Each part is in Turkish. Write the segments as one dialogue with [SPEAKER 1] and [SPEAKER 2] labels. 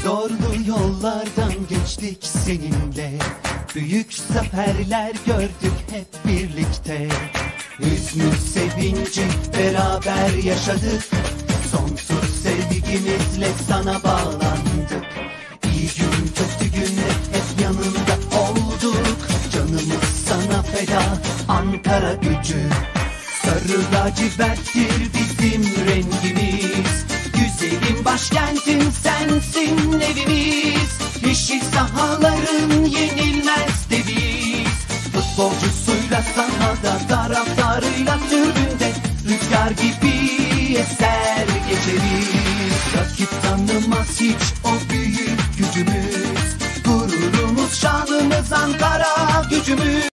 [SPEAKER 1] Zorlu yollardan geçtik seninle, büyük zaferler gördük hep birlikte. Hüznü sevinci beraber yaşadık, sonsuz sevgimizle sana bağlandık. İyi gün kötü günde hep yanında olduk, canımız sana feda Ankara gücü. Sarı laciverttir bizim rengimiz, güzelim başkentin sensin evimiz. Yeşil sahaların yenilmez deviz, futbolcusuyla sahada, taraftarıyla tribünde, rüzgar gibi eser geçeriz. Rakip tanımaz hiç o büyük gücümüz, gururumuz, şanımız Ankara gücümüz.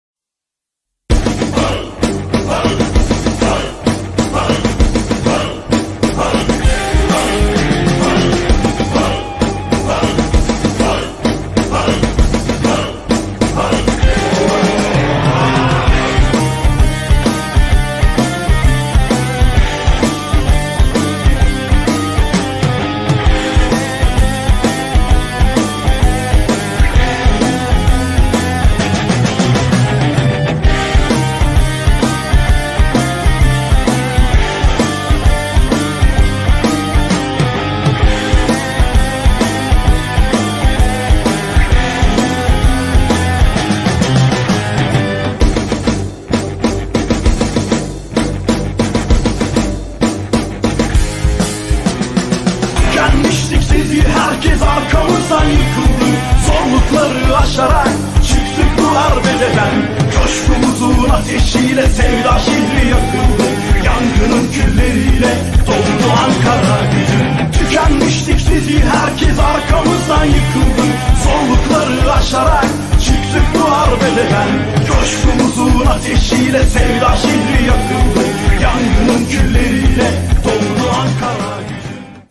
[SPEAKER 2] Herkes arkamızdan yıkıldı, zorlukları aşarak çıktık bu arbededen. Coşkumuzun ateşiyle sevda şehri yakıldı, yangının külleriyle doldu Ankara gücü. Tükenmiştik sizi, herkes arkamızdan yıkıldı, zorlukları aşarak çıktık bu arbededen. Coşkumuzun ateşiyle sevda şehri yakıldı, yangının külleriyle doldu Ankara gücü.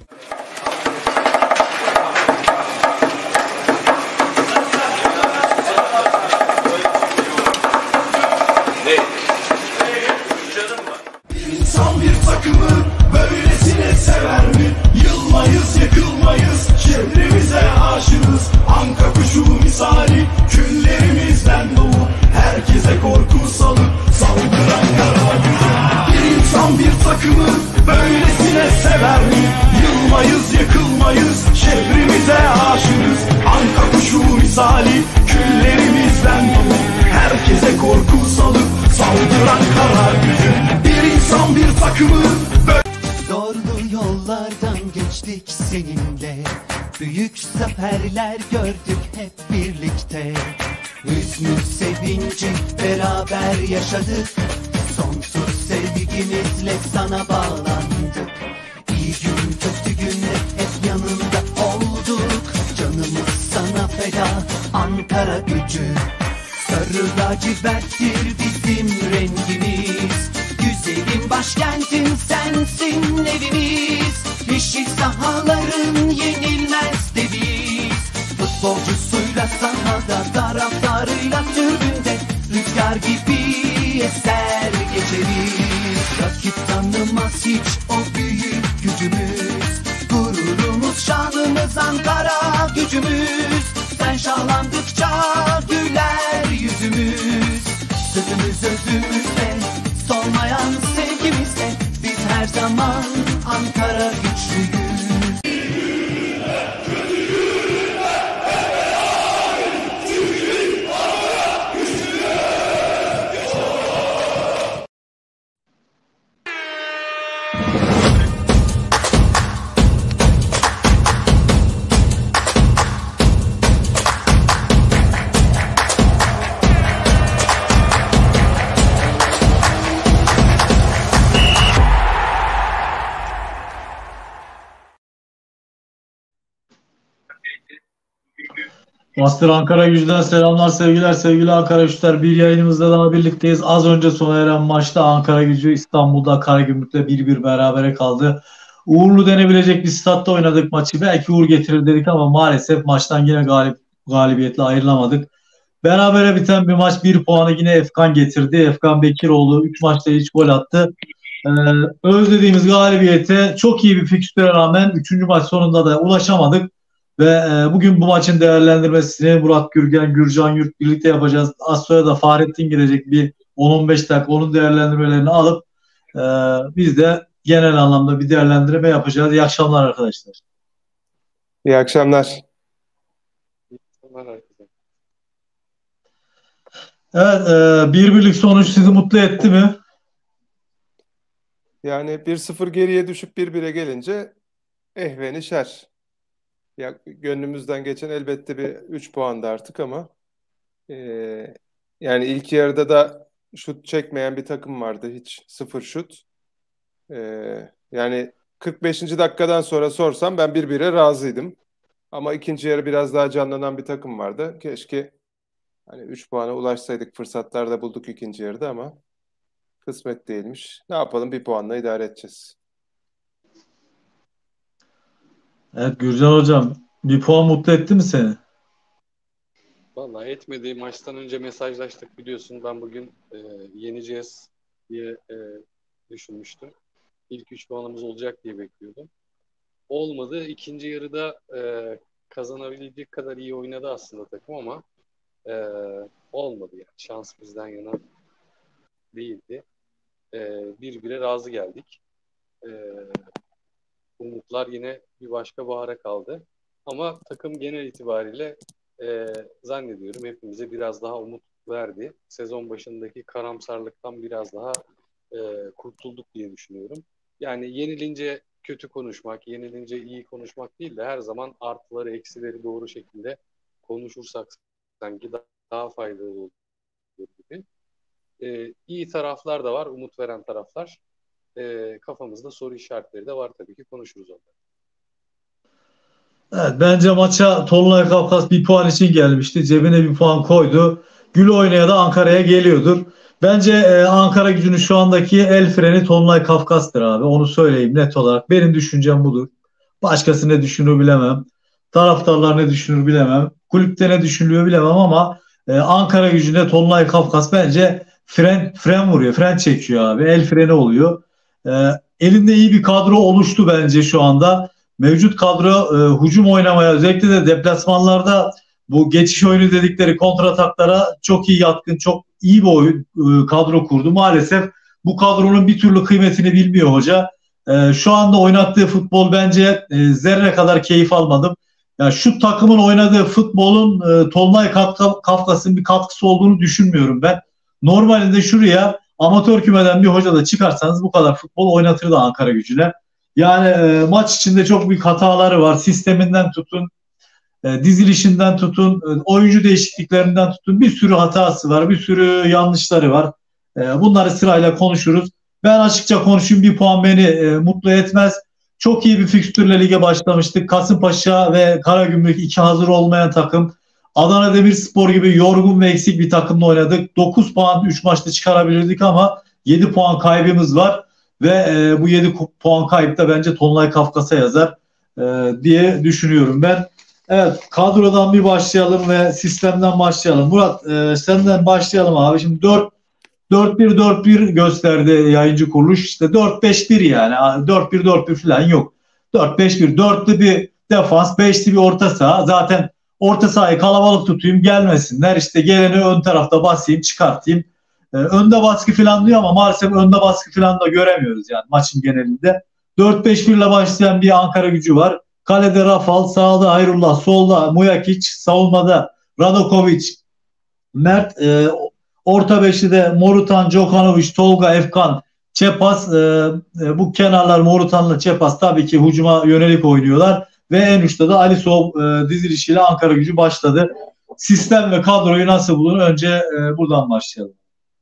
[SPEAKER 2] İnsan bir takımı böylesine sever mi? Yılmayız, yıkılmayız, şehrimize aşığız. Anka kuşu misali küllerimizden doğup herkese korku salıp saldıran kara gücü. Bir insan bir takımı böylesine sever mi? Yılmayız, yıkılmayız, şehrimize aşığız. Anka kuşu misali küllerimizden doğup herkese korku salıp saldıran kara gücü. Bir insan bir takımı
[SPEAKER 1] Zorlu yollardan geçtik seninle, büyük zaferler gördük hep birlikte. Hüznü sevinci beraber yaşadık, sonsuz sevgimizle sana bağlandık. İyi gün kötü günde hep yanında olduk, canımız sana feda Ankara gücü. Sarı laciverttir bizim rengimiz, güzelim başkentin sensin evimiz. Yeşil sahaların yenilmez deviz, futbolcusuyla sahada, taraftarıyla tribünde, rüzgar gibi eser geçeriz. Rakip tanımaz hiç o büyük gücümüz, gururumuz, şanımız Ankara gücümüz. Sen şahlandıkça güler yüzümüz, sözümüz özümüzde, solmayan sevgimizde, biz her zaman Ankara güçlüyüz.
[SPEAKER 3] Master Ankara Gücü'den selamlar, sevgiler, sevgili Ankara Güçler. Bir yayınımızda daha birlikteyiz. Az önce sona eren maçta Ankara Gücü İstanbul'da Karagümrük'le 1-1 berabere kaldı. Uğurlu denebilecek bir statta oynadık maçı. Belki uğur getirir dedik ama maalesef maçtan yine galibiyetle ayrılamadık. Berabere biten bir maç, 1 puanı yine Efkan getirdi. Efkan Bekiroğlu 3 maçta hiç gol attı. Özlediğimiz galibiyete çok iyi bir fikstüre rağmen 3. maç sonunda da ulaşamadık. Ve bugün bu maçın değerlendirmesini Murat Gürgen, Gürcan Yurt birlikte yapacağız. Az sonra da Fahrettin gelecek, bir 10-15 dakika onun değerlendirmelerini alıp e, biz de genel anlamda bir değerlendirme yapacağız. İyi akşamlar arkadaşlar.
[SPEAKER 4] İyi akşamlar.
[SPEAKER 3] Evet, bir birlik sonuç sizi mutlu etti mi?
[SPEAKER 4] Yani 1-0 geriye düşüp 1-1'e gelince ehveni şer. Ya, gönlümüzden geçen elbette bir 3 puandı artık ama e, yani ilk yarıda da şut çekmeyen bir takım vardı. Hiç sıfır şut. E, Yani 45. dakikadan sonra sorsam ben 1-1'e razıydım. Ama ikinci yarı biraz daha canlanan bir takım vardı. Keşke hani 3 puana ulaşsaydık, fırsatlar da bulduk ikinci yarıda ama kısmet değilmiş. Ne yapalım, bir puanla idare edeceğiz.
[SPEAKER 3] Evet Gürcan hocam, bir puan mutlu etti mi seni?
[SPEAKER 5] Vallahi etmedi. Maçtan önce mesajlaştık biliyorsun. Ben bugün yeneceğiz diye düşünmüştüm. İlk 3 puanımız olacak diye bekliyordum. Olmadı. İkinci yarıda kazanabilecek kadar iyi oynadı aslında takım ama e, olmadı yani. Şans bizden yana değildi. 1-1'e razı geldik. E, Umutlar yine bir başka bahara kaldı. Ama takım genel itibariyle zannediyorum hepimize biraz daha umut verdi. Sezon başındaki karamsarlıktan biraz daha kurtulduk diye düşünüyorum. Yani yenilince kötü konuşmak, yenilince iyi konuşmak değil de her zaman artıları, eksileri doğru şekilde konuşursak sanki daha faydalı olur gibi. İyi taraflar da var, umut veren taraflar. Kafamızda soru işaretleri de var tabii ki konuşuruz onları.
[SPEAKER 3] Evet, bence maça Tolunay Kafkas bir puan için gelmişti. Cebine bir puan koydu. Gül oynaya da Ankara'ya geliyordur. Bence Ankara Gücü'nün şu andaki el freni Tolunay Kafkas'tır abi. Onu söyleyeyim net olarak. Benim düşüncem budur. Başkası ne düşünür bilemem. Taraftarlar ne düşünür bilemem. Kulüpte ne düşünülüyor bilemem ama Ankara Gücü'nde Tolunay Kafkas bence fren vuruyor. Fren çekiyor abi. El freni oluyor. E, Elinde iyi bir kadro oluştu bence şu anda. Mevcut kadro hücum oynamaya, özellikle de deplasmanlarda bu geçiş oyunu dedikleri kontrataklara çok iyi yatkın, çok iyi bir oyun kadro kurdu. Maalesef bu kadronun bir türlü kıymetini bilmiyor hoca. Şu anda oynattığı futbol bence zerre kadar keyif almadım. Ya şu takımın oynadığı futbolun Tolunay Kafkas'ın bir katkısı olduğunu düşünmüyorum ben. Normalinde şuraya amatör kümeden bir hoca da çıkarsanız bu kadar futbol oynatırdı Ankara Gücü'ne. Yani maç içinde çok büyük hataları var. Sisteminden tutun, dizilişinden tutun, oyuncu değişikliklerinden tutun. Bir sürü hatası var, bir sürü yanlışları var. Bunları sırayla konuşuruz. Ben açıkça konuşayım, bir puan beni mutlu etmez. Çok iyi bir fikstürle lige başlamıştık. Kasımpaşa ve Karagümrük iki hazır olmayan takım. Adana Demirspor gibi yorgun ve eksik bir takımla oynadık. 9 puan 3 maçta çıkarabilirdik ama 7 puan kaybımız var. Ve bu 7 puan kayıp da bence Tolunay Kafkas'a yazar diye düşünüyorum ben. Evet, kadrodan bir başlayalım ve sistemden başlayalım. Murat, senden başlayalım abi. Şimdi 4-1-4-1 gösterdi yayıncı kuruluş. İşte 4-5-1 yani. 4-1-4-1 falan yok. 4-5-1. 4'lü bir defans, 5'li bir orta saha. Zaten orta sahayı kalabalık tutayım, gelmesinler. İşte geleni ön tarafta basayım, çıkartayım. Önde baskı falan diyor ama maalesef önde baskı falan da göremiyoruz yani maçın genelinde. 4-5-1 ile başlayan bir Ankara Gücü var. Kalede Rafal, sağda Hayrullah, solda Mujakic, savunmada Radokovic, Mert, orta beşlide Morutan, Djokanovic, Tolga, Efkan, Çepas. Bu kenarlar Morutan'la Çepas tabii ki hücuma yönelik oynuyorlar. Ve en uçta da Ali Sow dizilişiyle Ankara Gücü başladı. Sistem ve kadroyu nasıl bulun? Önce buradan başlayalım.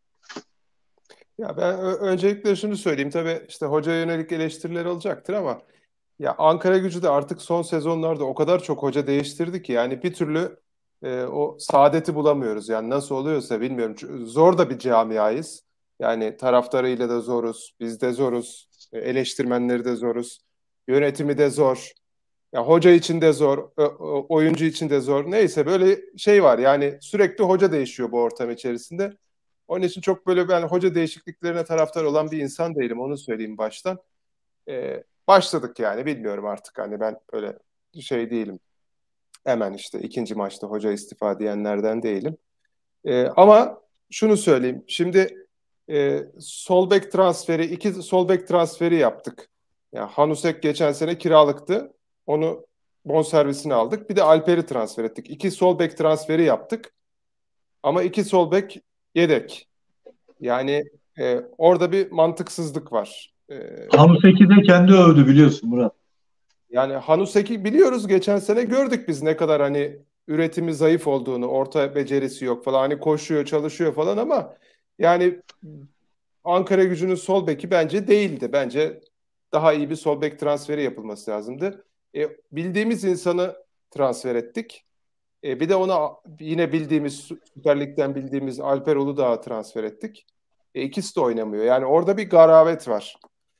[SPEAKER 4] Ya ben öncelikle şunu söyleyeyim. Tabii işte hocaya yönelik eleştiriler olacaktır ama ya Ankara Gücü de artık son sezonlarda o kadar çok hoca değiştirdi ki yani bir türlü o saadeti bulamıyoruz. Yani nasıl oluyorsa bilmiyorum. Zor da bir camiayız. Yani taraftarıyla da zoruz. Biz de zoruz. Eleştirmenleri de zoruz. Yönetimi de zor. Ya hoca için de zor. Oyuncu için de zor. Neyse böyle şey var. Yani sürekli hoca değişiyor bu ortam içerisinde. Onun için çok böyle ben hoca değişikliklerine taraftar olan bir insan değilim. Onu söyleyeyim baştan. Başladık yani bilmiyorum artık. Hani ben öyle şey değilim. Hemen işte ikinci maçta hoca istifa diyenlerden değilim. Ama şunu söyleyeyim. Şimdi sol bek transferi, iki sol bek transferi yaptık. Yani Hanusek geçen sene kiralıktı. Onu bonservisini aldık. Bir de Alper'i transfer ettik. İki sol bek transferi yaptık. Ama iki sol bek yedek. Yani orada bir mantıksızlık var.
[SPEAKER 3] Hanuseki de kendi övdü biliyorsun Murat.
[SPEAKER 4] Yani Hanusek'i biliyoruz, geçen sene gördük biz ne kadar hani üretimi zayıf olduğunu, orta becerisi yok falan, hani koşuyor, çalışıyor falan ama yani Ankara Gücü'nün sol beki bence değildi. Bence daha iyi bir sol bek transferi yapılması lazımdı. Bildiğimiz insanı transfer ettik. Bir de ona yine bildiğimiz, Süper Lig'den bildiğimiz Alper Uludağ'ı transfer ettik. İkisi de oynamıyor. Yani orada bir garabet var.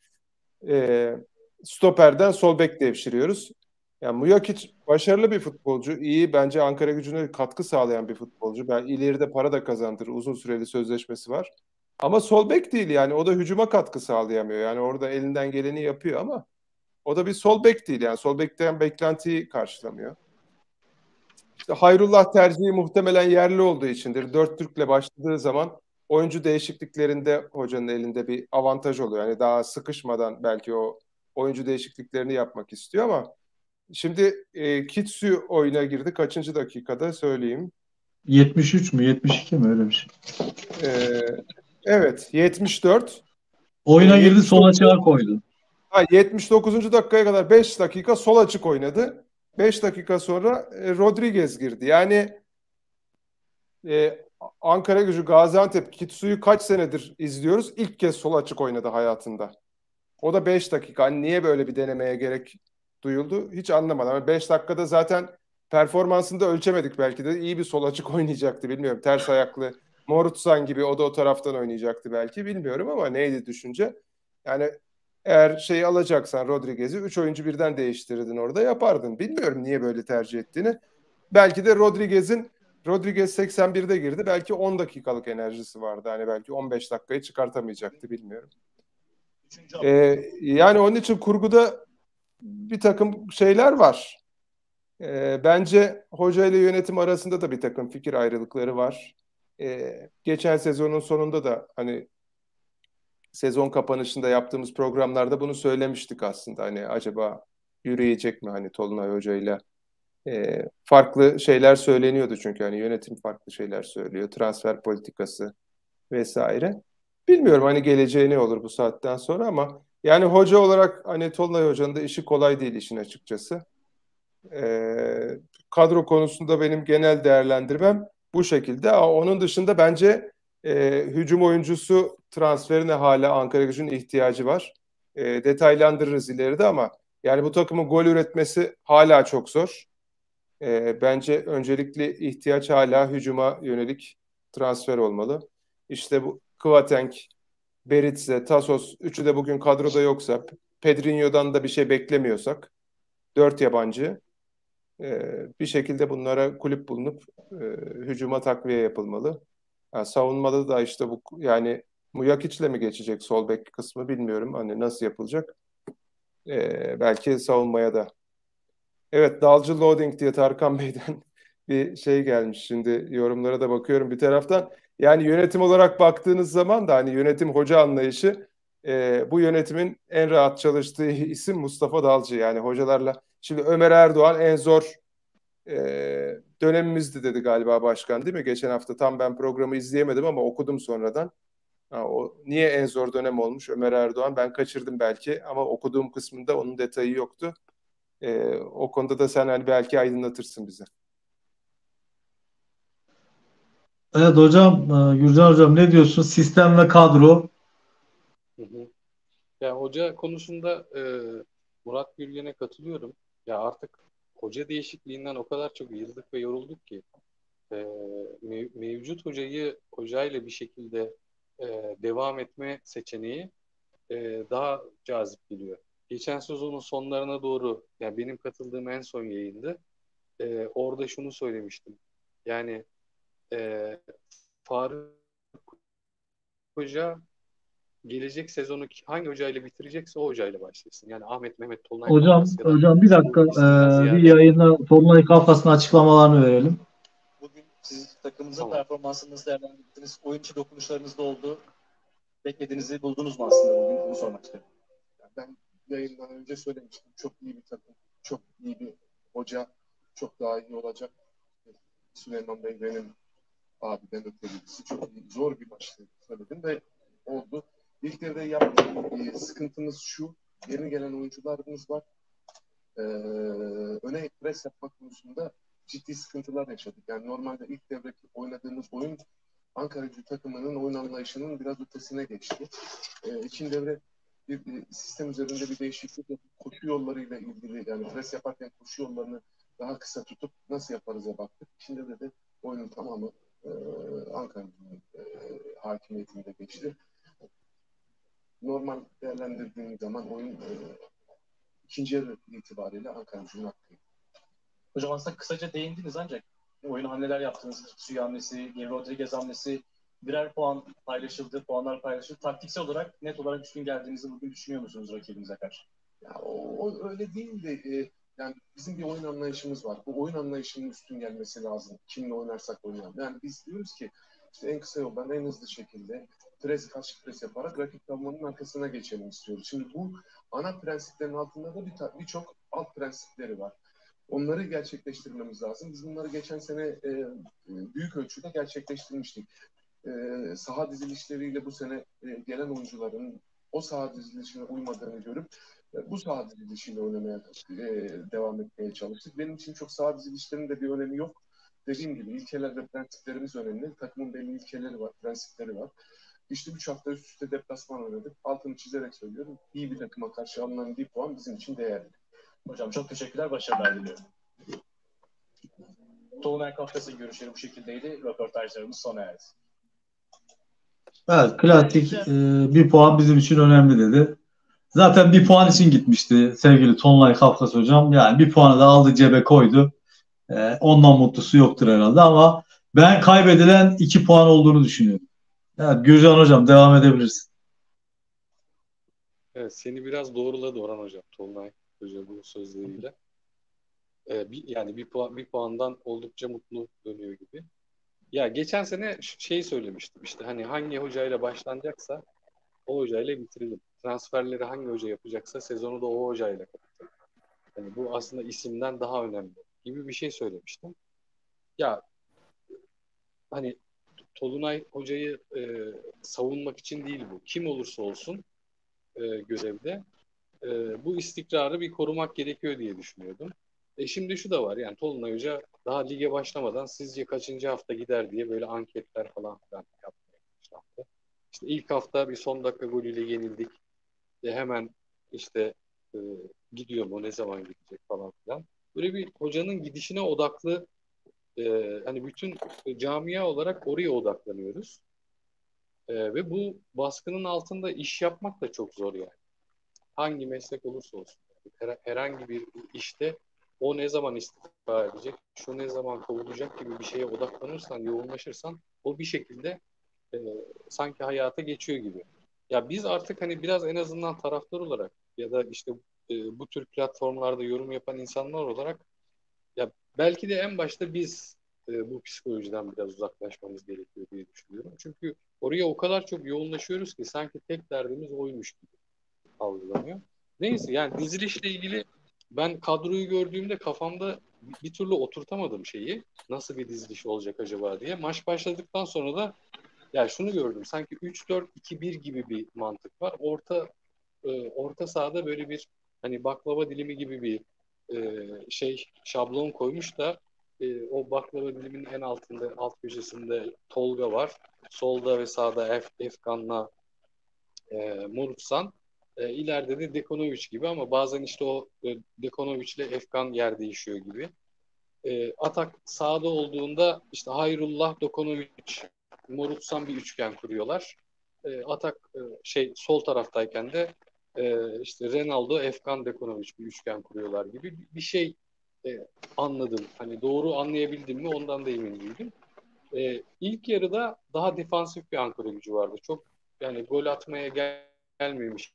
[SPEAKER 4] Stoperden sol bek devşiriyoruz. Yani Mujakic başarılı bir futbolcu. İyi, bence Ankara Gücü'ne katkı sağlayan bir futbolcu. Ben ileride para da kazandırır. Uzun süreli sözleşmesi var. Ama sol bek değil yani. O da hücuma katkı sağlayamıyor. Yani orada elinden geleni yapıyor ama o da bir sol bek değil. Yani sol bekten beklentiyi karşılamıyor. İşte Hayrullah tercihi muhtemelen yerli olduğu içindir. Dört Türk'le başladığı zaman oyuncu değişikliklerinde hocanın elinde bir avantaj oluyor. Yani daha sıkışmadan belki o oyuncu değişikliklerini yapmak istiyor ama şimdi Kitsu oyuna girdi. Kaçıncı dakikada söyleyeyim.
[SPEAKER 3] 73 mü 72 mi öyle bir şey.
[SPEAKER 4] E, evet, 74.
[SPEAKER 3] Oyuna girdi, sol
[SPEAKER 4] 79,
[SPEAKER 3] açığa koydu.
[SPEAKER 4] 79. dakikaya kadar 5 dakika sol açık oynadı. 5 dakika sonra Rodriguez girdi. Yani Ankara Gücü Gaziantep Kitsu'yu kaç senedir izliyoruz? İlk kez sol açık oynadı hayatında. O da 5 dakika. Hani niye böyle bir denemeye gerek duyuldu? Hiç anlamadım. Ama 5 dakikada zaten performansını da ölçemedik belki de. İyi bir sol açık oynayacaktı, bilmiyorum. Ters ayaklı Morutsan gibi o da o taraftan oynayacaktı belki, bilmiyorum ama neydi düşünce? Yani eğer şeyi alacaksan Rodriguez'i 3 oyuncu birden değiştirirdin, orada yapardın. Bilmiyorum niye böyle tercih ettiğini. Belki de Rodriguez 81'de girdi. Belki 10 dakikalık enerjisi vardı. Hani belki 15 dakikayı çıkartamayacaktı, bilmiyorum. Yani onun için kurguda bir takım şeyler var. Bence hoca ile yönetim arasında da bir takım fikir ayrılıkları var. Geçen sezonun sonunda da hani sezon kapanışında yaptığımız programlarda bunu söylemiştik aslında. Hani acaba yürüyecek mi hani Tolunay Hoca ile? Farklı şeyler söyleniyordu çünkü hani yönetim farklı şeyler söylüyor. Transfer politikası vesaire. Bilmiyorum hani geleceği ne olur bu saatten sonra ama yani hoca olarak hani Tolunay Hoca'nın da işi kolay değil, işin açıkçası. Kadro konusunda benim genel değerlendirmem bu şekilde. Onun dışında bence hücum oyuncusu transferine hala Ankara Gücü'nün ihtiyacı var. Detaylandırırız ileride ama yani bu takımın gol üretmesi hala çok zor. Bence öncelikli ihtiyaç hala hücuma yönelik transfer olmalı. İşte bu Kvatenk, Beritze, Tasos üçü de bugün kadroda yoksa, Pedrinho'dan da bir şey beklemiyorsak, 4 yabancı bir şekilde bunlara kulüp bulunup hücuma takviye yapılmalı. Yani savunmada da işte bu yani Mujakic'le mi geçecek sol bek kısmı bilmiyorum. Hani nasıl yapılacak? Belki savunmaya da. Evet, dalcı loading diye Tarkan Bey'den bir şey gelmiş. Şimdi yorumlara da bakıyorum bir taraftan. Yani yönetim olarak baktığınız zaman da hani yönetim hoca anlayışı, bu yönetimin en rahat çalıştığı isim Mustafa Dalcı. Yani hocalarla şimdi Ömer Erdoğan en zor dönemimizdi dedi galiba başkan, değil mi? Geçen hafta tam ben programı izleyemedim ama okudum sonradan. O niye en zor dönem olmuş Ömer Erdoğan, ben kaçırdım belki ama okuduğum kısmında onun detayı yoktu. O konuda da sen hani belki aydınlatırsın bize.
[SPEAKER 3] Evet hocam, Gürcan hocam ne diyorsun? Sistem ve kadro.
[SPEAKER 5] Hı hı. Ya hoca konusunda Murat Gürgen'e katılıyorum. Ya artık hoca değişikliğinden o kadar çok yıldık ve yorulduk ki e, mevcut hocayla bir şekilde devam etme seçeneği daha cazip geliyor. Geçen sezonun sonlarına doğru, yani benim katıldığım en son yayında orada şunu söylemiştim. Yani Faruk Hoca gelecek sezonu hangi hocayla bitirecekse o hocayla başlasın. Yani Ahmet, Mehmet, Tolunay
[SPEAKER 3] Hocam,
[SPEAKER 5] Kafkas ya da
[SPEAKER 3] hocam bir dakika,
[SPEAKER 5] bu isimden
[SPEAKER 3] bir
[SPEAKER 5] ziyade.
[SPEAKER 3] yayında Tolunay Kafkas'ın açıklamalarını verelim.
[SPEAKER 6] Bugün sizin takımınızın
[SPEAKER 5] Tamam.
[SPEAKER 6] performansını nasıl değerlendirdiniz? Oyuncu dokunuşlarınız da oldu. Beklediğinizi buldunuz mu aslında bugün? Bunu sormak istedim.
[SPEAKER 7] Yani ben yayından önce söylemiştim. Çok iyi bir takım, çok iyi bir hoca, çok daha iyi olacak. Süleyman Bey benim abiden ötelisi. Çok iyi, zor bir maçtı söyledim ve oldu. İlk devre yaptığım sıkıntımız şu. Yeni gelen oyuncularımız var. Öne pres yapmak konusunda ciddi sıkıntılar yaşadık. Yani normalde ilk devreki oynadığımız oyun Ankaragücü takımının oyun anlayışının biraz ötesine geçti. İkinci devre bir sistem üzerinde bir değişiklik yapıp koşu yollarıyla ilgili, yani pres yaparken koşu yollarını daha kısa tutup nasıl yaparız'a baktık. İkinci devrede oyunun tamamı Ankaragücü'nün hakimiyetinde geçti. Normal değerlendirdiğimiz zaman oyun ikinci yarı itibariyle Ankaragücü'nün hakkıydı.
[SPEAKER 6] Hocam aslında kısaca değindiniz ancak oyuna neler yaptınız? Suyu hamlesi, Geri Rodriguez hamlesi, birer puan paylaşıldı, puanlar paylaşıldı. Taktiksel olarak net olarak üstün geldiğinizi bugün düşünüyor musunuz rakibinize karşı?
[SPEAKER 7] Ya o öyle değil de yani bizim bir oyun anlayışımız var. Bu oyun anlayışının üstün gelmesi lazım. Kimle oynarsak oynayalım. Yani biz diyoruz ki işte en kısa yoldan en hızlı şekilde karşı pres yaparak rakip savunmanın arkasına geçelim istiyoruz. Şimdi bu ana prensiplerin altında da birçok alt prensipleri var. Onları gerçekleştirmemiz lazım. Biz bunları geçen sene büyük ölçüde gerçekleştirmiştik. Saha dizilişleriyle bu sene gelen oyuncuların o saha dizilişine uymadığını görüp bu saha dizilişiyle oynamaya devam etmeye çalıştık. Benim için çok saha dizilişlerinin de bir önemi yok. Dediğim gibi ilkeler ve prensiplerimiz önemli. Takımın belli ilkeleri var, prensipleri var. İşte 3 hafta üst üste deplasman oynadık. Altını çizerek söylüyorum. İyi bir takıma karşı alınan bir puan bizim için değerli.
[SPEAKER 6] Hocam çok teşekkürler, başarılar diliyorum. Tolunay Kafkas'ın görüşleri bu şekildeydi. Röportajlarımız sona erdi.
[SPEAKER 3] Evet, klasik bir puan bizim için önemli dedi. Zaten bir puan için gitmişti sevgili Tolunay Kafkas hocam. Yani bir puanı da aldı, cebe koydu. Ondan mutlusu yoktur herhalde ama ben kaybedilen 2 puan olduğunu düşünüyorum. Evet, Gürcan hocam devam edebilirsin.
[SPEAKER 5] Evet, seni biraz doğruladı Orhan hocam, Tolunay Hoca bu sözleriyle. Yani bir puandan oldukça mutlu dönüyor gibi. Ya geçen sene şey söylemiştim, işte hani hangi hocayla başlanacaksa o hocayla bitirelim. Transferleri hangi hoca yapacaksa sezonu da o hocayla kapatalım. Yani bu aslında isimden daha önemli gibi bir şey söylemiştim. Ya hani Tolunay hocayı savunmak için değil bu. Kim olursa olsun görevde bu istikrarı bir korumak gerekiyor diye düşünüyordum. Şimdi şu da var, yani Tolunay Hoca daha lige başlamadan sizce kaçıncı hafta gider diye böyle anketler falan filan yapmaya başladı. İşte ilk hafta bir son dakika golüyle yenildik. Hemen işte gidiyor mu, ne zaman gidecek falan filan. Böyle bir hocanın gidişine odaklı, hani bütün camia olarak oraya odaklanıyoruz. Ve bu baskının altında iş yapmak da çok zor yani. Hangi meslek olursa olsun. Herhangi bir işte o ne zaman istifa edecek, şu ne zaman kovulacak gibi bir şeye odaklanırsan, yoğunlaşırsan o bir şekilde sanki hayata geçiyor gibi. Ya biz artık hani biraz en azından taraftar olarak ya da işte bu tür platformlarda yorum yapan insanlar olarak ya belki de en başta biz bu psikolojiden biraz uzaklaşmamız gerekiyor diye düşünüyorum. Çünkü oraya o kadar çok yoğunlaşıyoruz ki sanki tek derdimiz oymuş gibi algılanıyor. Neyse, yani dizilişle ilgili ben kadroyu gördüğümde kafamda bir türlü oturtamadım şeyi. Nasıl bir diziliş olacak acaba diye. Maç başladıktan sonra da ya şunu gördüm. Sanki 3-4-2-1 gibi bir mantık var. Orta sahada böyle bir hani baklava dilimi gibi bir şablon koymuş da o baklava diliminin en altında, alt köşesinde Tolga var. Solda ve sağda Efkan'la Morutsan. İleride de Dekonovic gibi, ama bazen işte o Dekonovic ile Efkan yer değişiyor gibi. Atak sağda olduğunda işte Hayrullah, Dokonovic, Morutsan bir üçgen kuruyorlar. Atak sol taraftayken de işte Ronaldo, Efkan, Dekonovic bir üçgen kuruyorlar gibi bir şey anladım. Hani doğru anlayabildim mi ondan da emin değilim. İlk yarıda daha defansif bir Ankaragücü vardı. Çok yani gol atmaya gelmemiş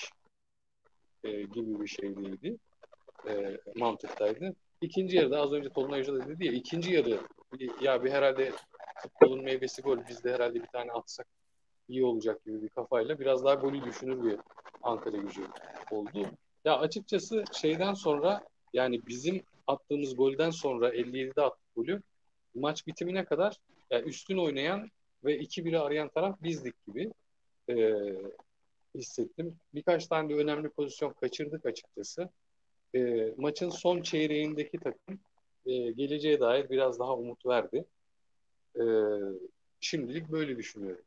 [SPEAKER 5] gibi bir şey değildi. Mantıktaydı. İkinci yarıda az önce Tolunay Hoca da dedi ya, ikinci yarı ya bir herhalde futbolun meyvesi gol, biz de herhalde bir tane atsak iyi olacak gibi bir kafayla biraz daha golü düşünür bir Ankara Gücü oldu. Ya açıkçası şeyden sonra, yani bizim attığımız golden sonra 57'de attık golü, maç bitimine kadar yani üstün oynayan ve 2-1'i arayan taraf bizdik gibi hissettim. Birkaç tane de önemli pozisyon kaçırdık açıkçası. Maçın son çeyreğindeki takım geleceğe dair biraz daha umut verdi. Şimdilik böyle düşünüyorum.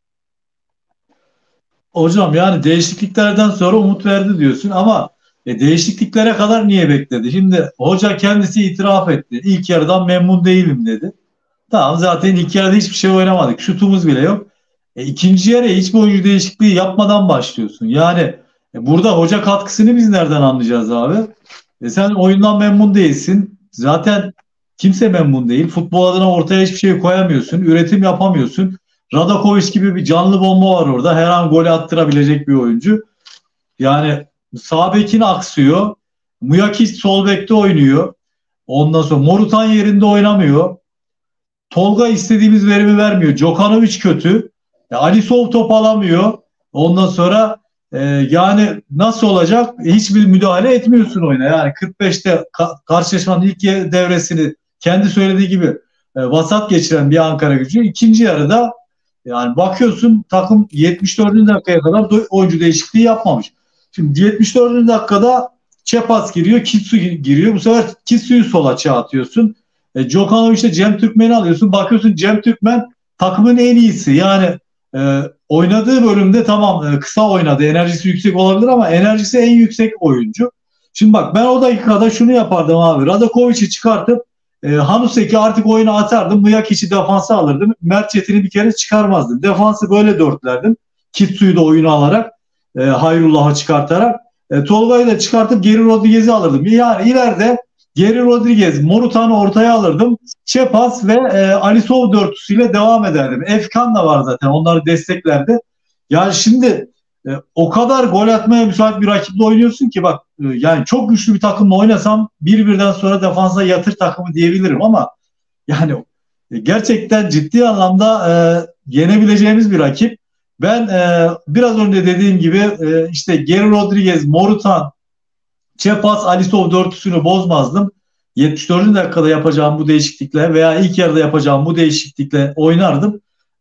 [SPEAKER 3] Hocam yani değişikliklerden sonra umut verdi diyorsun ama değişikliklere kadar niye bekledi? Şimdi hoca kendisi itiraf etti. İlk yarıdan memnun değilim dedi. Tamam, zaten ilk yarıda hiçbir şey oynamadık. Şutumuz bile yok. İkinci yarı hiçbir oyuncu değişikliği yapmadan başlıyorsun. Yani burada hoca katkısını biz nereden anlayacağız abi? Sen oyundan memnun değilsin. Zaten kimse memnun değil. Futbol adına ortaya hiçbir şey koyamıyorsun. Üretim yapamıyorsun. Radakovic gibi bir canlı bomba var orada. Her an gol attırabilecek bir oyuncu. Yani sağ bekin aksıyor. Mujakic sol bekte oynuyor. Ondan sonra Morutan yerinde oynamıyor. Tolga istediğimiz verimi vermiyor. Djokanovic kötü. Alisov top alamıyor. Ondan sonra yani nasıl olacak? Hiçbir müdahale etmiyorsun oyuna. Yani 45'te karşılaşmanın ilk devresini kendi söylediği gibi vasat geçiren bir Ankara Gücü. İkinci yarıda yani bakıyorsun takım 74. dakikaya kadar oyuncu değişikliği yapmamış. Şimdi 74. dakikada Çepas giriyor, Kitsu giriyor. Bu sefer Kitsu'yu sola atıyorsun. Djokanovic'le Cem Türkmen'i alıyorsun. Bakıyorsun Cem Türkmen takımın en iyisi. Yani oynadığı bölümde tamam kısa oynadı. Enerjisi yüksek olabilir ama enerjisi en yüksek oyuncu. Şimdi bak, ben o dakikada şunu yapardım abi. Radakovic'i çıkartıp Hanusek'i artık oyuna atardım. Muyakic'i defansa alırdım. Mert Çetin'i bir kere çıkarmazdım. Defansı böyle dörtlerdim. Kitsu'yu da oyuna alarak Hayrullah'a çıkartarak Tolga'yı da çıkartıp Geri Rodriguez'i alırdım. Yani ileride Geri Rodriguez, Morutan'ı ortaya alırdım. Çepas ve Alisov dörtüsüyle devam ederdim. Efkan da var zaten. Onları desteklerdi. Yani şimdi o kadar gol atmaya müsait bir rakiple oynuyorsun ki bak, yani çok güçlü bir takımla oynasam 1-1'den sonra defansa yatır takımı diyebilirim ama yani gerçekten ciddi anlamda yenebileceğimiz bir rakip. Ben biraz önce dediğim gibi işte Geri Rodriguez, Morutan, Çepas, Alisov dörtüsünü bozmazdım. 74. dakikada yapacağım bu değişiklikle veya ilk yarıda yapacağım bu değişiklikle oynardım.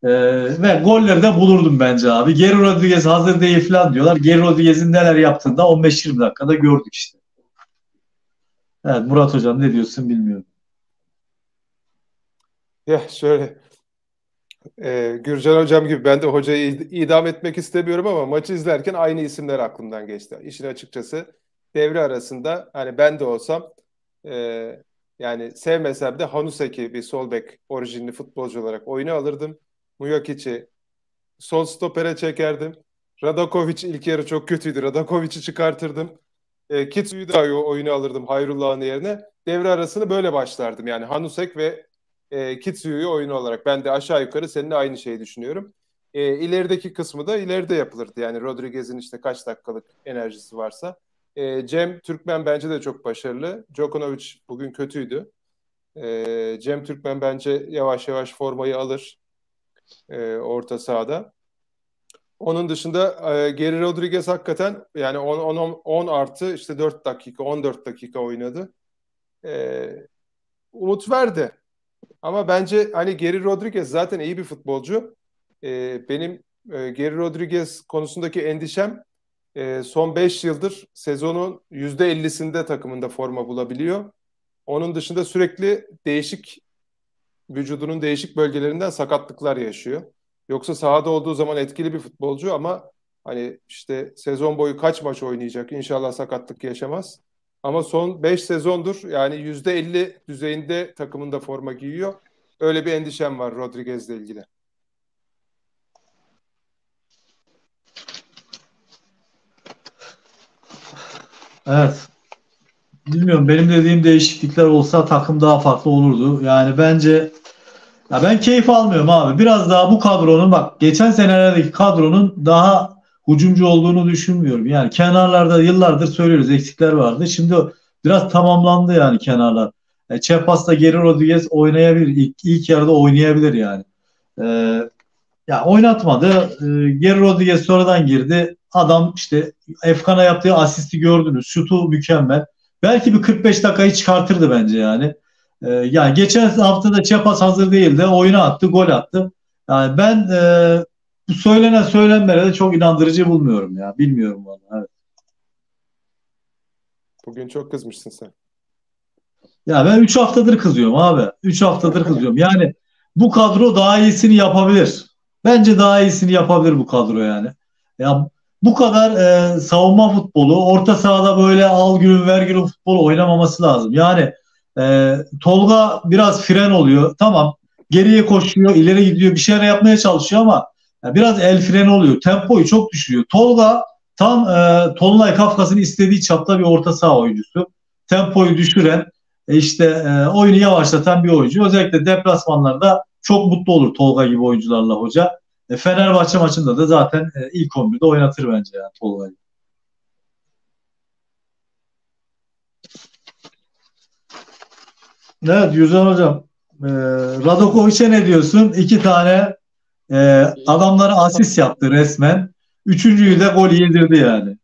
[SPEAKER 3] Ve golleri de bulurdum bence abi. Geri Rodriguez hazır değil falan diyorlar. Geri Rodriguez'in neler yaptığını da 15-20 dakikada gördük işte. Evet Murat Hocam, ne diyorsun bilmiyorum.
[SPEAKER 4] Ya şöyle Gürcan Hocam gibi ben de hocayı idam etmek istemiyorum ama maçı izlerken aynı isimler aklımdan geçti. İşin açıkçası devre arasında hani ben de olsam yani sevmesem de Hanusek'i bir sol bek orijinli futbolcu olarak oyuna alırdım. Mujakic'i sol stopere çekerdim. Radakovic ilk yarı çok kötüydü. Radakovic'i çıkartırdım. Kitsu'yu da oyuna alırdım Hayrullah'ın yerine. Devre arasını böyle başlardım. Yani Hanusek ve Kitsu'yu oyunu olarak. Ben de aşağı yukarı seninle aynı şeyi düşünüyorum. İlerideki kısmı da ileride yapılırdı. Yani Rodriguez'in işte kaç dakikalık enerjisi varsa. Cem Türkmen bence de çok başarılı. Djokanovic bugün kötüydü. Cem Türkmen bence yavaş yavaş formayı alır orta sahada. Onun dışında Geri Rodriguez hakikaten yani 10 artı işte 4 dakika 14 dakika oynadı. Umut verdi. Ama bence hani Geri Rodriguez zaten iyi bir futbolcu. Benim Geri Rodriguez konusundaki endişem son 5 yıldır sezonun %50'sinde takımında forma bulabiliyor. Onun dışında sürekli vücudunun değişik bölgelerinden sakatlıklar yaşıyor. Yoksa sahada olduğu zaman etkili bir futbolcu ama hani işte sezon boyu kaç maç oynayacak? İnşallah sakatlık yaşamaz. Ama son 5 sezondur yani %50 düzeyinde takımında forma giyiyor. Öyle bir endişem var Rodriguez'le ilgili.
[SPEAKER 3] Evet. Bilmiyorum, benim dediğim değişiklikler olsa takım daha farklı olurdu. Yani bence Ya ben keyif almıyorum abi. Biraz daha bu kadronun, bak geçen senelerdeki kadronun daha hücumcu olduğunu düşünmüyorum. Yani kenarlarda yıllardır söylüyoruz, eksikler vardı. Şimdi biraz tamamlandı yani kenarlar. Çepas'ta Geri Rodriguez oynayabilir. İlk yarıda oynayabilir yani. E, Ya oynatmadı. Geri Rodriguez sonradan girdi. Adam işte Efkan'a yaptığı asisti gördünüz. Şutu mükemmel. Belki bir 45 dakikayı çıkartırdı bence yani. Yani geçen hafta da Çepas hazır değildi. Oyuna attı, gol attı. Yani ben bu söylenen söylenmelere de çok inandırıcı bulmuyorum ya. Bilmiyorum vallahi. Evet.
[SPEAKER 4] Bugün çok kızmışsın sen.
[SPEAKER 3] Ya ben 3 haftadır kızıyorum abi. 3 haftadır kızıyorum. Yani bu kadro daha iyisini yapabilir. Bence daha iyisini yapabilir bu kadro yani. Ya bu kadar savunma futbolu, orta sahada böyle al gülüm ver gülüm futbolu oynamaması lazım. Yani Tolga biraz fren oluyor. Tamam. Geriye koşuyor, ileri gidiyor, bir şeyler yapmaya çalışıyor ama ya biraz el freni oluyor. Tempoyu çok düşürüyor. Tolga tam Tolunay Kafkas'ın istediği çapta bir orta saha oyuncusu. Tempoyu düşüren, işte oyunu yavaşlatan bir oyuncu. Özellikle deplasmanlarda çok mutlu olur Tolga gibi oyuncularla hoca. Fenerbahçe maçında da zaten ilk 11'de oynatır bence yani Tolga'yı. Evet Yüzden Hocam. Radakovic'e ne diyorsun? İki tane adamları asist yaptı resmen. Üçüncüyü de gol yedirdi yani.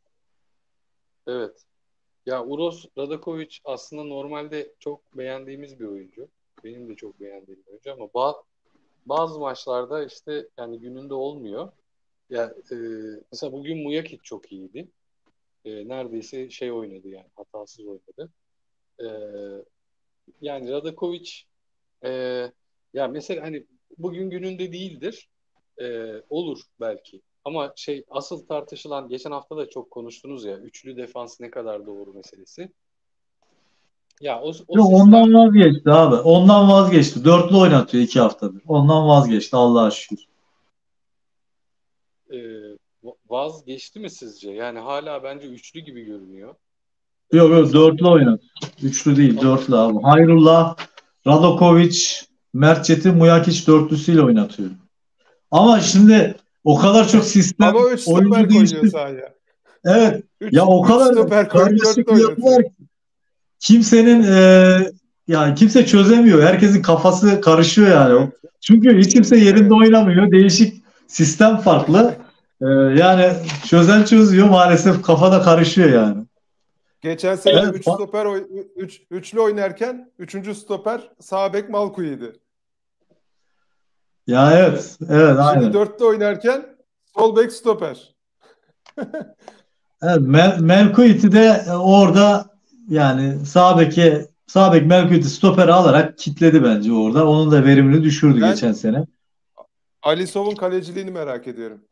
[SPEAKER 5] Evet. Ya Uros Radakovic aslında normalde çok beğendiğimiz bir oyuncu. Benim de çok beğendiğim bir oyuncu ama bazı maçlarda işte yani gününde olmuyor. Ya mesela bugün Mujakic çok iyiydi. Neredeyse şey oynadı yani hatasız oynadı. E, Yani Radakovic e, ya mesela hani bugün gününde değildir. Olur belki. Ama şey asıl tartışılan geçen hafta da çok konuştunuz ya üçlü defans ne kadar doğru meselesi. Ya o
[SPEAKER 3] Yok,
[SPEAKER 5] sistem
[SPEAKER 3] ondan vazgeçti abi. Ondan vazgeçti. Dörtlü oynatıyor 2 haftadır. Ondan vazgeçti Allah'a şükür.
[SPEAKER 5] e, vazgeçti mi sizce? Yani hala bence üçlü gibi görünüyor.
[SPEAKER 3] Yok yok,
[SPEAKER 5] Sen
[SPEAKER 3] dörtlü oynatıyor. Üçlü değil,
[SPEAKER 5] ama
[SPEAKER 3] dörtlü abi. Hayrullah, Radokovic, Mert Çetin, Mujakic dörtlüsüyle oynatıyor. Ama şimdi o kadar çok sistem
[SPEAKER 4] Ama 3
[SPEAKER 3] oyuncu
[SPEAKER 4] stoper koyuyor
[SPEAKER 3] değişti.
[SPEAKER 4] sahaya.
[SPEAKER 3] Evet. Ya
[SPEAKER 4] 3
[SPEAKER 3] o
[SPEAKER 4] 3
[SPEAKER 3] kadar
[SPEAKER 4] stoper koyup
[SPEAKER 3] karmaşık
[SPEAKER 4] 4'te
[SPEAKER 3] bir yapı var
[SPEAKER 4] oynatıyor.
[SPEAKER 3] ki kimsenin yani kimse çözemiyor. Herkesin kafası karışıyor yani.
[SPEAKER 4] Evet.
[SPEAKER 3] Çünkü hiç kimse yerinde
[SPEAKER 4] Evet.
[SPEAKER 3] oynamıyor. Değişik sistem farklı. Yani çözen çözüyor, maalesef kafada karışıyor yani.
[SPEAKER 4] Geçen sene de
[SPEAKER 3] Evet.
[SPEAKER 4] 3 stoper üçlü oynarken 3. stoper sağ bek Malcui'ydi.
[SPEAKER 3] Ya evet. Evet
[SPEAKER 4] Şimdi
[SPEAKER 3] aynen.
[SPEAKER 4] 4'te oynarken sol bek stoper.
[SPEAKER 3] Evet, Melkuit'i de orada yani sağ bek Melkuit'i stopere alarak kitledi bence orada. Onun da verimini düşürdü
[SPEAKER 4] Ben
[SPEAKER 3] geçen sene.
[SPEAKER 4] Alisov'un kaleciliğini merak ediyorum.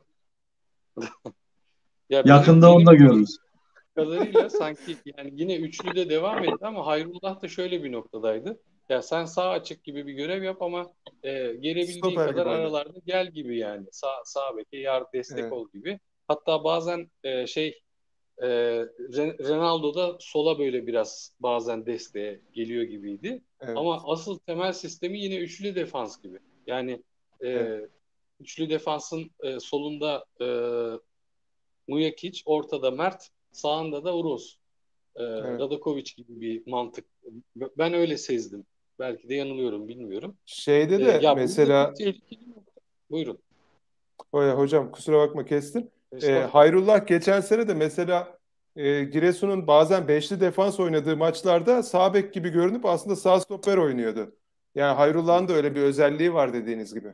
[SPEAKER 5] ya
[SPEAKER 3] Yakında onu
[SPEAKER 5] benim
[SPEAKER 3] da
[SPEAKER 5] gördüğüm
[SPEAKER 3] görürüz.
[SPEAKER 5] kadarıyla sanki yani yine üçlüde devam etti ama Hayrullah da şöyle bir noktadaydı. Ya sen sağ açık gibi bir görev yap ama gelebildiğin
[SPEAKER 4] Stoper
[SPEAKER 5] kadar
[SPEAKER 4] gibi oyna.
[SPEAKER 5] aralarda gel gibi yani. Sağ beke destek
[SPEAKER 4] Evet.
[SPEAKER 5] ol gibi. Hatta bazen e, Ronaldo da sola böyle biraz bazen desteğe geliyor gibiydi. Ama
[SPEAKER 4] Evet.
[SPEAKER 5] asıl temel sistemi yine üçlü defans gibi. Yani
[SPEAKER 4] Evet.
[SPEAKER 5] üçlü defansın solunda Mujakic, ortada Mert, sağında da Uros.
[SPEAKER 4] Evet.
[SPEAKER 5] Radakovic gibi bir mantık. Ben öyle sezdim. Belki de yanılıyorum, bilmiyorum.
[SPEAKER 4] Şeyde de
[SPEAKER 5] Ya burada çok
[SPEAKER 4] mesela
[SPEAKER 5] tehlikeli bir nokta. Buyurun.
[SPEAKER 4] hocam kusura bakma kestim.
[SPEAKER 5] Estağfurullah.
[SPEAKER 4] Hayrullah geçen sene de mesela Giresun'un bazen beşli defans oynadığı maçlarda sağ bek gibi görünüp aslında sağ stoper oynuyordu. Yani Hayrullah'ın da öyle bir özelliği var dediğiniz gibi.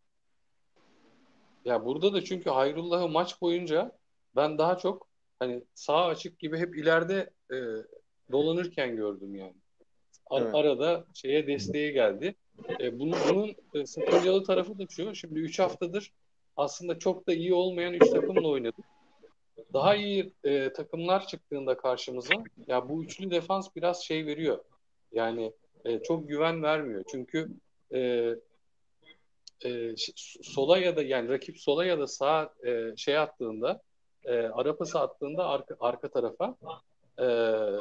[SPEAKER 5] Ya burada da çünkü Hayrullah'ı maç boyunca ben daha çok hani sağ açık gibi hep ileride dolanırken gördüm yani.
[SPEAKER 4] Evet.
[SPEAKER 5] Arada desteğe geldi. Bunun sakıncalı tarafı da şu. Şimdi 3 haftadır aslında çok da iyi olmayan 3 takımla oynadık. Daha iyi takımlar çıktığında karşımıza ya bu üçlü defans biraz şey veriyor. Yani çok güven vermiyor. Çünkü e, sola ya da yani rakip sola ya da sağa attığında ara pası attığında arka tarafa e,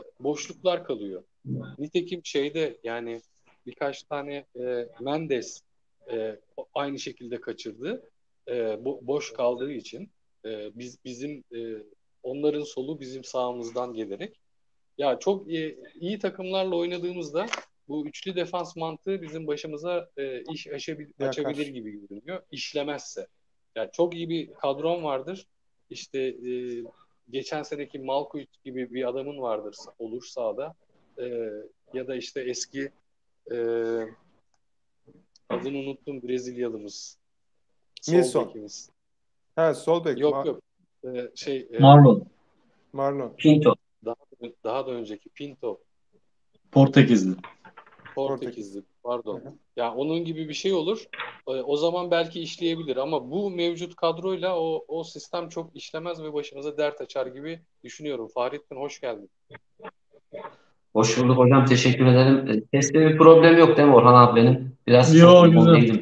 [SPEAKER 5] boşluklar kalıyor. Nitekim yani birkaç tane Mendes aynı şekilde kaçırdı. Boş kaldığı için bizim onların solu bizim sağımızdan gelerek ya çok iyi takımlarla oynadığımızda bu üçlü defans mantığı bizim başımıza iş açabilir gibi görünüyor. İşlemezse. Yani çok iyi bir kadron vardır. İşte geçen seneki Malkovic gibi bir adamın vardır olur sahada. Ya da işte eski adını unuttum Brezilyalımız.
[SPEAKER 4] Nilsson.
[SPEAKER 5] Sol bekimiz.
[SPEAKER 4] Sol bek.
[SPEAKER 5] Yok.
[SPEAKER 4] Marlon.
[SPEAKER 8] Pinto.
[SPEAKER 5] Daha da önceki Pinto.
[SPEAKER 3] Portekizli.
[SPEAKER 5] Pardon. Ya onun gibi bir şey olur. O zaman belki işleyebilir ama bu mevcut kadroyla o sistem çok işlemez ve başımıza dert açar gibi düşünüyorum. Fahrettin hoş geldin.
[SPEAKER 8] Hoş bulduk hocam. Teşekkür ederim. Seste bir problem yok değil mi Orhan abi benim? Biraz
[SPEAKER 3] Yok,
[SPEAKER 8] çok
[SPEAKER 3] güzel.
[SPEAKER 8] değilim.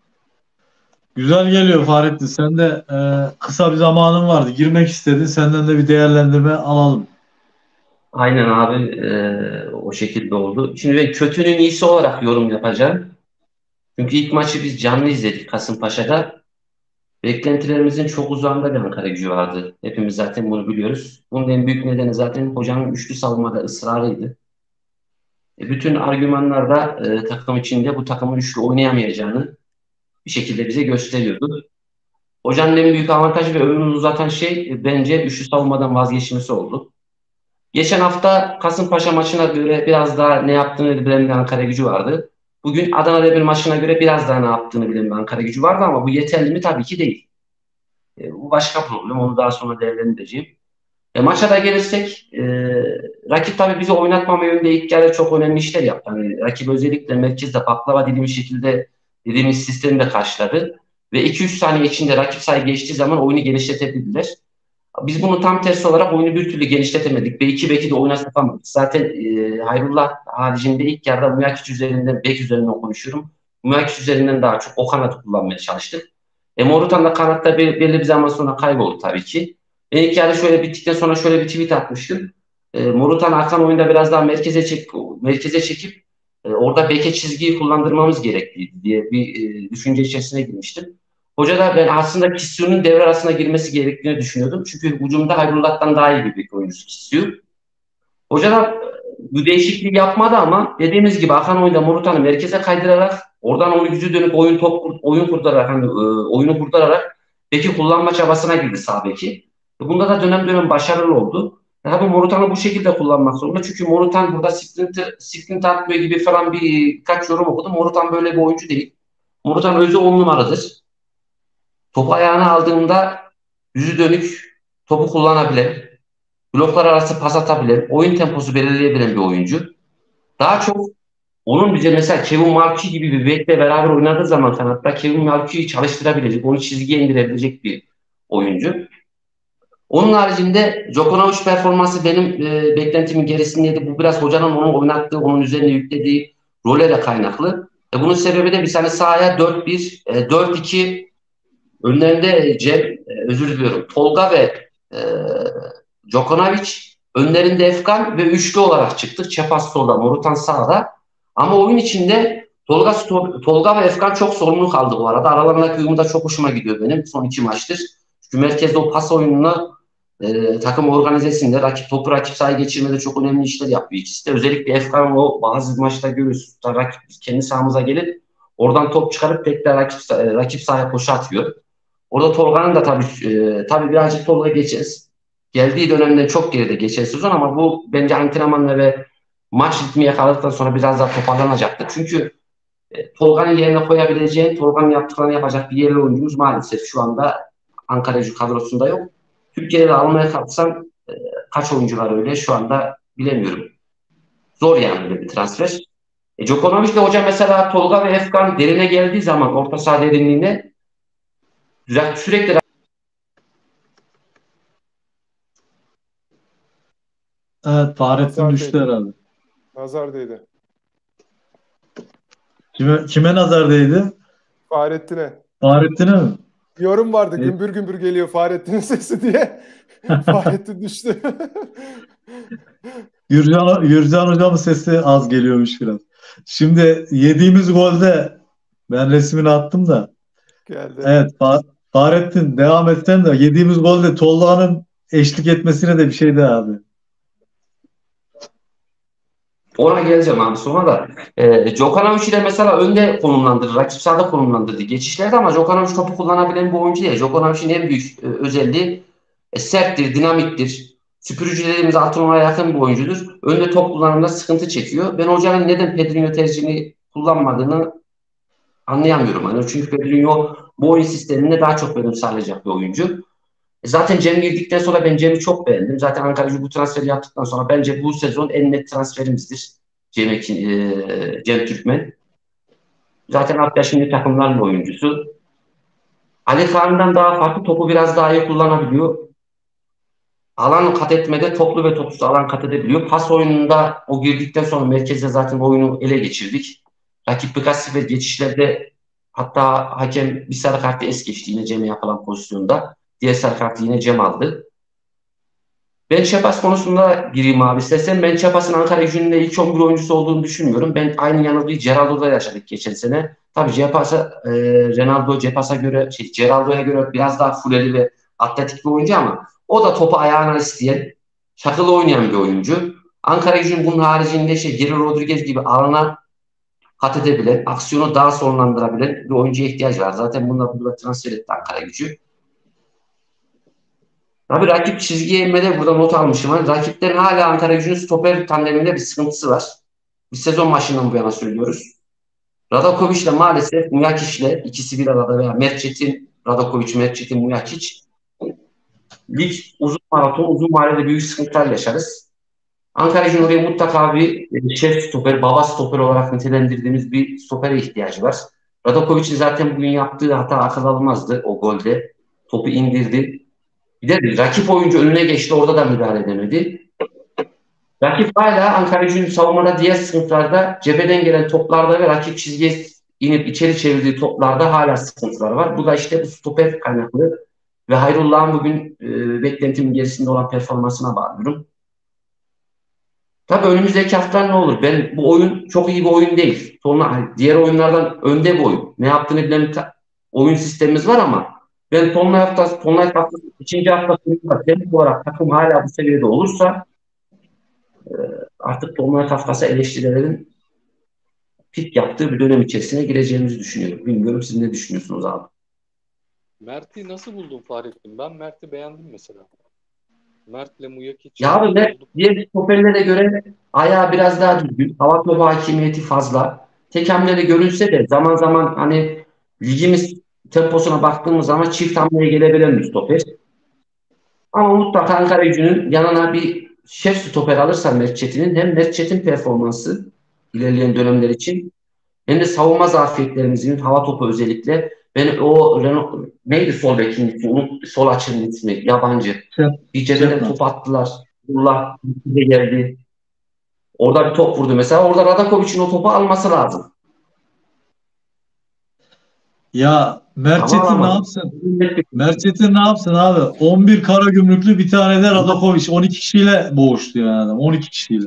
[SPEAKER 3] Güzel geliyor Fahrettin. Sen de kısa bir zamanın vardı. Girmek istedin. Senden de bir değerlendirme alalım.
[SPEAKER 8] Aynen abi. O şekilde oldu. Şimdi ben kötünün iyisi olarak yorum yapacağım. Çünkü ilk maçı biz canlı izledik Kasımpaşa'da. Beklentilerimizin çok uzağında bir Ankaragücü vardı. Hepimiz zaten bunu biliyoruz. Bunun en büyük nedeni zaten hocanın üçlü savunmada ısrarıydı. Bütün argümanlar da takım içinde bu takımın üçlü oynayamayacağını bir şekilde bize gösteriyordu. Hocanın en büyük avantajı ve ömrünü uzatan şey bence üçlü savunmadan vazgeçmesi oldu. Geçen hafta Kasımpaşa maçına göre biraz daha ne yaptığını bilen bir Ankaragücü vardı. Bugün Adana Demir maçına göre biraz daha ne yaptığını bilen bir Ankaragücü vardı ama bu yeterli mi? Tabii ki değil. Bu başka problem. Onu daha sonra değerlendireceğim. Maça da gelirsek rakip tabii bizi oynatmama yönünde ilk yarıda çok önemli işler yaptı. Yani rakip özellikle merkezde baklava dilimi şekilde dediğimiz sistemi de karşıladı. Ve 2-3 saniye içinde rakip sayı geçtiği zaman oyunu genişletebildiler. Biz bunu tam tersi olarak oyunu bir türlü genişletemedik. Belki de oynatamadık. Zaten Hayrullah haricinde ilk yarıda Mujakic üzerinden, bek üzerinden konuşuyorum. Mujakic üzerinden daha çok o kanatı kullanmaya çalıştık. Morutan da kanatta belli bir zaman sonra kayboldu tabii ki. Ben ilk yarı şöyle bittikten sonra şöyle bir tweet atmıştım. Morutan akan oyunda biraz daha merkeze çekip orada beke çizgiyi kullandırmamız gerektiği diye bir düşünce içerisine girmiştim. Hoca da ben aslında Kisyu'nun devre arasına girmesi gerektiğini düşünüyordum. Çünkü hücumda Hayrullah'tan daha iyi bir bek oyuncusu Kisyu. Hoca da bu değişikliği yapmadı ama dediğimiz gibi akan oyunda Morutan'ı merkeze kaydırarak oradan onu gücü dönüp oyunu kurdurarak beki kullanma çabasına girdi sağ beki. Bunda da dönem dönem başarılı oldu. Tabii Morutan'ı bu şekilde kullanmak zorunda. Çünkü Morutan burada sprint atmıyor gibi falan birkaç yorum okudum. Morutan böyle bir oyuncu değil. Morutan özü 10 numaradır. Topu ayağına aldığında yüzü dönük topu kullanabilen, bloklar arası pas atabilen, oyun temposu belirleyebilen bir oyuncu. Daha çok onun bize mesela Kevin Malki gibi bir bekle beraber oynadığı zaman kanatta Kevin Malki'yi çalıştırabilecek, onu çizgiye indirebilecek bir oyuncu. Onun haricinde Djokovic performansı benim beklentimin gerisindeydi. Bu biraz hocanın onu oynattığı, onun üzerine yüklediği role de kaynaklı. Bunun sebebi de bir tane sahaya 4-1, 4-2 önlerinde Tolga ve Djokovic, önlerinde Efkan ve üçlü olarak çıktık. Çepas solda, Morutan sağda. Ama oyun içinde Tolga ve Efkan çok sorumluluk aldı bu arada. Aralarındaki uyumu da çok hoşuma gidiyor benim son 2 maçtır. Çünkü merkezde o pas oyununa takım organizesinde topu rakip sahaya geçirmede çok önemli işler yapıyor ikisi de. Özellikle Efkan o bazı maçta görüyoruz. Rakip kendi sahamıza gelip oradan top çıkarıp tekrar rakip sahaya koşu atıyor. Orada Tolga'nın da tabii birazcık Tolga geldiği dönemden çok geride geçen sezon ama bu bence antrenmanla ve maç ritmi yakaladıktan sonra biraz daha toparlanacaktır. Çünkü Tolga'nın yerine koyabileceğin, Tolga'nın yaptıklarını yapacak bir yerli oyuncumuz maalesef şu anda Ankaragücü kadrosunda yok. Türkiye'de almaya kalksan kaç oyuncu var öyle şu anda bilemiyorum. Zor yani böyle bir transfer. Djokovic de hocam mesela Tolga ve Efkan derine geldiği zaman orta saha derinliğine sürekli
[SPEAKER 3] Evet, Fahrettin düştü herhalde.
[SPEAKER 4] Nazar değdi.
[SPEAKER 3] Kime nazar değdi?
[SPEAKER 4] Fahrettin'e.
[SPEAKER 3] Fahrettin'e mi?
[SPEAKER 4] Yorum vardı. Gümbür gümbür geliyor Fahrettin'in sesi diye. Fahrettin düştü.
[SPEAKER 3] Gürcan hocamın sesi az geliyormuş biraz. Şimdi yediğimiz golde Ben resmini attım da.
[SPEAKER 4] Geldi.
[SPEAKER 3] Evet, Fahrettin devam etsen de yediğimiz golde Tolga'nın eşlik etmesine de bir şeydi abi.
[SPEAKER 8] Ona geleceğim abi sonra da. Djokovic'i de mesela önde konumlandırır. Rakip sahada konumlandırdı geçişlerde ama Djokovic topu kullanabilen bir oyuncu değil. Djokovic'in en büyük özelliği serttir, dinamiktir. Süpürücü dediğimiz Altınoluk'a yakın bir oyuncudur. Önde top kullanımında sıkıntı çekiyor. Ben hocanın neden Pedrinho tercihini kullanmadığını anlayamıyorum. Hani çünkü Pedrinho bu oyun sisteminde daha çok verim sağlayacak bir oyuncu. Zaten Cem girdikten sonra ben Cem'i çok beğendim. Zaten Ankara'cı bu transferi yaptıktan sonra bence bu sezon en net transferimizdir. Cem Türkmen. Zaten alt yaşında takımların oyuncusu. Ali Kaan'dan daha farklı topu biraz daha iyi kullanabiliyor. Alan kat etmede toplu ve topsuz alan kat edebiliyor. Pas oyununda o girdikten sonra merkezde zaten oyunu ele geçirdik. Rakip birkaç sefer geçişlerde hatta hakem bir sarı kartı es geçti yine Cem'e yapılan pozisyonda. Diğer sarı kartı yine Cem aldı. Ben Çapas konusunda gireyim abi istersen. Ben Çapas'ın Ankara Gücü'nün ilk 11 oyuncusu olduğunu düşünmüyorum. Ben aynı yanılgıyı Geraldo'da yaşadık geçen sene. Tabii Geraldo'ya göre biraz daha fuleli ve atletik bir oyuncu ama o da topu ayağına isteyen, çakılı oynayan bir oyuncu. Ankara Gücü'nün bunun haricinde Geri Rodriguez gibi alana kat edebilen, aksiyonu daha sonlandırabilen bir oyuncuya ihtiyaç var. Zaten bununla transfer etti Ankara Gücü. Tabii rakip çizgiye inmede burada not almışım. Hani rakiplerin hala Ankara Gücü'nün stoper tandeminde bir sıkıntısı var. Bir sezon başından bu yana söylüyoruz. Radakovic'le maalesef Muyakic'le ikisi bir arada veya Radakovic, Muyakich lig uzun maraton, uzun vadede büyük sıkıntılar yaşarız. Ankara Gücü'nün oraya mutlaka bir şef stoper, baba stoper olarak nitelendirdiğimiz bir stopere ihtiyacı var. Radakovic'in zaten bugün yaptığı hata akıl almazdı o golde. Topu indirdi. Bir de rakip oyuncu önüne geçti. Orada da müdahale edemedi. Rakip hala Ankara Gücü'nün savunmada diğer sınıflarda cepheden gelen toplarda ve rakip çizgiye inip içeri çevirdiği toplarda hala sıkıntılar var. Bu da işte bu stoper kaynaklı ve Hayrullah'ın bugün beklentimin gerisinde olan performansına bağlıyorum. Tabii önümüzdeki haftalar ne olur? Bu oyun çok iyi bir oyun değil. Sonra diğer oyunlardan önde bir oyun. Ne yaptığını bilen oyun sistemimiz var ama ben Tonlay haftası ikinci haftasında tempo olarak takım hala bu seviyede olursa artık Tonlay haftası eleştirilerin pik yaptığı bir dönem içerisine gireceğimizi düşünüyorum. Bilmiyorum siz ne düşünüyorsunuz abi?
[SPEAKER 5] Mert'i nasıl buldun Fahrettin? Ben Mert'i beğendim mesela. Mert'le Muyakic.
[SPEAKER 8] Ya abi Mert diğer stoperlere göre ayağı biraz daha düzgün. Hava topu hakimiyeti fazla. Tek hamlede görünse de zaman zaman hani ligimiz temposuna baktığımız zaman çift hamleye gelebilen bir stoper. Ama mutlaka Ankara Gücü'nün yanına bir şef stoper alırsa Mert Çetin'in hem Mert Çetin performansı ilerleyen dönemler için hem de savunma zafiyetlerimizin hava topu özellikle ben o neydi sol bekin ismi? Sol açının ismi yabancı. Bir cepheden top attılar. Allah bize geldi. Orada bir top vurdu mesela. Orada Radakovic'in o topu alması lazım.
[SPEAKER 3] Ya Mertçetin ne yapsın? Mertçetin ne yapsın abi? 11 Karagümrüklü bir tane de Radakovic 12 kişiyle boğuştu yani adam. 12 kişiyle.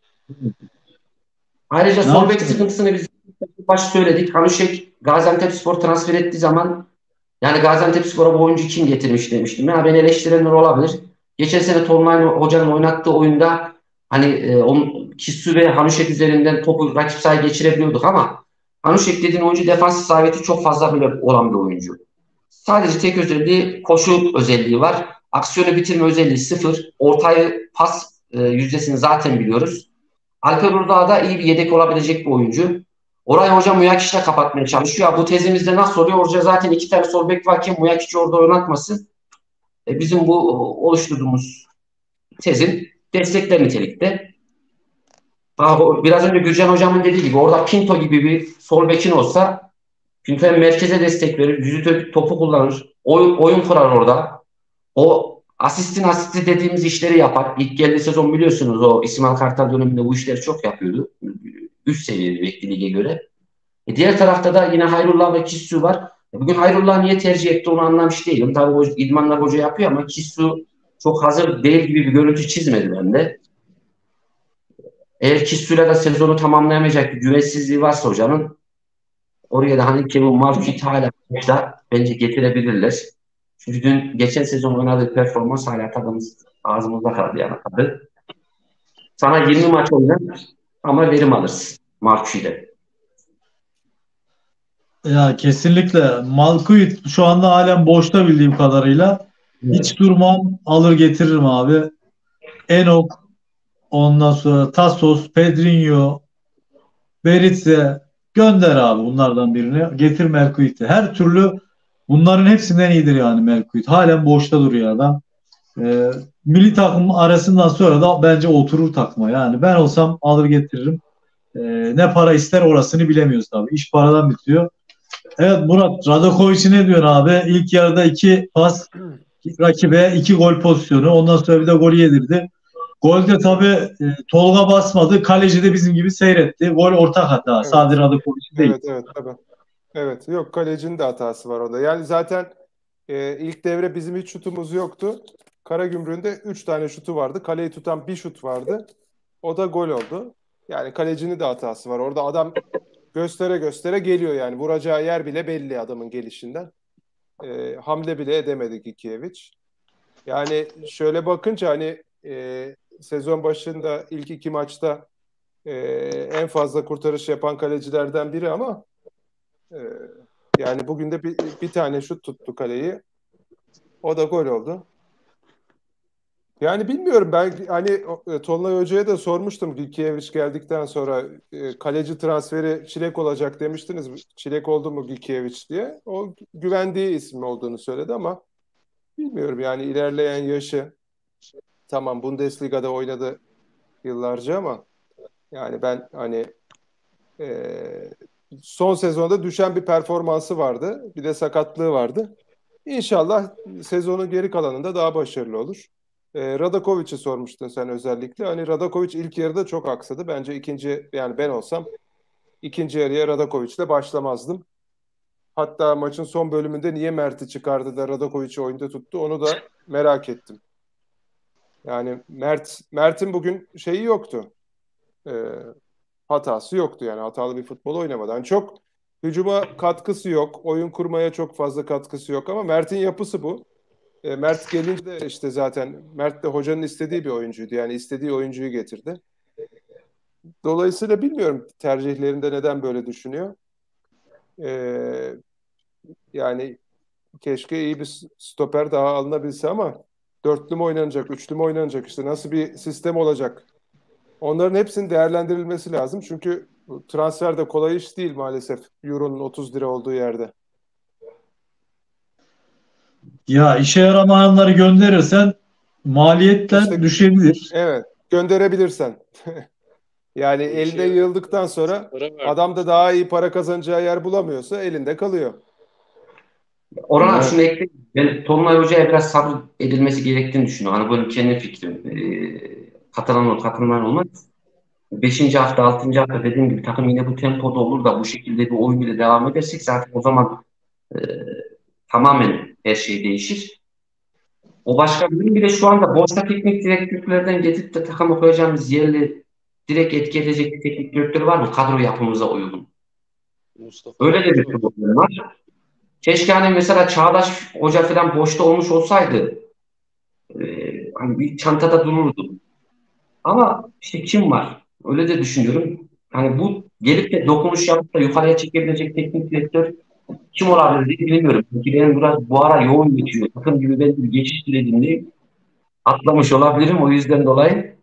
[SPEAKER 8] Ayrıca sol bek sıkıntısını biz başı söyledik. Hanuşek Gaziantepspor transfer ettiği zaman yani Gaziantepspor'a bu oyuncu kim getirmiş demiştim. Ya ben eleştirenler olabilir. Geçen sene Tolunay Hoca'nın oynattığı oyunda hani Kissu ve Hanuşek üzerinden topu rakip sahaya geçirebiliyorduk ama Hanuşek dediğin oyuncu defansif isabeti çok fazla bile olan bir oyuncu. Sadece tek özelliği koşu özelliği var. Aksiyonu bitirme özelliği sıfır. Ortayı pas yüzdesini zaten biliyoruz. Alper Uludağ da iyi bir yedek olabilecek bir oyuncu. Orayı hoca Muyakic'le kapatmaya çalışıyor. Ya bu tezimizde nasıl oluyor? Hoca zaten 2 tane sol bek varken Muyakic'i orada oynatması bizim bu oluşturduğumuz tezin destekler nitelikte. Biraz önce Gürcan hocamın dediği gibi orada Pinto gibi bir sol bekin olsa Pinto hem merkeze destek verir, yüzü topu kullanır, oyun kurar orada. O asisti dediğimiz işleri yapar. İlk geldiği sezon biliyorsunuz o İsmail Kartal döneminde bu işleri çok yapıyordu. Üst seviyede bekli lige göre. Diğer tarafta da yine Hayrullah ve Kissu var. Bugün Hayrullah niye tercih etti onu anlamış değilim. Tabii idmanlar hoca yapıyor ama Kissu çok hazır değil gibi bir görüntü çizmedi bende. Eğer Kissu'yla da sezonu tamamlayamayacak bir güvensizliği varsa hocanın Oraya da hani Kevin Malcuit hala da bence getirebilirler. Çünkü geçen sezon oynadığı performans hala tadımız ağzımızda kaldı yani tadı. Sana 20 maç oynar ama verim alırsın Malcuit'e.
[SPEAKER 3] Ya kesinlikle. Malkuit şu anda halen boşta bildiğim kadarıyla. Hiç durmam, alır getiririm abi. Enok, ondan sonra Tassos, Pedrinho, Beritze, gönder abi bunlardan birini. Getir Melkuit'i. Her türlü bunların hepsinden iyidir yani Melkuit. Halen boşta duruyor adam. Milli takım arasından sonra da bence oturur takma. Yani ben olsam alır getiririm. Ne para ister orasını bilemiyoruz tabii. İş paradan bitiyor. Evet Murat, Radakovic'i ne diyorsun abi? İlk yarıda 2 pas rakibe, 2 gol pozisyonu. Ondan sonra bir de gol yedirdi. Golde tabii Tolga basmadı. Kaleci de bizim gibi seyretti. Gol ortak hata.
[SPEAKER 4] Evet.
[SPEAKER 3] Sadece Radakovic değil.
[SPEAKER 4] Evet tabii. Evet, yok, kalecinin de hatası var orada. Yani zaten ilk devre bizim hiç şutumuz yoktu. Karagümrük'ün de 3 tane şutu vardı. Kaleyi tutan bir şut vardı. O da gol oldu. Yani kalecinin de hatası var. Orada adam göstere göstere geliyor yani. Vuracağı yer bile belli adamın gelişinden. Hamle bile edemedi Gikiewicz. Yani şöyle bakınca hani sezon başında ilk 2 maçta en fazla kurtarış yapan kalecilerden biri ama yani bugün de bir tane şut tuttu kaleyi. O da gol oldu. Yani bilmiyorum, ben hani Tolunay Hoca'ya da sormuştum Gikiewicz geldikten sonra kaleci transferi Çilek olacak demiştiniz. Çilek oldu mu Gikiewicz diye. O güvendiği isim olduğunu söyledi ama bilmiyorum yani ilerleyen yaşı, tamam Bundesliga'da oynadı yıllarca ama yani ben hani son sezonda düşen bir performansı vardı. Bir de sakatlığı vardı. İnşallah sezonun geri kalanında daha başarılı olur. Radakovic'i sormuştun sen özellikle. Hani Radakovic ilk yarıda çok aksadı. Bence yani ben olsam ikinci yarıya Radakovic'le başlamazdım. Hatta maçın son bölümünde niye Mert'i çıkardı da Radakovic'i oyunda tuttu onu da merak ettim. Yani Mert'in bugün şeyi yoktu. Hatası yoktu yani. Hatalı bir futbol oynamadı. Yani çok hücuma katkısı yok. Oyun kurmaya çok fazla katkısı yok ama Mert'in yapısı bu. Mert gelince de işte zaten Mert de hocanın istediği bir oyuncuydu. Yani istediği oyuncuyu getirdi. Dolayısıyla bilmiyorum tercihlerinde neden böyle düşünüyor. Yani keşke iyi bir stoper daha alınabilse ama dörtlü mü oynanacak, üçlü mü oynanacak, işte nasıl bir sistem olacak? Onların hepsinin değerlendirilmesi lazım. Çünkü transfer de kolay iş değil maalesef. Euro'nun 30 lira olduğu yerde.
[SPEAKER 3] Ya işe yaramayanları gönderirsen maliyetten
[SPEAKER 4] İşte,
[SPEAKER 3] düşebilir.
[SPEAKER 4] evet, gönderebilirsen. Yani elinde yığıldıktan sonra adam da daha iyi para kazanacağı yer bulamıyorsa elinde kalıyor.
[SPEAKER 8] Orhan şunu ekleyeyim. Ben Tolunay Hoca'ya biraz sabır edilmesi gerektiğini düşünüyorum. Hani benim kendi fikrim. Katılmayan olmaz. 5. hafta, 6. hafta dediğim gibi takım yine bu tempoda olur da bu şekilde bir oyun bile devam edersek zaten o zaman tamamen her şey değişir. O başka bir de şu anda boşta teknik direktörlerden getirip de takıma koyacağımız yerli direkt etki edecek bir teknik direktör var mı? Kadro yapımıza uygun. Öyle de bir problem var. Keşke hani mesela Çağdaş Hoca falan boşta olmuş olsaydı hani bir çantada dururdu. Ama işte kim var? Öyle de düşünüyorum. Hani bu gelip de dokunuş yapıp da yukarıya çekebilecek teknik direktör kim olabilir diye bilmiyorum. Çünkü benim biraz bu ara yoğun geçiyor. Takım gibi ben bir geçiş sürecinde atlamış olabilirim o yüzden dolayı.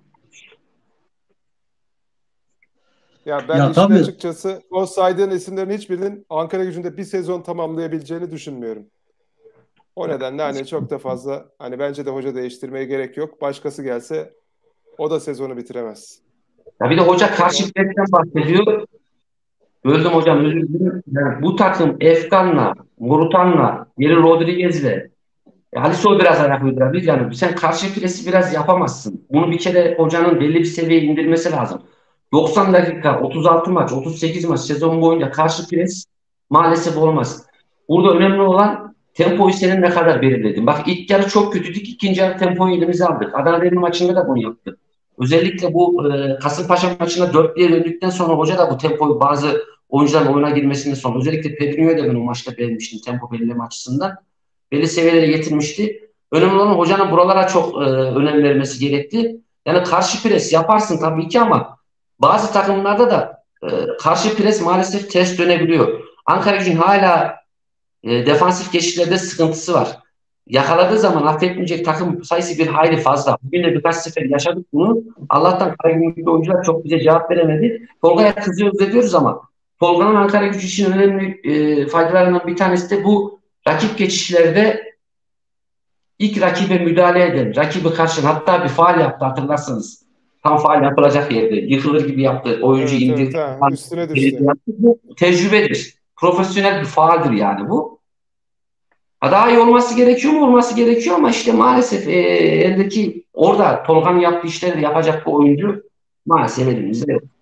[SPEAKER 4] Ya ben işin açıkçası o saydığın isimlerin hiçbirinin Ankaragücü'nde bir sezon tamamlayabileceğini düşünmüyorum. O nedenle hani çok da fazla hani bence de hoca değiştirmeye gerek yok. Başkası gelse o da sezonu bitiremez.
[SPEAKER 8] Ya bir de hoca karşılıklarından bahsediyor. Böldüm hocam, özür dilerim. Yani bu takım Efkan'la, Morutan'la, Yeri Rodriguez'le Halisoy biraz ayak uydurabilir. Yani sen karşı presi biraz yapamazsın. Bunu bir kere hocanın belli bir seviyeye indirmesi lazım. 90 dakika, 36 maç, 38 maç sezon boyunca karşı pres maalesef olmaz. Burada önemli olan tempoyu senin ne kadar belirledin. Bak ilk yarı çok kötüydük. İkinci yarı tempoyu elimize aldık. Adana Demir maçında da bunu yaptık. Özellikle bu Kasımpaşa maçında 4-1'e döndükten sonra hoca da bu tempoyu bazı oyuncuların oyuna girmesinde son. Özellikle Pedrinho'yu da ben o maçta beğenmiştim tempo belirleme açısından. Belli seviyelere getirmişti. Önemli olan hocanın buralara çok önem vermesi gerekti. Yani karşı pres yaparsın tabii ki ama bazı takımlarda da karşı pres maalesef ters dönebiliyor. Ankaragücü'nün hala defansif geçişlerde sıkıntısı var. Yakaladığı zaman affetmeyecek takım sayısı bir hayli fazla. Bugün de birkaç sefer yaşadık bunu. Allah'tan Karagümrük'te oyuncular çok bize cevap veremedi. Tolga'ya kızıyoruz ediyoruz ama Tolga'nın Ankaragücü için önemli faydalarından bir tanesi de bu rakip geçişlerde ilk rakibe müdahale eden, rakibi karşın hatta bir faul yaptı hatırlarsanız. Tam faul yapılacak yerde yıkılır gibi yaptı. Oyuncu
[SPEAKER 4] Evet,
[SPEAKER 8] indirdi.
[SPEAKER 4] evet, üstüne düştü.
[SPEAKER 8] Bu tecrübedir. Profesyonel bir faaldir yani bu. Daha iyi olması gerekiyor mu? Olması gerekiyor ama işte maalesef eldeki orada Tolga'nın yaptığı işleri de yapacak bu oyuncu maalesef elimizde yok.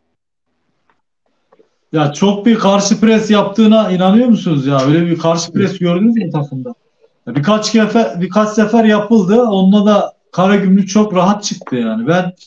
[SPEAKER 3] Ya çok bir karşı pres yaptığına inanıyor musunuz ya? Öyle bir karşı pres gördünüz mü takımda? Birkaç sefer yapıldı. Onunla da Karagümrük çok rahat çıktı yani.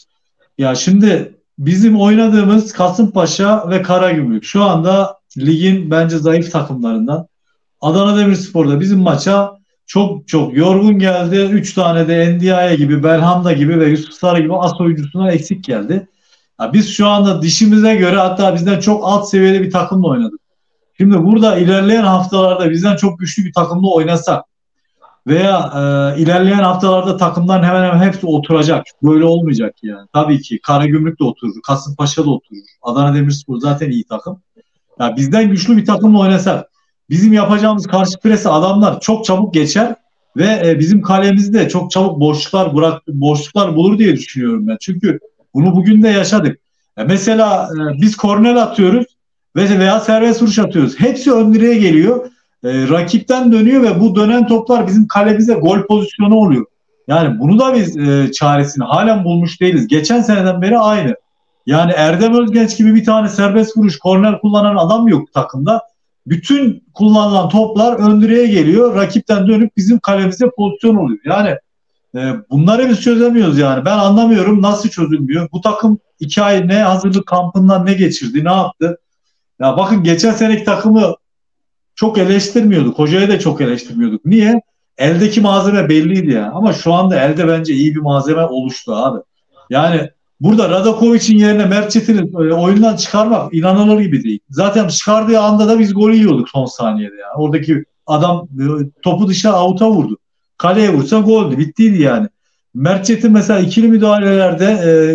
[SPEAKER 3] Ya şimdi bizim oynadığımız Kasımpaşa ve Karagümrük şu anda ligin bence zayıf takımlarından. Adana Demirspor'da bizim maça çok çok yorgun geldi. 3 tane de Ndiaye gibi, Belhanda gibi ve Yusuf Sarı gibi as oyuncusundan eksik geldi. Ya biz şu anda dişimize göre hatta bizden çok alt seviyede bir takımla oynadık. Şimdi burada ilerleyen haftalarda bizden çok güçlü bir takımla oynasak veya ilerleyen haftalarda takımların hemen hemen hepsi oturacak. Böyle olmayacak yani. Tabii ki Karagümrük de oturur, Kasımpaşa da oturur. Adana Demirspor zaten iyi takım. Ya bizden güçlü bir takımla oynasak bizim yapacağımız karşı presi adamlar çok çabuk geçer ve bizim kalemizde çok çabuk boşluklar bulur diye düşünüyorum ben. Çünkü bunu bugün de yaşadık. Mesela biz korner atıyoruz veya serbest vuruş atıyoruz. Hepsi ön direğe geliyor. Rakipten dönüyor ve bu dönen toplar bizim kalemize gol pozisyonu oluyor. Yani bunu da biz çaresini halen bulmuş değiliz. Geçen seneden beri aynı. Yani Erdem Özgenç gibi bir tane serbest vuruş, korner kullanan adam yok takımda. Bütün kullanılan toplar ön direğe geliyor. Rakipten dönüp bizim kalemize pozisyon oluyor. Yani bunları biz çözemiyoruz yani. Ben anlamıyorum nasıl çözülmüyor. Bu takım 2 ay ne hazırlık kampından ne geçirdi, ne yaptı? Ya bakın geçen seneki takımı çok eleştirmiyorduk. Hocayı da çok eleştirmiyorduk. Niye? Eldeki malzeme belliydi ya. Ama şu anda elde bence iyi bir malzeme oluştu abi. Yani burada Radakovic'in yerine Mert Çetin'i oyundan çıkarmak inanılır gibi değil. Zaten çıkardığı anda da biz golü yiyorduk son saniyede yani. Oradaki adam topu dışarı avuta vurdu. Kaleye vursa goldü. Bittiydi yani. Mert Çetin mesela ikili müdahalelerde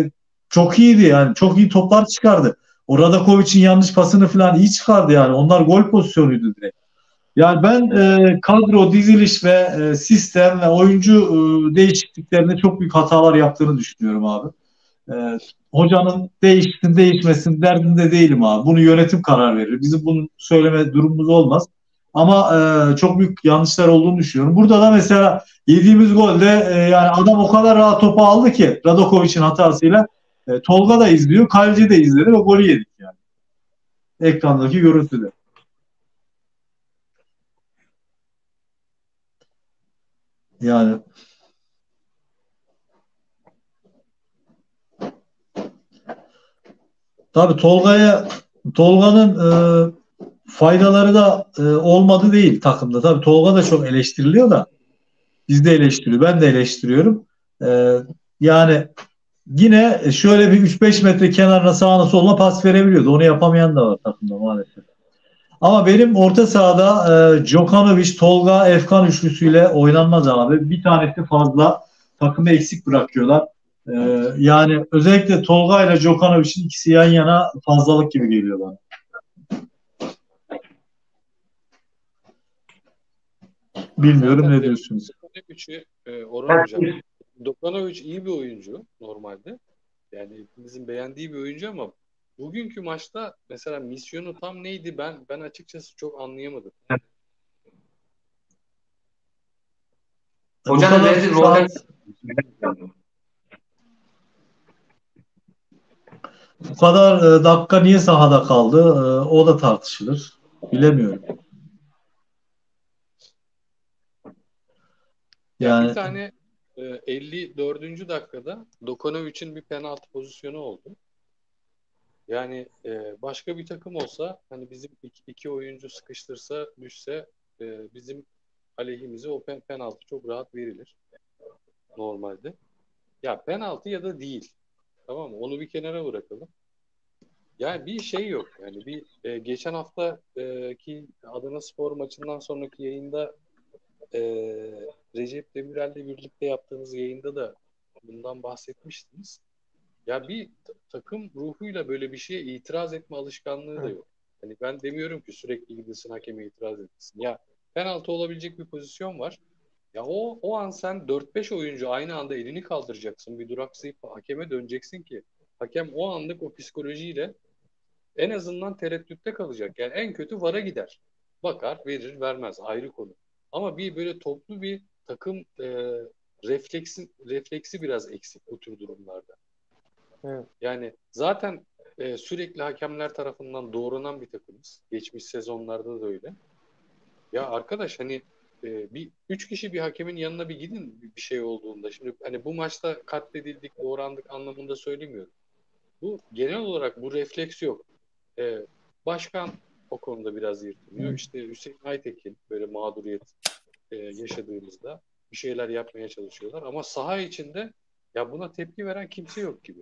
[SPEAKER 3] çok iyiydi yani. Çok iyi toplar çıkardı. O Radakovic'in yanlış pasını falan iyi çıkardı yani. Onlar gol pozisyonuydu direkt. Yani ben kadro, diziliş ve sistem ve oyuncu değişikliklerinde çok büyük hatalar yaptığını düşünüyorum abi. Hocanın değişsin değişmesin derdinde değilim abi. Bunu yönetim karar verir. Bizim bunu söyleme durumumuz olmaz. Ama çok büyük yanlışlar olduğunu düşünüyorum. Burada da mesela yediğimiz golde yani adam o kadar rahat topu aldı ki Radakovic'in hatasıyla Tolga da izliyor, kaleci de izledi ve golü yedik yani. Ekrandaki görüntüde. Yani tabii Tolga'nın faydaları da olmadı değil takımda. Tabii Tolga da çok eleştiriliyor da biz de eleştiriyor. Ben de eleştiriyorum. Yani yine şöyle bir 3-5 metre kenarına sağına soluna pas verebiliyordu. Onu yapamayan da var takımda maalesef. Ama benim orta sahada Djokanovic, Tolga, Efkan üçlüsüyle oynanmaz abi. Bir tanesi fazla takımı eksik bırakıyorlar. Yani özellikle Tolga ile Djokovic'in ikisi yan yana fazlalık gibi geliyor bana. Bilmiyorum ne diyorsunuz?
[SPEAKER 5] Orhan Hocam. Djokanovic iyi bir oyuncu normalde. Yani hepimizin beğendiği bir oyuncu ama bugünkü maçta mesela misyonu tam neydi ben açıkçası çok anlayamadım.
[SPEAKER 8] Hocanın verdiği rolden
[SPEAKER 3] bu kadar dakika niye sahada kaldı? O da tartışılır. Bilemiyorum.
[SPEAKER 5] Yani bir tane 54. dakikada Dokonovic'in bir penaltı pozisyonu oldu. Yani başka bir takım olsa hani bizim iki oyuncu sıkıştırsa düşse bizim aleyhimize o penaltı çok rahat verilir normalde. Ya penaltı ya da değil. Tamam mı? Onu bir kenara bırakalım. Yani bir şey yok. Yani bir geçen hafta ki Adanaspor maçından sonraki yayında e, Recep Demirel'le birlikte yaptığınız yayında da bundan bahsetmiştiniz. Ya bir takım ruhuyla böyle bir şeye itiraz etme alışkanlığı da yok. Hani ben demiyorum ki sürekli gidilsin hakeme itiraz edilsin. Ya penaltı olabilecek bir pozisyon var. Ya o an sen 4-5 oyuncu aynı anda elini kaldıracaksın. Bir duraksayıp hakeme döneceksin ki hakem o anlık o psikolojiyle en azından tereddütte kalacak. Yani en kötü VAR'a gider. Bakar, verir, vermez. Ayrı konu. Ama bir böyle toplu bir takım refleksi biraz eksik bu tür durumlarda.
[SPEAKER 4] Evet.
[SPEAKER 5] Yani zaten sürekli hakemler tarafından doğranan bir takımız. Geçmiş sezonlarda da öyle. Ya arkadaş hani bir 3 kişi bir hakemin yanına bir gidin bir şey olduğunda. Şimdi hani bu maçta katledildik, doğrandık anlamında söylemiyorum. Bu genel olarak bu refleks yok. Başkan o konuda biraz yırtınıyor. İşte Hüseyin Aytekin böyle mağduriyet yaşadığımızda bir şeyler yapmaya çalışıyorlar. Ama saha içinde ya buna tepki veren kimse yok gibi.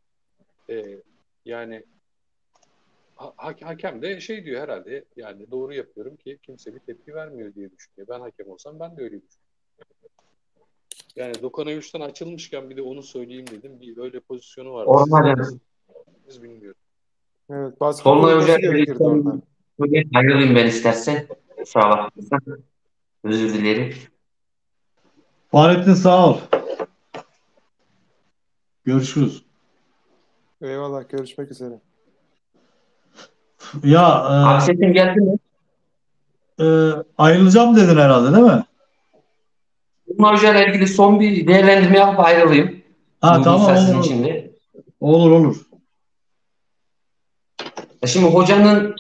[SPEAKER 5] Yani hakem de şey diyor herhalde yani doğru yapıyorum ki kimse bir tepki vermiyor diye düşünüyor. Ben hakem olsam ben de öyle düşünüyorum. Yani Dokanoviç'ten açılmışken bir de onu söyleyeyim dedim. Bir öyle pozisyonu vardı.
[SPEAKER 8] Orhan
[SPEAKER 5] Siz bilmiyorum.
[SPEAKER 4] Evet. Baskı
[SPEAKER 8] Tolunay
[SPEAKER 4] kurulması
[SPEAKER 8] Hoca'yla
[SPEAKER 4] gerekirdi orada.
[SPEAKER 8] birlikte ayrılayım ben istersen. Kusura bakmazsan. Özür dilerim.
[SPEAKER 3] Fahrettin sağ ol. Görüşürüz.
[SPEAKER 4] Eyvallah. Görüşmek üzere.
[SPEAKER 3] Ya
[SPEAKER 8] Abi sesim geldi mi?
[SPEAKER 3] ayrılacağım dedin herhalde değil mi?
[SPEAKER 8] Tolunay Hoca'yla ilgili son bir değerlendirme yapıp ayrılayım.
[SPEAKER 3] Ha tamam
[SPEAKER 8] Uygunsa sizin
[SPEAKER 3] olur.
[SPEAKER 8] için de.
[SPEAKER 3] Olur.
[SPEAKER 8] Şimdi hocanın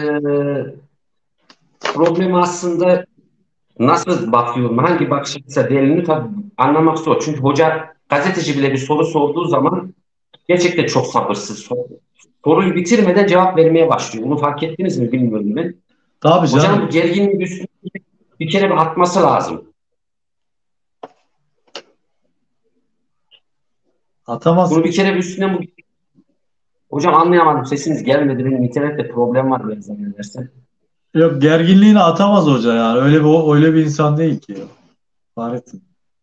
[SPEAKER 8] problemi aslında nasıl bakıyorum, hangi bakış açısı değerini tabii anlamak zor. Çünkü hoca gazeteci bile bir soru sorduğu zaman gerçekten çok sabırsız. Soruyu bitirmeden cevap vermeye başlıyor. Bunu fark ettiniz mi bilmiyorum ben.
[SPEAKER 3] Tabii
[SPEAKER 8] Hocanın
[SPEAKER 3] canım.
[SPEAKER 8] bu gerginliği üstüne bir kere bir atması lazım.
[SPEAKER 3] Atamaz.
[SPEAKER 8] Bunu bir kere bir üstüne hocam anlayamadım, sesiniz gelmedi, benim internette problem var ben zannedersem.
[SPEAKER 3] Yok gerginliğini atamaz hoca yani. Öyle bir insan değil ki. Fahrettin.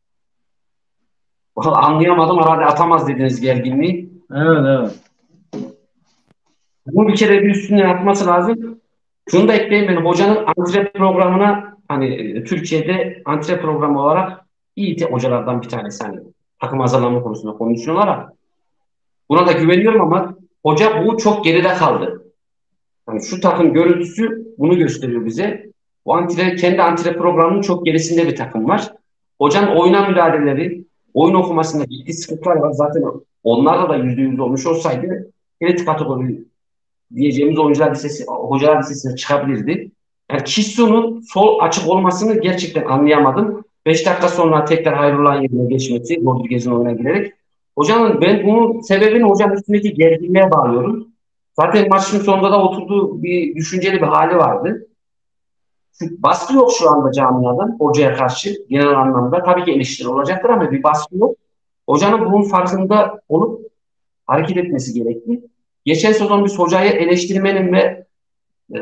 [SPEAKER 8] Anlayamadım, herhalde atamaz dediniz gerginliği.
[SPEAKER 3] Evet.
[SPEAKER 8] Bunu bir kere bir üstüne atması lazım. Şunu da ekleyeyim, benim hocanın antre programına hani Türkiye'de antre programı olarak iyi hocalardan bir tanesi. Hani takım hazırlama konusunda kondisyon olarak. Buna da güveniyorum ama hoca bu çok geride kaldı. Yani şu takım görüntüsü bunu gösteriyor bize. Bu kendi antre programının çok gerisinde bir takım var. Hocanın oyuna müdahaleleri, oyun okumasında ciddi sıkıntılar var. Zaten onlarla da %100 olmuş olsaydı elit kategori diyeceğimiz hocalar listesine çıkabilirdi. Yani Kissu'nun sol açık olmasını gerçekten anlayamadım. 5 dakika sonra tekrar Hayrullah'ın yerine geçmesi, Rodriguez'in oyuna girerek. Hocanın, ben bunun sebebini hocanın üstündeki gerginliğe bağlıyorum. Zaten maçın sonunda da oturduğu bir düşünceli bir hali vardı. Çünkü baskı yok şu anda camiadan hocaya karşı genel anlamda. Tabii ki eleştiri olacaktır ama bir baskı yok. Hocanın bunun farkında olup hareket etmesi gerekli. Geçen sezon biz hocayı eleştirmenin ve e,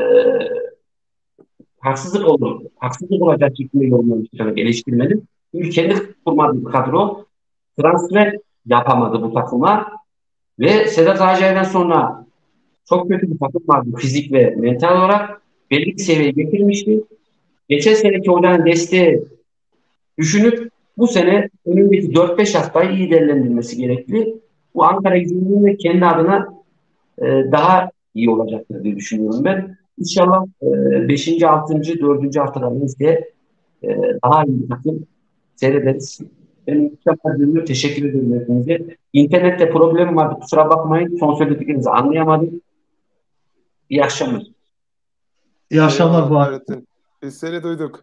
[SPEAKER 8] haksızlık olacak şekilde yorumlamıştık, eleştirmenin. Çünkü kendi kurmadığı bir kadro transfer yapamadı bu takıma ve Sedat Ağacay'dan sonra çok kötü bir takım vardı fizik ve mental olarak. Belli bir seviyeye getirmişti. Geçen seneki hocanın desteği düşünüp bu sene önündeki 4-5 haftayı iyi değerlendirmesi gerekli. Bu Ankara Gücü'nün de kendi adına daha iyi olacaktır diye düşünüyorum ben. İnşallah 5. 6. 4. haftalarımızda daha iyi bir takım seyrederiz. Ben mükemmel teşekkür ederim hepinize. İnternette problem vardı. Kusura bakmayın. Son söylediklerinizi anlayamadım. İyi akşamlar.
[SPEAKER 3] İyi akşamlar
[SPEAKER 4] Fahrettin. Biz seni duyduk.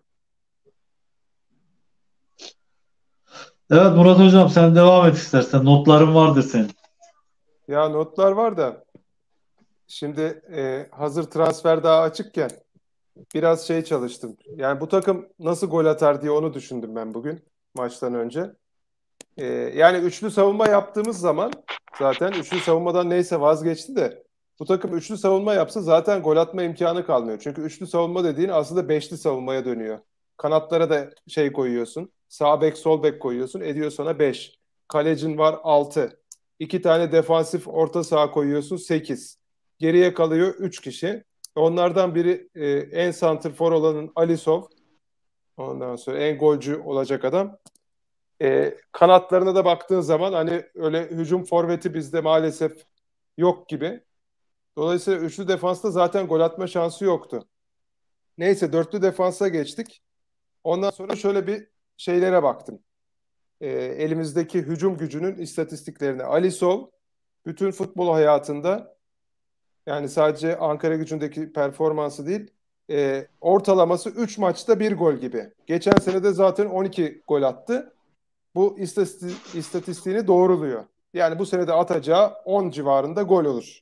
[SPEAKER 3] Evet Murat Hocam sen devam et istersen. Notların vardır senin.
[SPEAKER 4] Ya notlar var da Şimdi hazır transfer daha açıkken biraz çalıştım. Yani bu takım nasıl gol atar diye onu düşündüm ben bugün maçtan önce. Yani üçlü savunma yaptığımız zaman zaten üçlü savunmadan neyse vazgeçti de bu takım üçlü savunma yapsa zaten gol atma imkanı kalmıyor. Çünkü üçlü savunma dediğin aslında beşli savunmaya dönüyor. Kanatlara da koyuyorsun. Sağ bek sol bek koyuyorsun. Ediyor sana 5. Kalecin var 6. 2 tane defansif orta saha koyuyorsun 8. Geriye kalıyor 3 kişi. Onlardan biri en santrfor olanın Alisov. Ondan sonra en golcü olacak adam. Kanatlarına da baktığın zaman hani öyle hücum forveti bizde maalesef yok gibi. Dolayısıyla üçlü defansta zaten gol atma şansı yoktu. Neyse dörtlü defansa geçtik. Ondan sonra şöyle bir şeylere baktım. Elimizdeki hücum gücünün istatistiklerine. Alisov bütün futbol hayatında yani sadece Ankaragücü'ndeki performansı değil ortalaması 3 maçta 1 gol gibi. Geçen sene de zaten 12 gol attı. Bu istatistiğini doğruluyor. Yani bu sene de atacağı 10 civarında gol olur.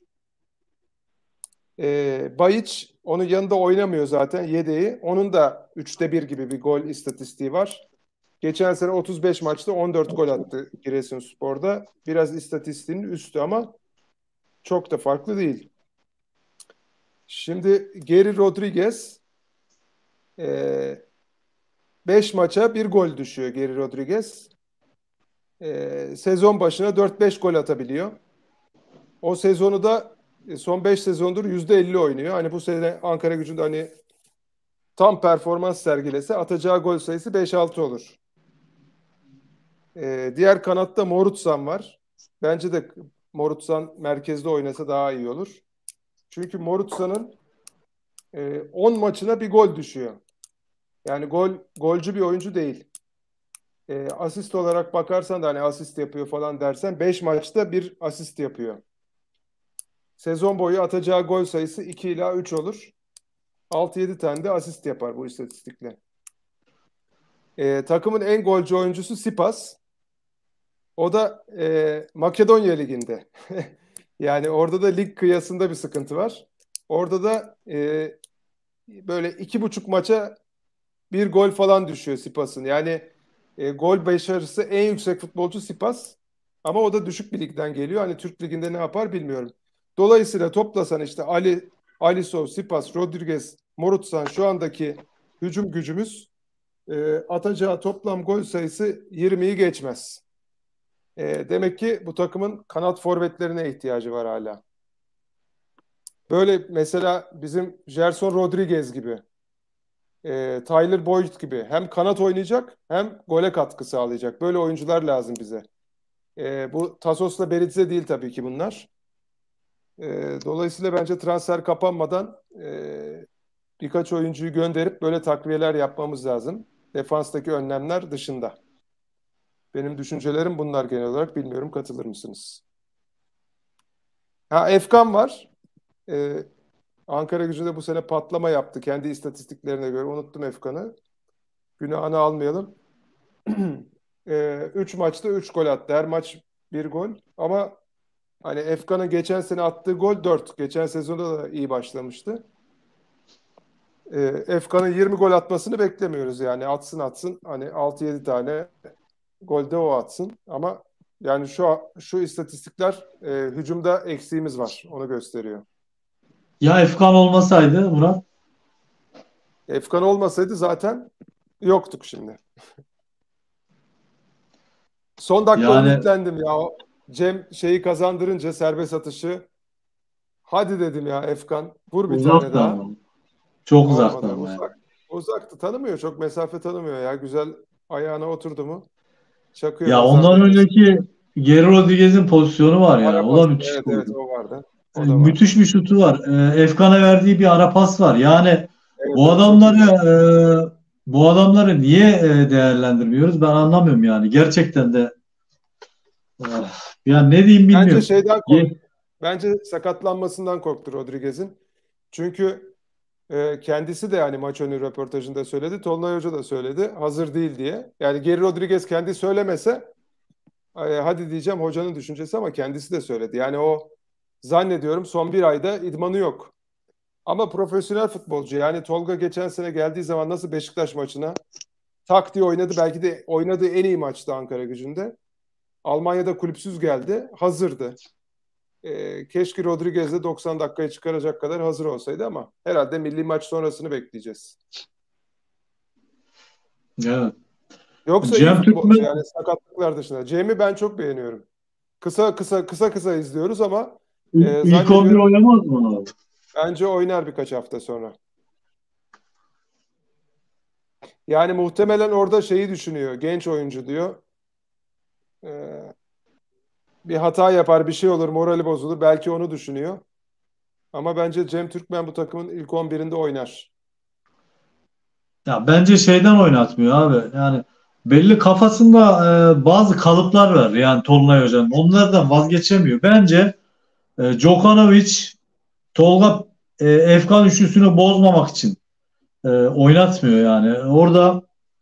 [SPEAKER 4] Bayiç onun yanında oynamıyor zaten yedeği. Onun da 3'te 1 gibi bir gol istatistiği var. Geçen sene 35 maçta 14 gol attı Giresunspor'da. Biraz istatistiğinin üstü ama çok da farklı değil. Şimdi Geri Rodriguez 5 maça 1 gol düşüyor Geri Rodriguez. Sezon başına 4-5 gol atabiliyor. O sezonu da son 5 sezondur %50 oynuyor. Hani bu sene Ankaragücü'nde hani tam performans sergilese atacağı gol sayısı 5-6 olur. Diğer kanatta Morutsan var. Bence de Morutsan merkezde oynasa daha iyi olur. Çünkü Morutsan'ın 10 maçına bir gol düşüyor. Yani golcü bir oyuncu değil. Asist olarak bakarsan da hani asist yapıyor falan dersen 5 maçta bir asist yapıyor. Sezon boyu atacağı gol sayısı 2 ila 3 olur. 6-7 tane de asist yapar bu istatistikle. Takımın en golcü oyuncusu Sipas. O da Makedonya Ligi'nde. Yani orada da lig kıyasında bir sıkıntı var. Orada da böyle 2,5 maça bir gol falan düşüyor Sipas'ın. Yani gol başarısı en yüksek futbolcu Sipas. Ama o da düşük bir ligden geliyor. Hani Türk Ligi'nde ne yapar bilmiyorum. Dolayısıyla toplasan işte Alisov, Sipas, Rodriguez, Morutsan şu andaki hücum gücümüz atacağı toplam gol sayısı 20'yi geçmez. Demek ki bu takımın kanat forvetlerine ihtiyacı var hala. Böyle mesela bizim Gerson Rodriguez gibi, Tyler Boyd gibi hem kanat oynayacak hem gole katkı sağlayacak. Böyle oyuncular lazım bize. Bu Tassos'la Beridze değil tabii ki bunlar. Dolayısıyla bence transfer kapanmadan birkaç oyuncuyu gönderip böyle takviyeler yapmamız lazım. Defanstaki önlemler dışında. Benim düşüncelerim bunlar genel olarak. Bilmiyorum katılır mısınız? Efkan var. Ankaragücü'nde bu sene patlama yaptı. Kendi istatistiklerine göre. Unuttum Efkan'ı. Günahını almayalım. 3 maçta 3 gol attı. Her maç 1 gol. Ama hani Efkan'ın geçen sene attığı gol 4. Geçen sezonda da iyi başlamıştı. Efkan'ın 20 gol atmasını beklemiyoruz yani. Atsın. Hani 6-7 tane golde o atsın. Ama yani şu istatistikler hücumda eksiğimiz var. Onu gösteriyor.
[SPEAKER 3] Ya Efkan olmasaydı Murat?
[SPEAKER 4] Efkan olmasaydı zaten yoktuk şimdi. Son dakika
[SPEAKER 3] Yani
[SPEAKER 4] ümitlendim ya. Cem kazandırınca serbest atışı. Hadi dedim ya Efkan. Vur bir tane
[SPEAKER 3] uzaktı
[SPEAKER 4] daha.
[SPEAKER 3] ama. Çok
[SPEAKER 4] Olmadı.
[SPEAKER 3] uzaktı ama. Yani.
[SPEAKER 4] Uzaktı. Tanımıyor. Çok mesafe tanımıyor ya. Güzel ayağına oturdu mu? Çakıyor.
[SPEAKER 3] Ya
[SPEAKER 4] nazar
[SPEAKER 3] ondan
[SPEAKER 4] değmesin.
[SPEAKER 3] önceki Geri Rodriguez'in pozisyonu var ya. O da müthiş
[SPEAKER 4] Evet,
[SPEAKER 3] oldu.
[SPEAKER 4] o vardı. O da vardı.
[SPEAKER 3] Müthiş bir şutu var. Efkan'a verdiği bir ara pas var. Yani
[SPEAKER 4] Evet,
[SPEAKER 3] bu adamları niye değerlendirmiyoruz? Ben anlamıyorum yani. Gerçekten de yani ne diyeyim bilmiyorum.
[SPEAKER 4] Bence sakatlanmasından korktu Rodriguez'in. Çünkü kendisi de yani maç önü röportajında söyledi. Tolunay Hoca da söyledi. Hazır değil diye. Yani Geri Rodriguez kendi söylemese hadi diyeceğim hocanın düşüncesi ama kendisi de söyledi. Yani o zannediyorum son bir ayda idmanı yok. Ama profesyonel futbolcu, yani Tolga geçen sene geldiği zaman nasıl Beşiktaş maçına tak diye oynadı. Belki de oynadığı en iyi maçtı Ankaragücü'nde. Almanya'da kulüpsüz geldi. Hazırdı. Keşke Rodriguez de 90 dakikaya çıkaracak kadar hazır olsaydı ama herhalde milli maç sonrasını bekleyeceğiz.
[SPEAKER 3] Evet.
[SPEAKER 4] Yoksa iyi
[SPEAKER 3] Cem
[SPEAKER 4] futbolcu
[SPEAKER 3] Türkmen
[SPEAKER 4] yani sakatlıklar dışında. Cem'i ben çok beğeniyorum. Kısa izliyoruz ama
[SPEAKER 3] ilk 11
[SPEAKER 4] zannediyorum
[SPEAKER 3] oynamaz mı abi?
[SPEAKER 4] bence oynar birkaç hafta sonra. Yani muhtemelen orada şeyi düşünüyor. Genç oyuncu diyor. Bir hata yapar, bir şey olur, morali bozulur. Belki onu düşünüyor. Ama bence Cem Türkmen bu takımın ilk 11'inde oynar.
[SPEAKER 3] Ya bence şeyden oynatmıyor abi. Yani belli kafasında bazı kalıplar var. Yani Tolunay Hoca'nın. Onlardan vazgeçemiyor. Bence Djokanovic, Tolga Efkan üçlüsünü bozmamak için oynatmıyor yani. Orada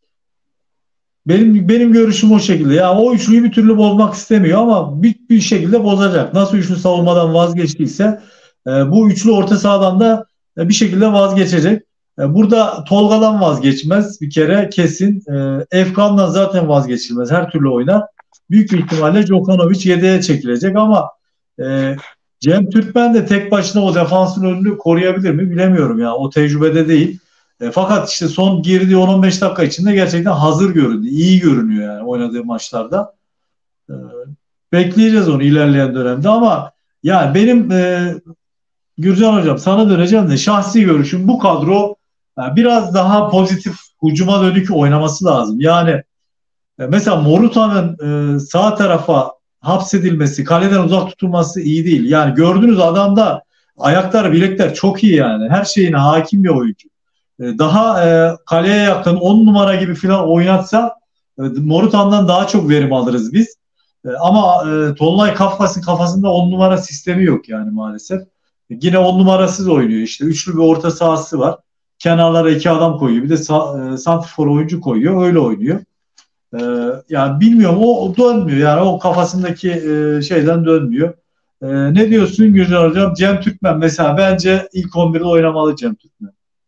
[SPEAKER 3] benim görüşüm o şekilde. Ya o üçlüyü bir türlü bozmak istemiyor ama bir şekilde bozacak. Nasıl üçlü savunmadan vazgeçtiyse bu üçlü orta sahadan da bir şekilde vazgeçecek. Burada Tolga'dan vazgeçmez bir kere kesin. Efkan'dan zaten vazgeçilmez. Her türlü oynar. Büyük bir ihtimalle Djokanovic yedeğe çekilecek ama e, Cem Türkmen de tek başına o defansın önünü koruyabilir mi bilemiyorum ya. O tecrübede değil. Fakat işte son girdiği 10-15 dakika içinde gerçekten hazır göründü. İyi görünüyor yani oynadığı maçlarda. E, Bekleyeceğiz onu ilerleyen dönemde ama yani benim Gürcan Hocam sana döneceğim de şahsi görüşüm bu kadro biraz daha pozitif hücuma dönük oynaması lazım. Yani mesela Moruta'nın sağ tarafa hapsedilmesi, kaleden uzak tutulması iyi değil. Yani gördüğünüz adamda ayaklar, bilekler çok iyi yani. Her şeyine hakim bir oyuncu. Daha kaleye yakın 10 numara gibi falan oynatsa Morutan'dan daha çok verim alırız biz. Ama Tolunay Kafkas'ın kafasında 10 numara sistemi yok yani maalesef. Yine 10 numarasız oynuyor işte. Üçlü bir orta sahası var. Kenarlara iki adam koyuyor. Bir de santrfor oyuncu koyuyor. Öyle oynuyor. Yani bilmiyorum o dönmüyor. Yani o kafasındaki şeyden dönmüyor. Ne diyorsun Gürcan Hocam? Cem Türkmen mesela bence ilk 11'de oynamalı Cem Türkmen.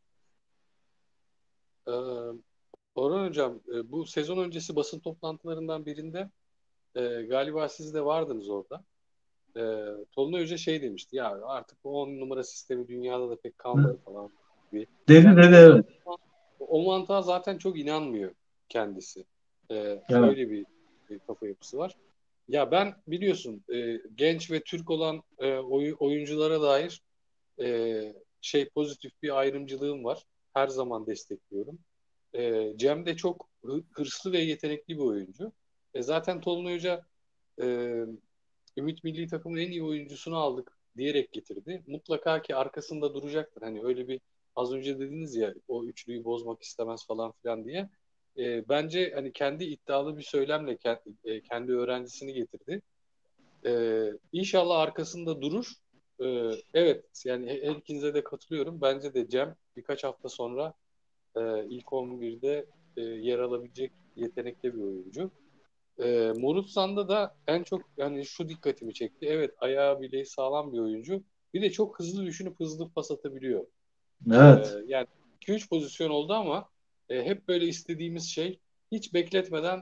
[SPEAKER 5] Ee, Orhan Hocam, bu sezon öncesi basın toplantılarından birinde galiba siz de vardınız orada. Tolunay Hoca şey demişti, ya artık bu 10 numara sistemi dünyada da pek kalmadı falan gibi.
[SPEAKER 3] Dedi
[SPEAKER 5] Yani
[SPEAKER 3] evet.
[SPEAKER 5] o mantığa zaten çok inanmıyor kendisi.
[SPEAKER 3] Evet.
[SPEAKER 5] Öyle bir kafa yapısı var. Ya ben biliyorsun genç ve Türk olan oyunculara dair pozitif bir ayrımcılığım var. Her zaman destekliyorum. Cem de çok hırslı ve yetenekli bir oyuncu. Zaten Tolunay Hoca e, Ümit Milli Takımın en iyi oyuncusunu aldık diyerek getirdi. Mutlaka ki arkasında duracaktır. Hani öyle bir az önce dediniz ya o üçlüyü bozmak istemez falan filan diye. Bence hani kendi iddialı bir söylemle kendi öğrencisini getirdi. İnşallah arkasında durur. Evet yani her ikinize de katılıyorum. Bence de Cem birkaç hafta sonra ilk 11'de yer alabilecek yetenekli bir oyuncu. Morutsan'da da en çok yani şu dikkatimi çekti. Evet ayağı bileği sağlam bir oyuncu. Bir de çok hızlı düşünüp hızlı pas atabiliyor.
[SPEAKER 3] Evet.
[SPEAKER 5] Yani 2-3 pozisyon oldu ama hep böyle istediğimiz şey hiç bekletmeden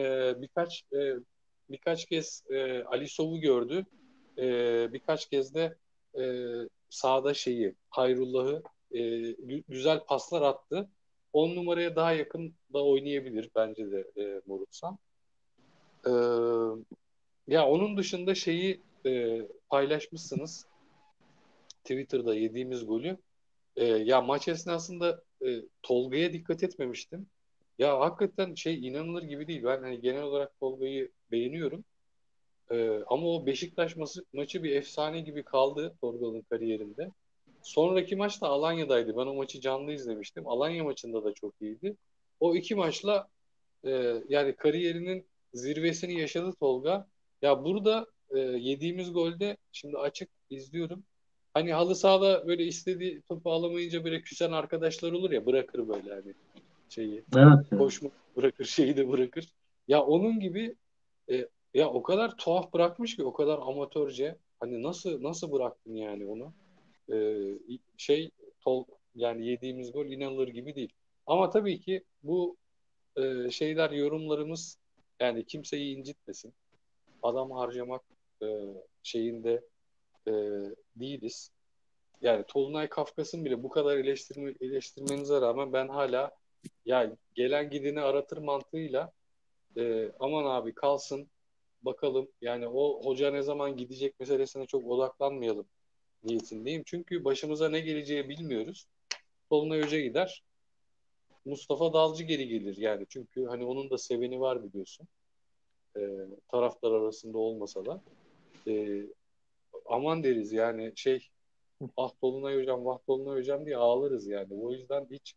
[SPEAKER 5] birkaç kez Ali Sov'u gördü. Birkaç kez de e, sağda Hayrullah'ı güzel paslar attı. 10 numaraya daha yakın da oynayabilir bence de Morutsan. Ee, Ya onun dışında paylaşmışsınız Twitter'da yediğimiz golü. Ya maç esnasında Tolga'ya dikkat etmemiştim. Ya hakikaten inanılır gibi değil. Ben hani genel olarak Tolga'yı beğeniyorum. Ama o Beşiktaş maçı bir efsane gibi kaldı Tolga'nın kariyerinde. Sonraki maç da Alanya'daydı. Ben o maçı canlı izlemiştim. Alanya maçında da çok iyiydi. O iki maçla yani kariyerinin zirvesini yaşadı Tolga. Ya burada yediğimiz golde şimdi açık izliyorum. Hani halı sahada böyle istediği topu alamayınca böyle küsen arkadaşlar olur ya bırakır böyle hani şeyi.
[SPEAKER 3] Evet.
[SPEAKER 5] Koşma bırakır şeyi de bırakır. Ya onun gibi ya o kadar tuhaf bırakmış ki o kadar amatörce. Hani nasıl bıraktın yani onu? Şey yani yediğimiz gol inanılır gibi değil. Ama tabii ki bu yorumlarımız yani kimseyi incitmesin. Adam harcamak e, şeyinde e, değiliz. Yani Tolunay Kafkas'ın bile bu kadar eleştirmenize rağmen ben hala ya gelen gideni aratır mantığıyla aman abi kalsın bakalım. Yani o hoca ne zaman gidecek meselesine çok odaklanmayalım niyetindeyim. Çünkü başımıza ne geleceği bilmiyoruz. Tolunay Hoca gider. Mustafa Dalcı geri gelir yani. Çünkü hani onun da seveni var biliyorsun. Taraftar arasında olmasa da. E, aman deriz yani ah Tolunay Hocam, vah Tolunay Hocam diye ağlarız yani. O yüzden hiç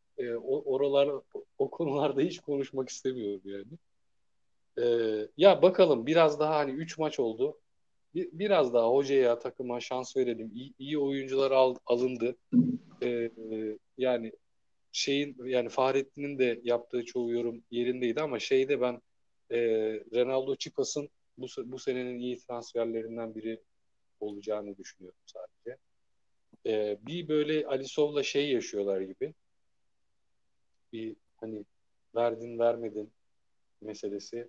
[SPEAKER 5] o konularda hiç konuşmak istemiyorum yani. Ya bakalım biraz daha hani 3 maç oldu. Biraz daha hocaya, takıma şans verelim. İyi oyuncular alındı. Yani yani Fahrettin'in de yaptığı çoğu yorum yerindeydi ama ben e, Ronaldo Çipas'ın bu senenin iyi transferlerinden biri olacağını düşünüyorum sadece. Bir böyle Alisov'la yaşıyorlar gibi. Bir hani verdin vermedin meselesi.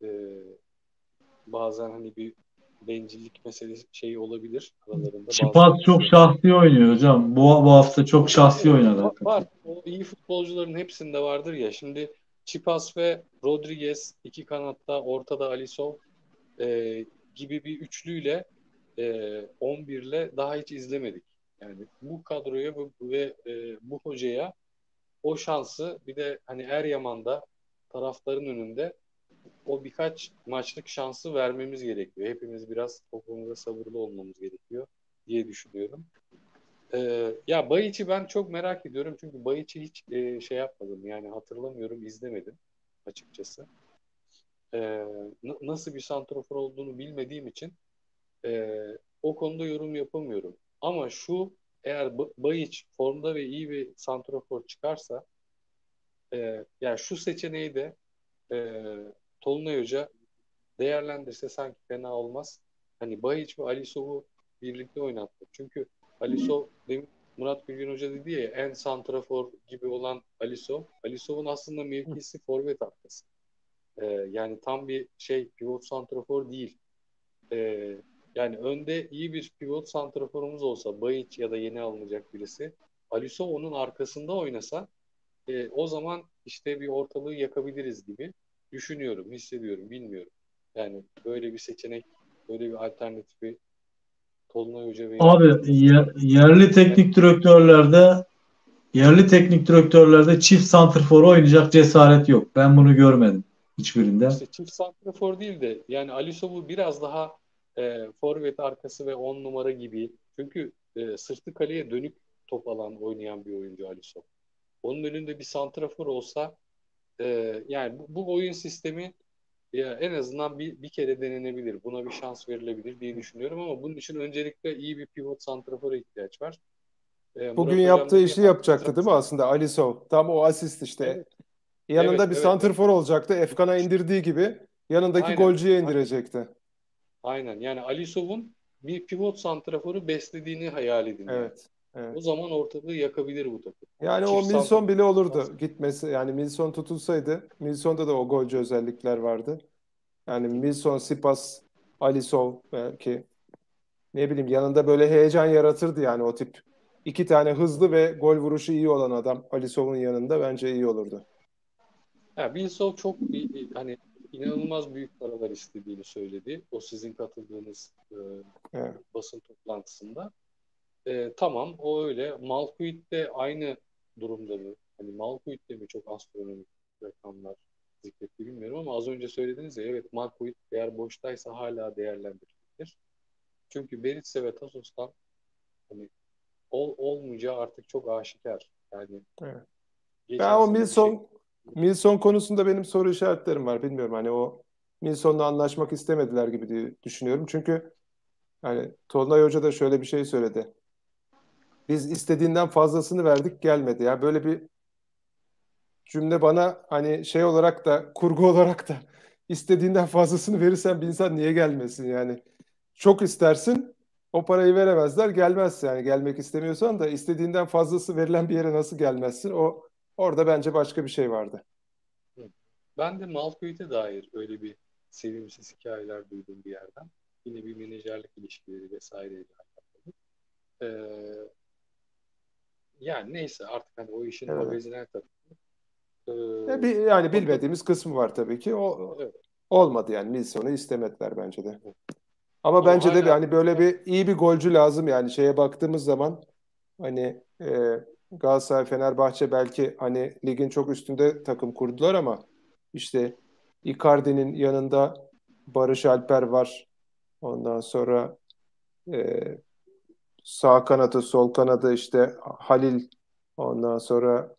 [SPEAKER 5] Bazen hani bir bencillik meselesi olabilir aralarında.
[SPEAKER 3] Çipas çok şahsi oynuyor hocam. Bu hafta çok şahsi oynadı hakikaten.
[SPEAKER 5] Var. O iyi futbolcuların hepsinde vardır ya. Şimdi Çipas ve Rodriguez iki kanatta, ortada Alisov gibi bir üçlüyle 11'le daha hiç izlemedik. Yani bu kadroya ve bu hocaya o şansı bir de hani Eryaman'da taraftarın önünde o birkaç maçlık şansı vermemiz gerekiyor. Hepimiz biraz o konuda sabırlı olmamız gerekiyor diye düşünüyorum. Ya Bayiç'i ben çok merak ediyorum. Çünkü Bayiç'i hiç yapmadım. Yani hatırlamıyorum, izlemedim açıkçası. Nasıl bir santrafor olduğunu bilmediğim için e, o konuda yorum yapamıyorum. Ama eğer Bayiç formda ve iyi bir santrafor çıkarsa yani şu seçeneği de e, Tolunay Hoca değerlendirse sanki fena olmaz. Hani Bayiç ve Alisov'u birlikte oynattı. Çünkü Alisov demin Murat Bilgin Hoca dedi ya en santrafor gibi olan Alisov. Alisov'un aslında mevkisi forvet arkası. Yani tam bir pivot santrafor değil. Yani önde iyi bir pivot santraforumuz olsa Bayiç ya da yeni alınacak birisi Alisov onun arkasında oynasa o zaman işte bir ortalığı yakabiliriz gibi düşünüyorum, hissediyorum, bilmiyorum. Yani böyle bir seçenek, böyle bir alternatifi Tolunay Hoca verir mi
[SPEAKER 3] Abi
[SPEAKER 5] bilmiyorum.
[SPEAKER 3] yerli teknik direktörlerde çift santrfor oynayacak cesaret yok. Ben bunu görmedim hiçbirinde.
[SPEAKER 5] İşte çift santrafor değil de yani Alisov'u biraz daha forvet arkası ve 10 numara gibi. Çünkü sırtı kaleye dönük top alan oynayan bir oyuncu Alisov. Onun önünde bir santrafor olsa yani bu oyun sistemi ya en azından bir kere denenebilir. Buna bir şans verilebilir diye düşünüyorum ama bunun için öncelikle iyi bir pivot santrafora ihtiyaç var.
[SPEAKER 4] Bugün
[SPEAKER 5] Murat Hocam
[SPEAKER 4] yaptığı
[SPEAKER 5] dedi ya
[SPEAKER 4] işi yapacaktı değil mi aslında Alisov? Tam o asist işte.
[SPEAKER 5] evet,
[SPEAKER 4] Yanında bir
[SPEAKER 5] evet.
[SPEAKER 4] santrfor olacaktı. Efkan'a indirdiği gibi yanındaki
[SPEAKER 5] Aynen.
[SPEAKER 4] golcüye indirecekti.
[SPEAKER 5] Aynen. Yani Alisov'un bir pivot santraforu beslediğini hayal edin yani.
[SPEAKER 4] Evet.
[SPEAKER 5] O
[SPEAKER 4] Evet.
[SPEAKER 5] zaman ortalığı yakabilir bu takım.
[SPEAKER 4] Yani o
[SPEAKER 5] Çift
[SPEAKER 4] Milson bile
[SPEAKER 5] santrafor.
[SPEAKER 4] olurdu gitmesi. Yani Milson tutulsaydı, Milson'da da o golcü özellikler vardı. Yani Milson, Sipas, Alisov belki ne bileyim yanında böyle heyecan yaratırdı yani o tip. İki tane hızlı ve gol vuruşu iyi olan adam Alisov'un yanında bence iyi olurdu.
[SPEAKER 5] Ya Bielsa çok hani inanılmaz büyük paralar istediğini söyledi. O sizin katıldığınız
[SPEAKER 4] Evet.
[SPEAKER 5] basın toplantısında. Tamam o öyle. Malkuit de aynı durumda mı? Hani Malkuit de mi çok astronomik rakamlar zikretti bilmiyorum ama az önce söylediniz ya evet Malkuit eğer boştaysa hala değerlendirilebilir. Çünkü Beritse ve Tasos'tan hani olmayacağı artık çok aşikar. Yani
[SPEAKER 4] Evet. Ben
[SPEAKER 5] geçen
[SPEAKER 4] o
[SPEAKER 5] sene bir şey.
[SPEAKER 4] Milson konusunda benim soru işaretlerim var. Bilmiyorum hani o Milson'la anlaşmak istemediler gibi diye düşünüyorum. Çünkü hani Tolunay Hoca da şöyle bir şey söyledi. Biz istediğinden fazlasını verdik gelmedi. Ya böyle bir cümle bana hani şey olarak da kurgu olarak da istediğinden fazlasını verirsen bir insan niye gelmesin yani. çok istersin, o parayı veremezler, gelmezsin. Yani gelmek istemiyorsan da istediğinden fazlası verilen bir yere nasıl gelmezsin? Orada bence başka bir şey vardı.
[SPEAKER 5] Ben de Malkoit'e dair öyle bir sevimsiz hikayeler duydum bir yerden. Yine bir menajerlik ilişkileri vesaireyle alakalı. Yani neyse artık hani o işin
[SPEAKER 4] Evet.
[SPEAKER 5] orijinal tarafı.
[SPEAKER 4] Yani bilmediğimiz kısmı var tabii ki.
[SPEAKER 5] Evet.
[SPEAKER 4] Olmadı yani. Nilsson'u istemediler bence de. Ama
[SPEAKER 5] Ama
[SPEAKER 4] bence de
[SPEAKER 5] hala-
[SPEAKER 4] hani böyle bir iyi bir golcü lazım yani şeye baktığımız zaman hani Galatasaray, Fenerbahçe belki hani ligin çok üstünde takım kurdular ama işte Icardi'nin yanında Barış Alper var. Ondan sonra sağ kanadı, sol kanadı işte Halil, ondan sonra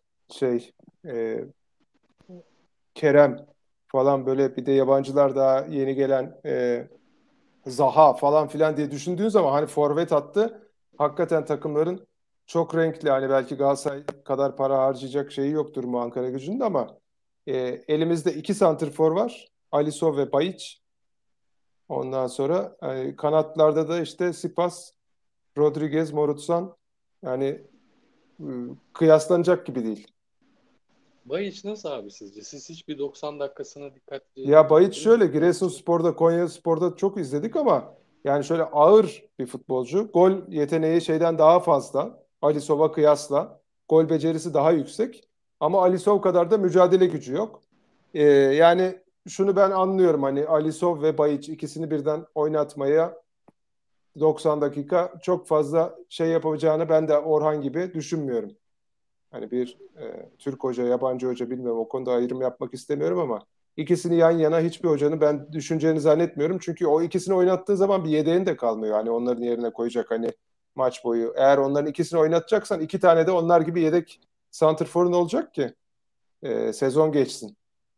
[SPEAKER 4] Kerem falan, böyle bir de yabancılar daha yeni gelen Zaha falan filan diye düşündüğün zaman hani forvet attı. Hakikaten takımların çok renkli, hani belki Galatasaray kadar para harcayacak şeyi yoktur mu Ankaragücü'nün ama elimizde 2 santrfor var. Alisov ve Bayiç. Ondan sonra kanatlarda da işte Sipas, Rodriguez, Morutsan, yani kıyaslanacak gibi değil.
[SPEAKER 5] Bayiç nasıl abi sizce? Siz hiçbir 90 dakikasına dikkatli...
[SPEAKER 4] Ya Bayiç şöyle, Giresunspor'da, Konyaspor'da çok izledik ama yani şöyle ağır bir futbolcu. Gol yeteneği şeyden daha fazla. Alisov'a kıyasla. Gol becerisi daha yüksek. Ama Alisov kadar da mücadele gücü yok. Yani şunu ben anlıyorum, hani Alisov ve Bayiç ikisini birden oynatmaya 90 dakika çok fazla şey yapacağını ben de Orhan gibi düşünmüyorum. Hani bir Türk hoca, yabancı hoca bilmiyorum, o konuda ayrım yapmak istemiyorum ama ikisini yan yana hiçbir hocanın ben düşüneceğini zannetmiyorum. Çünkü o ikisini oynattığı zaman bir yedeğin de kalmıyor. Hani onların yerine koyacak hani maç boyu. Eğer onların ikisini oynatacaksan 2 tane de onlar gibi yedek santrforun olacak ki sezon geçsin.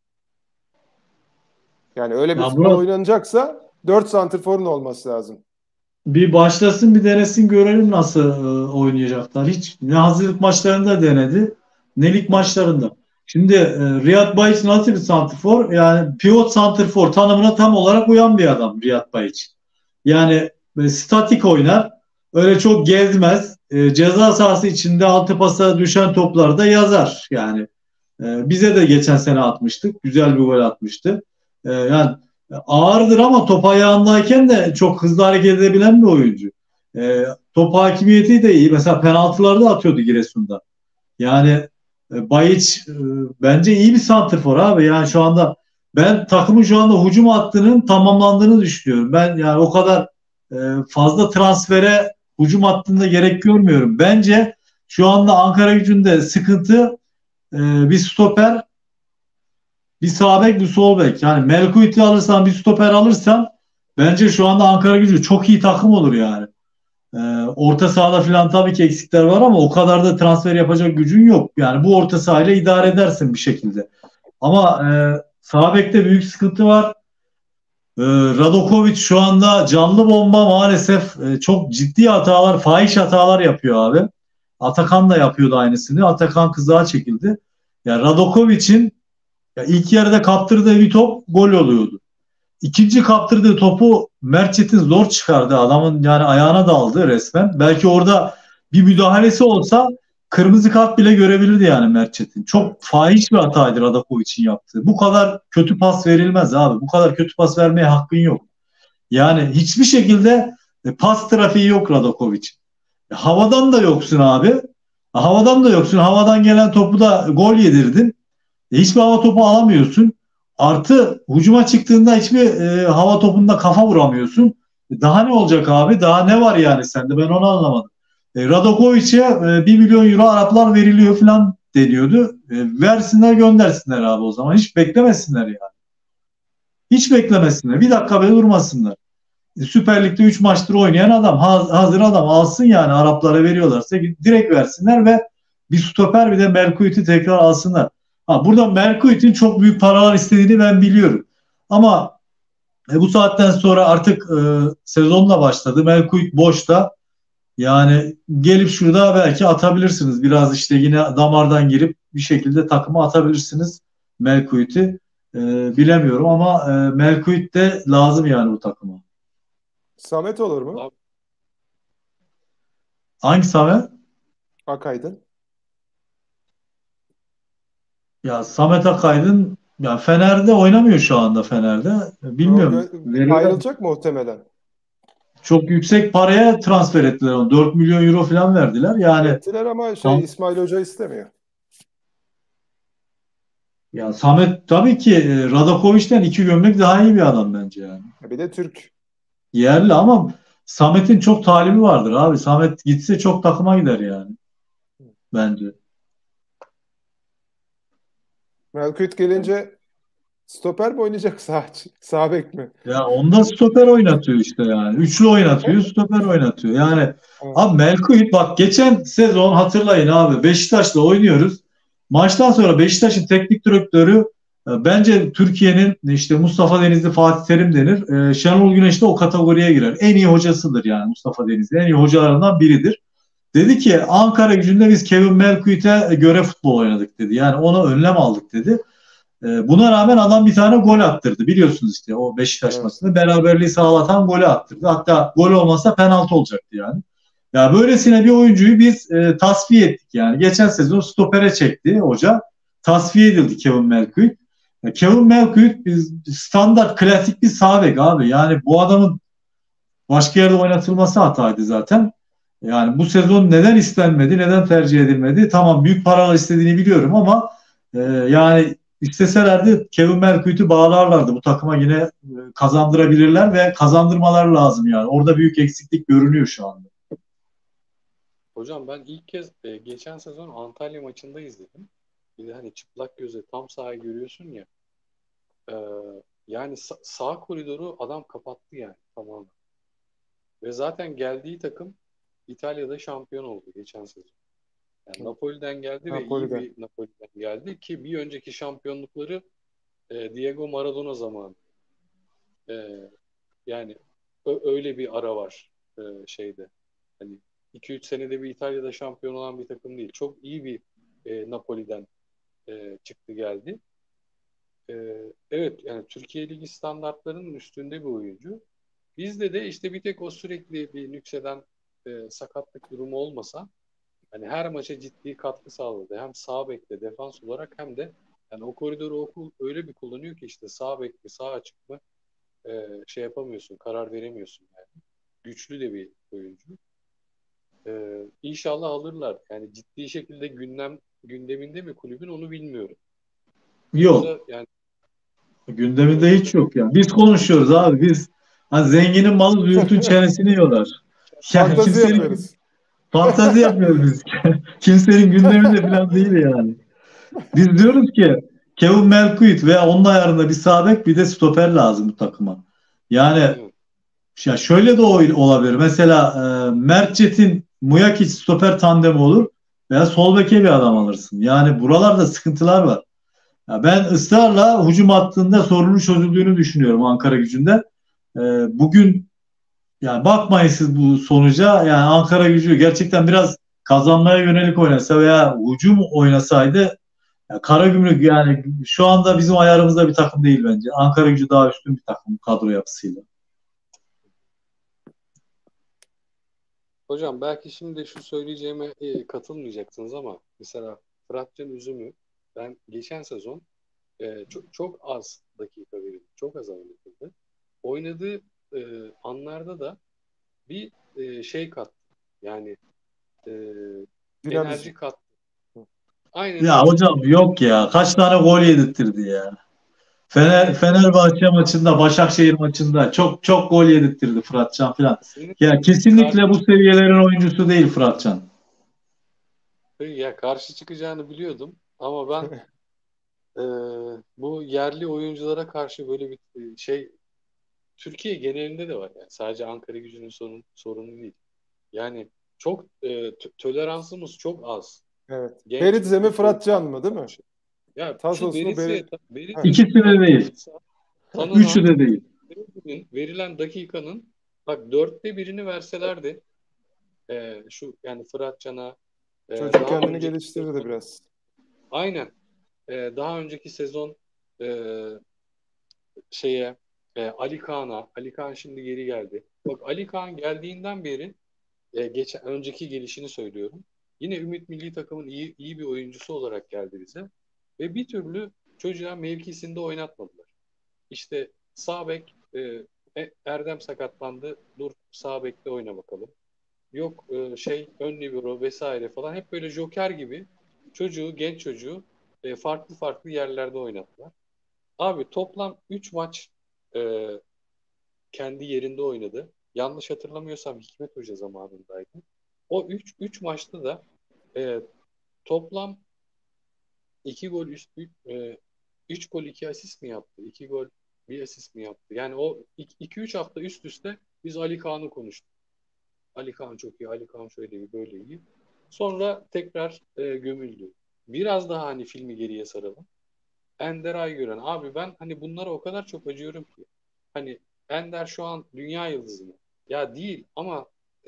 [SPEAKER 4] Yani öyle bir
[SPEAKER 3] Ya
[SPEAKER 4] futbol
[SPEAKER 3] Murat,
[SPEAKER 4] oynanacaksa 4 santrforun olması lazım.
[SPEAKER 3] bir başlasın bir denesin görelim nasıl oynayacaklar. Hiç ne hazırlık maçlarında denedi ne lig maçlarında. Şimdi Riyad Bayiç nasıl bir santrfor? Yani pivot santrfor tanımına tam olarak uyan bir adam Riyad Bayiç. Yani statik oynar. Öyle çok gezmez. Ceza sahası içinde altı pasa düşen toplarda yazar. Yani bize de geçen sene atmıştık. Güzel bir gol atmıştı. Yani ağırdır ama top ayağındayken de çok hızlı hareket edebilen bir oyuncu. Top hakimiyeti de iyi. Mesela penaltıları da atıyordu Giresun'da. Yani Bayiç bence iyi bir santrfor abi. Yani şu anda ben takımın şu anda hücum hattının tamamlandığını düşünüyorum. Ben yani o kadar fazla transfere hücum hattında gerek görmüyorum. Bence şu anda Ankaragücü'nde sıkıntı bir stoper, bir sağ bek, bir sol bek. Yani Melkuit'i alırsan, bir stoper alırsan bence şu anda Ankaragücü çok iyi takım olur yani. Orta sahada falan tabii ki eksikler var ama o kadar da transfer yapacak gücün yok. Yani bu orta sahayla idare edersin bir şekilde. Ama sağ bekte büyük sıkıntı var. Radokovic şu anda canlı bomba maalesef çok ciddi hatalar, fahiş hatalar yapıyor abi. Atakan da yapıyordu aynısını. Atakan kızağa çekildi. Ya Radokovic'in ya ilk yarıda kaptırdığı bir top gol oluyordu. İkinci kaptırdığı topu Mert Çetin zor çıkardı. Adamın yani ayağına daldı resmen. Belki orada bir müdahalesi olsa kırmızı kart bile görebilirdi yani Mert Çetin. Çok fahiş bir hataydı Radakovic'in yaptığı. Bu kadar kötü pas verilmez abi. Bu kadar kötü pas vermeye hakkın yok. Yani hiçbir şekilde pas trafiği yok Radakovic'in. Havadan da yoksun abi. Havadan da yoksun. Havadan gelen topu da gol yedirdin. Hiçbir hava topu alamıyorsun. Artı hücuma çıktığında hiçbir hava topunda kafa vuramıyorsun. Daha ne olacak abi? Daha ne var yani sende? Ben onu anlamadım. Radokovic'e 1 milyon euro Araplar veriliyor falan deniyordu. Versinler göndersinler abi o zaman. Hiç beklemesinler yani. Hiç beklemesinler. Bir dakika bile durmasınlar. Süper Lig'de 3 maçtır oynayan adam. Hazır adam alsın yani, Araplara veriyorlarsa direkt versinler ve bir stoper bir de Melkuit'i tekrar alsınlar. Burada Melkuit'in çok büyük paralar istediğini ben biliyorum. Ama bu saatten sonra artık sezonla başladı. Melkuit boşta. Yani gelip şurada belki atabilirsiniz. Biraz işte yine damardan girip bir şekilde takıma atabilirsiniz Melkuit'i. Bilemiyorum ama Melkuit de lazım yani bu takıma.
[SPEAKER 4] Samet olur mu?
[SPEAKER 5] Abi,
[SPEAKER 3] Hangi Samet?
[SPEAKER 4] Akaydın.
[SPEAKER 3] Ya Samet Akaydın ya Fener'de oynamıyor şu anda Fener'de.
[SPEAKER 4] O
[SPEAKER 3] Bilmiyorum. Verilen
[SPEAKER 4] ayrılacak muhtemelen.
[SPEAKER 3] çok yüksek paraya transfer ettiler onu. 4 milyon euro falan verdiler. Yani
[SPEAKER 4] Ettiler ama İsmail Hoca istemiyor.
[SPEAKER 3] ya Samet tabii ki Radakovic'ten 2 gömlek daha iyi bir adam bence yani.
[SPEAKER 4] Bir de Türk.
[SPEAKER 3] Yerli ama Samet'in çok talibi vardır abi. Samet gitse çok takıma gider yani bence.
[SPEAKER 4] Melkut gelince stoper mi oynayacak sağ bek mi?
[SPEAKER 3] Ya onda stoper oynatıyor işte yani. Üçlü oynatıyor, stoper oynatıyor. Yani
[SPEAKER 4] Evet.
[SPEAKER 3] abi Melkuit bak geçen sezon hatırlayın abi Beşiktaş'la oynuyoruz. Maçtan sonra Beşiktaş'ın teknik direktörü bence Türkiye'nin işte Mustafa Denizli, Fatih Terim denir. Şenol Güneş de o kategoriye girer. En iyi hocasıdır yani Mustafa Denizli. En iyi hocalarından biridir. Dedi ki Ankara Gücü'nde biz Kevin Melkuit'e göre futbol oynadık dedi. Yani ona önlem aldık dedi. Buna rağmen adam bir tane gol attırdı. Biliyorsunuz işte o Beşiktaş
[SPEAKER 4] Evet.
[SPEAKER 3] maçında beraberliği sağlatan golü attırdı. Hatta gol olmasa penaltı olacaktı yani. Ya böylesine bir oyuncuyu biz tasfiye ettik yani. Geçen sezon stopere çekti hoca. Tasfiye edildi Kevin Melkuit. Kevin Melkuit standart klasik bir sağ bek abi. Yani bu adamın başka yerde oynatılması hataydı zaten. Yani bu sezon neden istenmedi, neden tercih edilmedi? Tamam büyük paralar istediğini biliyorum ama yani isteselerdi Kevin Melkuit'i bağlarlardı. Bu takıma yine kazandırabilirler ve kazandırmalar lazım yani. Orada büyük eksiklik görünüyor şu anda.
[SPEAKER 5] hocam ben ilk kez geçen sezon Antalya maçında izledim. Bir de hani çıplak gözle tam sahayı görüyorsun ya. E, Yani sağ koridoru adam kapattı yani tamamen. Ve zaten geldiği takım İtalya'da şampiyon oldu geçen sezon. Yani Napoli'den geldi ve iyi
[SPEAKER 4] Napoli'den.
[SPEAKER 5] bir Napoli'den geldi ki bir önceki şampiyonlukları Diego Maradona zamanı. Yani öyle bir ara var şeyde. Hani 2-3 senede bir İtalya'da şampiyon olan bir takım değil. Çok iyi bir Napoli'den çıktı geldi. Evet yani Türkiye Ligi standartlarının üstünde bir oyuncu. Bizde de işte bir tek o sürekli bir nükseden sakatlık durumu olmasa hani her maça ciddi katkı sağladı. Hem sağ bekte defans olarak hem de yani o koridoru öyle bir kullanıyor ki işte sağ bek mi sağ açık mı şey yapamıyorsun, karar veremiyorsun yani. Güçlü de bir oyuncu. İnşallah alırlar. Yani ciddi şekilde gündeminde mi kulübün onu bilmiyorum.
[SPEAKER 3] Yok.
[SPEAKER 5] Yoksa yani
[SPEAKER 3] Gündeminde hiç yok ya. Biz konuşuyoruz abi. Biz hani zenginin malı züğürtün çenesini yiyorlar. Yani
[SPEAKER 4] Fantazi
[SPEAKER 3] kimsenin
[SPEAKER 4] yapıyoruz.
[SPEAKER 3] fantazi yapmıyoruz biz. Kimsenin gündeminde falan değil yani. Biz diyoruz ki Kevin Melkuit veya onun ayarında bir sağ bek bir de stoper lazım bu takıma. Yani
[SPEAKER 5] evet.
[SPEAKER 3] ya şöyle de olabilir. Mesela Mert Çetin Mujakic stoper tandemi olur veya sol beke bir adam alırsın. Yani buralarda sıkıntılar var. Ya ben ısrarla hücum hattında sorunun çözüldüğünü düşünüyorum Ankara Gücü'nde. Bugün yani bakmayın siz bu sonuca yani Ankara Gücü gerçekten biraz kazanmaya yönelik oynasa veya hücum oynasaydı ya Karagümrük yani şu anda bizim ayarımızda bir takım değil bence. Ankara Gücü daha üstün bir takım kadro yapısıyla.
[SPEAKER 5] Hocam belki şimdi şu söyleyeceğime katılmayacaksınız ama mesela Fıratcan Üzüm'ü ben geçen sezon çok az dakika verildi. Çok az oynatıldı. Oynadığı anlarda da bir şey kattı. Yani e,
[SPEAKER 4] Dinamizm.
[SPEAKER 5] enerji kattı. Aynen
[SPEAKER 3] Ya
[SPEAKER 5] öyle.
[SPEAKER 3] hocam yok ya. Kaç tane gol yedirttirdi ya. Fenerbahçe maçında, Başakşehir maçında çok çok gol yedirttirdi Fıratcan falan.
[SPEAKER 5] Senin
[SPEAKER 3] Ya kesinlikle bu
[SPEAKER 5] karşı,
[SPEAKER 3] seviyelerin oyuncusu değil Fıratcan.
[SPEAKER 5] karşı çıkacağını biliyordum ama ben e, bu yerli oyunculara karşı böyle bir şey Türkiye genelinde de var. Yani sadece Ankara Gücü'nün sorunu değil. Yani çok toleransımız çok az.
[SPEAKER 4] Evet.
[SPEAKER 5] Genç
[SPEAKER 4] Beritze mi
[SPEAKER 5] futbolculara
[SPEAKER 4] Fıratcan mı değil mi?
[SPEAKER 5] karşı. Ya şu
[SPEAKER 4] Tasos mu
[SPEAKER 5] Beriz'i
[SPEAKER 4] Ha.
[SPEAKER 3] İkisi de değil. Üçü
[SPEAKER 5] tanınan
[SPEAKER 3] de değil.
[SPEAKER 5] verilen dakikanın bak 1/4'ünü verselerdi şu yani Fıratcan'a
[SPEAKER 4] Çocuk
[SPEAKER 5] daha
[SPEAKER 4] kendini
[SPEAKER 5] önceki
[SPEAKER 4] geliştirdi
[SPEAKER 5] sezon
[SPEAKER 4] biraz.
[SPEAKER 5] aynen daha önceki sezon e, şeye Ali Kaan'a. Ali Kaan şimdi geri geldi. Bak Ali Kaan geldiğinden beri önceki gelişini söylüyorum. Yine Ümit Milli Takım'ın iyi bir oyuncusu olarak geldi bize. Ve bir türlü çocuğa mevkisinde oynatmadılar. İşte sağ bek Erdem sakatlandı. Dur sağ bekte oyna bakalım. Yok ön libero vesaire falan. Hep böyle joker gibi genç çocuğu farklı farklı yerlerde oynattılar. Abi toplam 3 maç kendi yerinde oynadı. Yanlış hatırlamıyorsam Hikmet Hoca zamanındaydı. O 3 maçta da toplam 2 gol 3 gol 2 asist mi yaptı? 2 gol 1 asist mi yaptı? Yani o 2-3 hafta üst üste biz Ali Kaan'ı konuştuk. Ali Kaan çok iyi, Ali Kaan şöyle iyi, böyle iyi. Sonra tekrar gömüldü. Biraz daha hani filmi geriye saralım. Ender Aygören. Abi ben hani bunlara o kadar çok acıyorum ki. Hani Ender şu an dünya yıldızı mı? Ya değil ama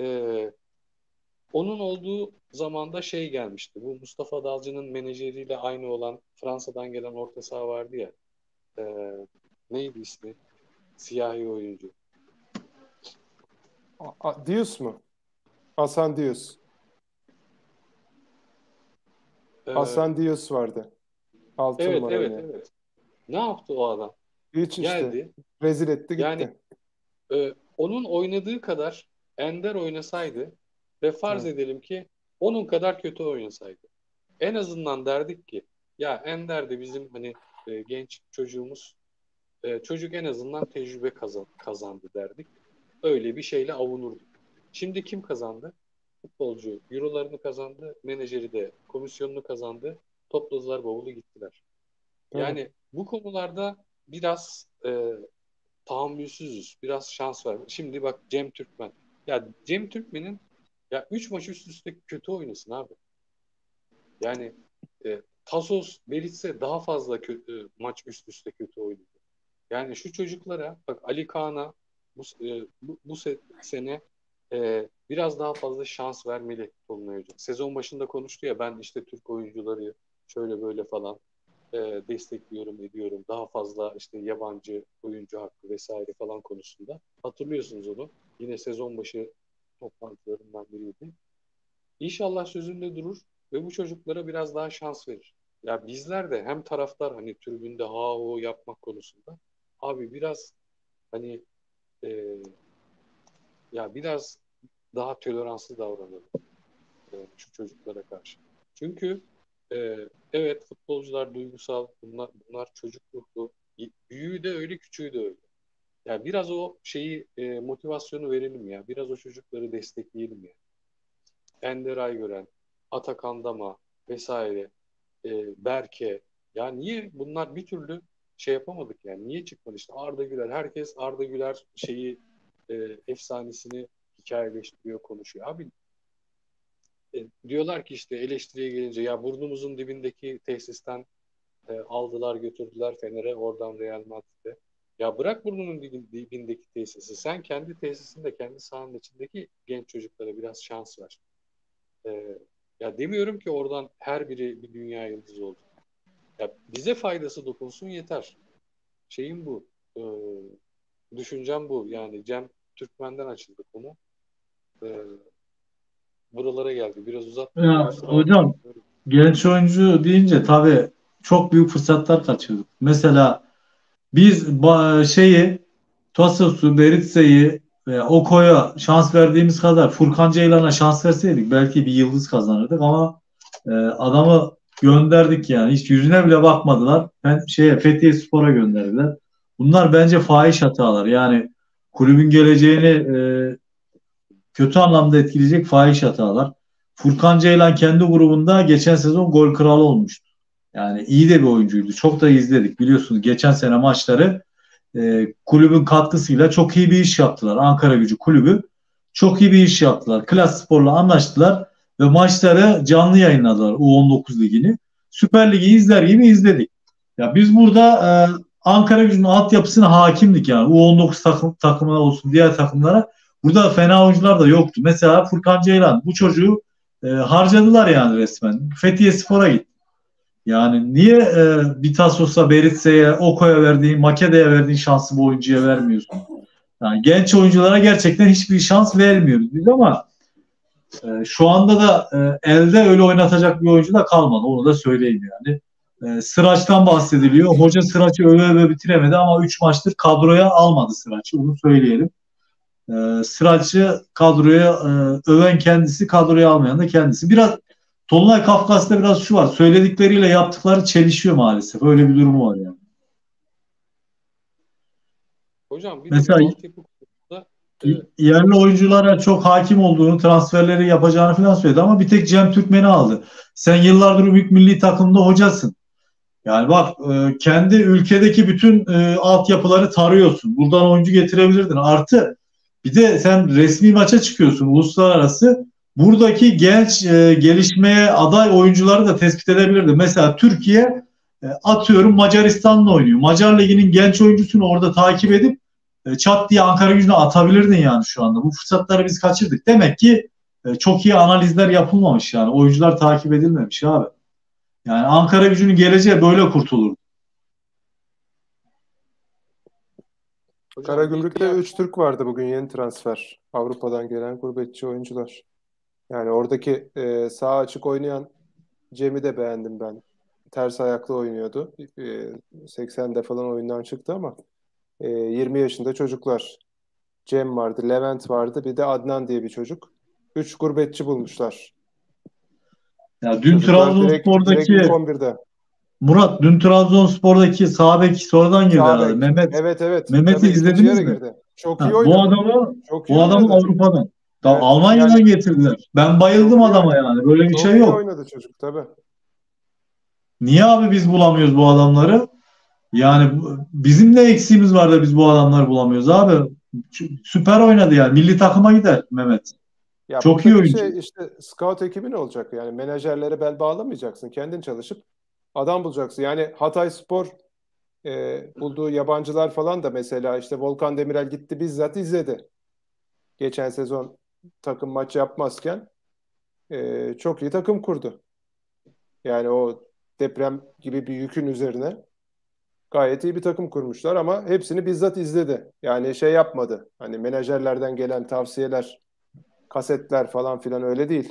[SPEAKER 5] onun olduğu zamanda gelmişti. Bu Mustafa Dalcı'nın menajeriyle aynı olan Fransa'dan gelen orta saha vardı ya. Neydi ismi? Siyahi oyuncu.
[SPEAKER 4] Dius mu? Hasan Dius. Hasan Dius vardı. 6 numara.
[SPEAKER 5] Evet. Ne yaptı o adam?
[SPEAKER 4] Hiç
[SPEAKER 5] geldi.
[SPEAKER 4] İşte. Rezil etti gitti.
[SPEAKER 5] Yani onun oynadığı kadar Ender oynasaydı ve farz edelim ki onun kadar kötü oynasaydı. En azından derdik ki ya Ender de bizim hani genç çocuğumuz çocuk en azından tecrübe kazandı derdik. Öyle bir şeyle avunurduk. Şimdi kim kazandı? Futbolcu eurolarını kazandı, menajeri de komisyonunu kazandı. Topladılar bavulu gittiler. Yani bu konularda biraz tahammülsüzüz. Biraz şans var. Şimdi bak Cem Türkmen. Ya Cem Türkmen'in 3 maç üst üste kötü oynasın abi. Yani Tasos Beritse daha fazla maç üst üste kötü oynadı. Yani şu çocuklara bak Ali Kaan'a bu sene biraz daha fazla şans vermeli Tolunay Hoca. Sezon başında konuştu ya ben işte Türk oyuncuları şöyle böyle falan destekliyorum, ediyorum. Daha fazla işte yabancı oyuncu hakkı vesaire falan konusunda. Hatırlıyorsunuz onu. Yine sezon başı toplantılarından biriydi. İnşallah sözünde durur ve bu çocuklara biraz daha şans verir. Ya bizler de hem taraftar hani tribünde ha ho yapmak konusunda abi biraz hani biraz daha toleranslı davranalım şu çocuklara karşı. Çünkü evet futbolcular duygusal, bunlar çocuk ruhlu. Büyüğü de öyle, küçüğü de öyle. Yani biraz o motivasyonu verelim ya. Biraz o çocukları destekleyelim ya. Ender Aygören, Atakan Dama vesaire, Berke. Ya niye bunlar bir türlü yapamadık yani? Niye çıkmadı işte Arda Güler? Herkes Arda Güler efsanesini hikayeleştiriyor, konuşuyor. Abi diyorlar ki işte eleştiriye gelince ya burnumuzun dibindeki tesisten aldılar götürdüler Fener'e, oradan Real Madrid'e. Ya bırak burnunun dibindeki tesisi. Sen kendi tesisinde, kendi sahanın içindeki genç çocuklara biraz şans ver. Ya demiyorum ki oradan her biri bir dünya yıldızı oldu. Ya bize faydası dokunsun yeter. Şeyim bu. Düşüncem bu. Yani Cem Türkmen'den açıldı konu. Buralara geldi. Biraz uzattım.
[SPEAKER 3] Ya, hocam genç oyuncu deyince tabii çok büyük fırsatlar kaçırdık. Mesela biz Tasos'u, Beritse'yi ve Oko'ya şans verdiğimiz kadar Furkan Ceylan'a şans verseydik belki bir yıldız kazanırdık ama adamı gönderdik yani. Hiç yüzüne bile bakmadılar. Fethiye Spor'a gönderdiler. Bunlar bence fahiş hatalar. Yani kulübün geleceğini kötü anlamda etkileyecek fahiş hatalar. Furkan Ceylan kendi grubunda geçen sezon gol kralı olmuştu. Yani iyi de bir oyuncuydu. Çok da izledik. Biliyorsunuz geçen sene maçları kulübün katkısıyla çok iyi bir iş yaptılar. Ankaragücü kulübü çok iyi bir iş yaptılar. Klas Spor'la anlaştılar ve maçları canlı yayınladılar U19 ligini. Süper Lig'i izler gibi izledik. Ya biz burada Ankaragücü'nün altyapısına hakimdik yani. U19 takımına olsun diğer takımlara. Burada fena oyuncular da yoktu. Mesela Furkan Ceylan bu çocuğu harcadılar yani resmen. Fethiye Spor'a gitti. Yani niye Vitasos'a, Beritse'ye, Oko'ya verdiğin, Makede'ye verdiğin şansı bu oyuncuya vermiyorsun? Yani genç oyunculara gerçekten hiçbir şans vermiyoruz biz ama şu anda da elde öyle oynatacak bir oyuncu da kalmadı. Onu da söyleyeyim yani. Sıraç'tan bahsediliyor. Hoca Sıraç'ı öve öve bitiremedi ama 3 maçtır kadroya almadı Sıraç'ı. Onu söyleyelim. Sıraç'ı kadroya öven kendisi, kadroya almayan da kendisi. Biraz Tolunay Kafkas'ta biraz şu var. Söyledikleriyle yaptıkları çelişiyor maalesef. Öyle bir durumu var yani.
[SPEAKER 5] Hocam bir de
[SPEAKER 3] Mesela
[SPEAKER 5] bu altyapı konusunda
[SPEAKER 3] yerli oyunculara çok hakim olduğunu, transferleri yapacağını falan söyledi ama bir tek Cem Türkmen'i aldı. Sen yıllardır büyük milli takımda hocasın. Yani bak kendi ülkedeki bütün altyapıları tarıyorsun. Buradan oyuncu getirebilirdin. Artı bir de sen resmi maça çıkıyorsun uluslararası. Buradaki genç gelişmeye aday oyuncuları da tespit edebilirdin. Mesela Türkiye atıyorum Macaristan'la oynuyor. Macar Ligi'nin genç oyuncusunu orada takip edip çat diye Ankaragücü'ne atabilirdin yani şu anda. Bu fırsatları biz kaçırdık. Demek ki çok iyi analizler yapılmamış yani. Oyuncular takip edilmemiş abi. Yani Ankaragücü'nün geleceği böyle kurtulur.
[SPEAKER 5] hocam
[SPEAKER 4] Karagümrük'te 3 Türk vardı bugün yeni transfer. Avrupa'dan gelen gurbetçi oyuncular. Yani oradaki sağ açık oynayan Cem'i de beğendim ben. Ters ayaklı oynuyordu. 80'de falan oyundan çıktı ama 20 yaşında çocuklar. Cem vardı, Levent vardı, bir de Adnan diye bir çocuk. 3 gurbetçi bulmuşlar.
[SPEAKER 3] Ya dün
[SPEAKER 4] Çocuklar direkt ilk
[SPEAKER 3] Trabzonspor'daki
[SPEAKER 4] 11'de.
[SPEAKER 3] Murat, dün Trabzonspor'daki sağ bek sonradan girdi
[SPEAKER 4] Sağ
[SPEAKER 3] herhalde.
[SPEAKER 4] bek. Evet.
[SPEAKER 3] Mehmet'i
[SPEAKER 4] Tabii ikinci
[SPEAKER 3] izlediniz
[SPEAKER 4] yarı
[SPEAKER 3] mi?
[SPEAKER 4] girdi. Çok iyi
[SPEAKER 3] Ha, bu
[SPEAKER 4] oynadı.
[SPEAKER 3] adamı
[SPEAKER 4] Çok iyi
[SPEAKER 3] bu adamı
[SPEAKER 4] oynadı.
[SPEAKER 3] Avrupa'dan.
[SPEAKER 4] Evet.
[SPEAKER 3] Almanya'dan
[SPEAKER 4] Yani
[SPEAKER 3] getirdiler. Ben bayıldım
[SPEAKER 4] çok iyi
[SPEAKER 3] adama
[SPEAKER 4] oynadı.
[SPEAKER 3] yani. Böyle bir
[SPEAKER 4] Çok
[SPEAKER 3] şey
[SPEAKER 4] iyi
[SPEAKER 3] yok.
[SPEAKER 4] oynadı çocuk tabii.
[SPEAKER 3] Niye abi biz bulamıyoruz bu adamları? Yani bizim de eksiğimiz var da biz bu adamları bulamıyoruz abi. Süper oynadı yani. Milli takıma gider Mehmet.
[SPEAKER 4] Ya
[SPEAKER 3] Çok iyi
[SPEAKER 4] buradaki
[SPEAKER 3] oyuncu.
[SPEAKER 4] şey işte scout ekibi ne olacak? Yani menajerlere bel bağlamayacaksın. Kendin çalışıp adam bulacaksın. Yani Hatayspor bulduğu yabancılar falan da mesela işte Volkan Demirel gitti bizzat izledi. Geçen sezon takım maç yapmazken çok iyi takım kurdu. Yani o deprem gibi bir yükün üzerine gayet iyi bir takım kurmuşlar ama hepsini bizzat izledi. Yani şey yapmadı. Hani menajerlerden gelen tavsiyeler, kasetler falan filan öyle değil.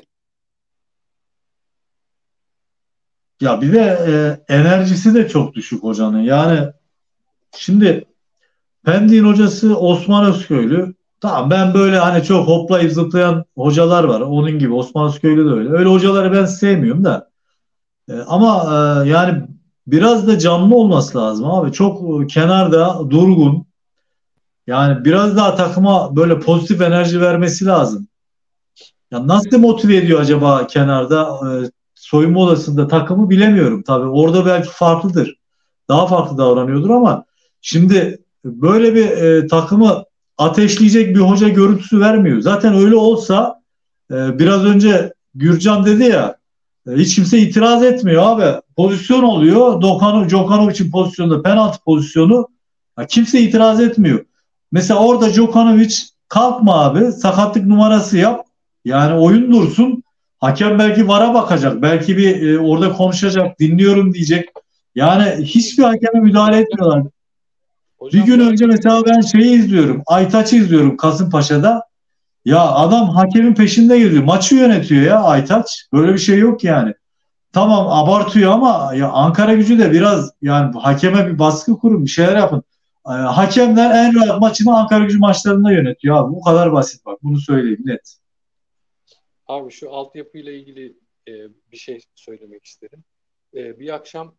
[SPEAKER 3] Ya bir de enerjisi de çok düşük hocanın. Yani şimdi Pendik'in hocası Osman Özköylü. Tamam ben böyle hani çok hoplayıp zıplayan hocalar var. Onun gibi Osman Özköylü de öyle. Öyle hocaları ben sevmiyorum da. Ama yani biraz da canlı olması lazım abi. Çok kenarda durgun. Yani biraz daha takıma böyle pozitif enerji vermesi lazım. Ya nasıl motive ediyor acaba kenarda soyunma odasında takımı bilemiyorum tabii. Orada belki farklıdır. Daha farklı davranıyordur ama şimdi böyle bir takımı ateşleyecek bir hoca görüntüsü vermiyor. Zaten öyle olsa biraz önce Gürcan dedi ya hiç kimse itiraz etmiyor abi. Pozisyon oluyor. Djokovic'in pozisyonunda penaltı pozisyonu. Kimse itiraz etmiyor. Mesela orada Djokovic kalkma abi sakatlık numarası yap. Yani oyun dursun. Hakem belki VAR'a bakacak. Belki bir orada konuşacak. Dinliyorum diyecek. Yani hiçbir hakeme müdahale etmiyorlar. Bir
[SPEAKER 5] hocam
[SPEAKER 3] gün
[SPEAKER 5] ben
[SPEAKER 3] önce mesela ben şeyi izliyorum. Aytaç'ı izliyorum Kasımpaşa'da. Ya adam hakemin peşinde geziyor. Maçı yönetiyor ya Aytaç. Böyle bir şey yok yani. Tamam abartıyor ama ya Ankaragücü de biraz yani hakeme bir baskı kurun bir şeyler yapın. Hakemler en rahat maçını Ankaragücü maçlarında yönetiyor abi. Bu kadar basit bak bunu söyleyeyim net.
[SPEAKER 5] abi şu altyapıyla ilgili bir şey söylemek isterim. Bir akşam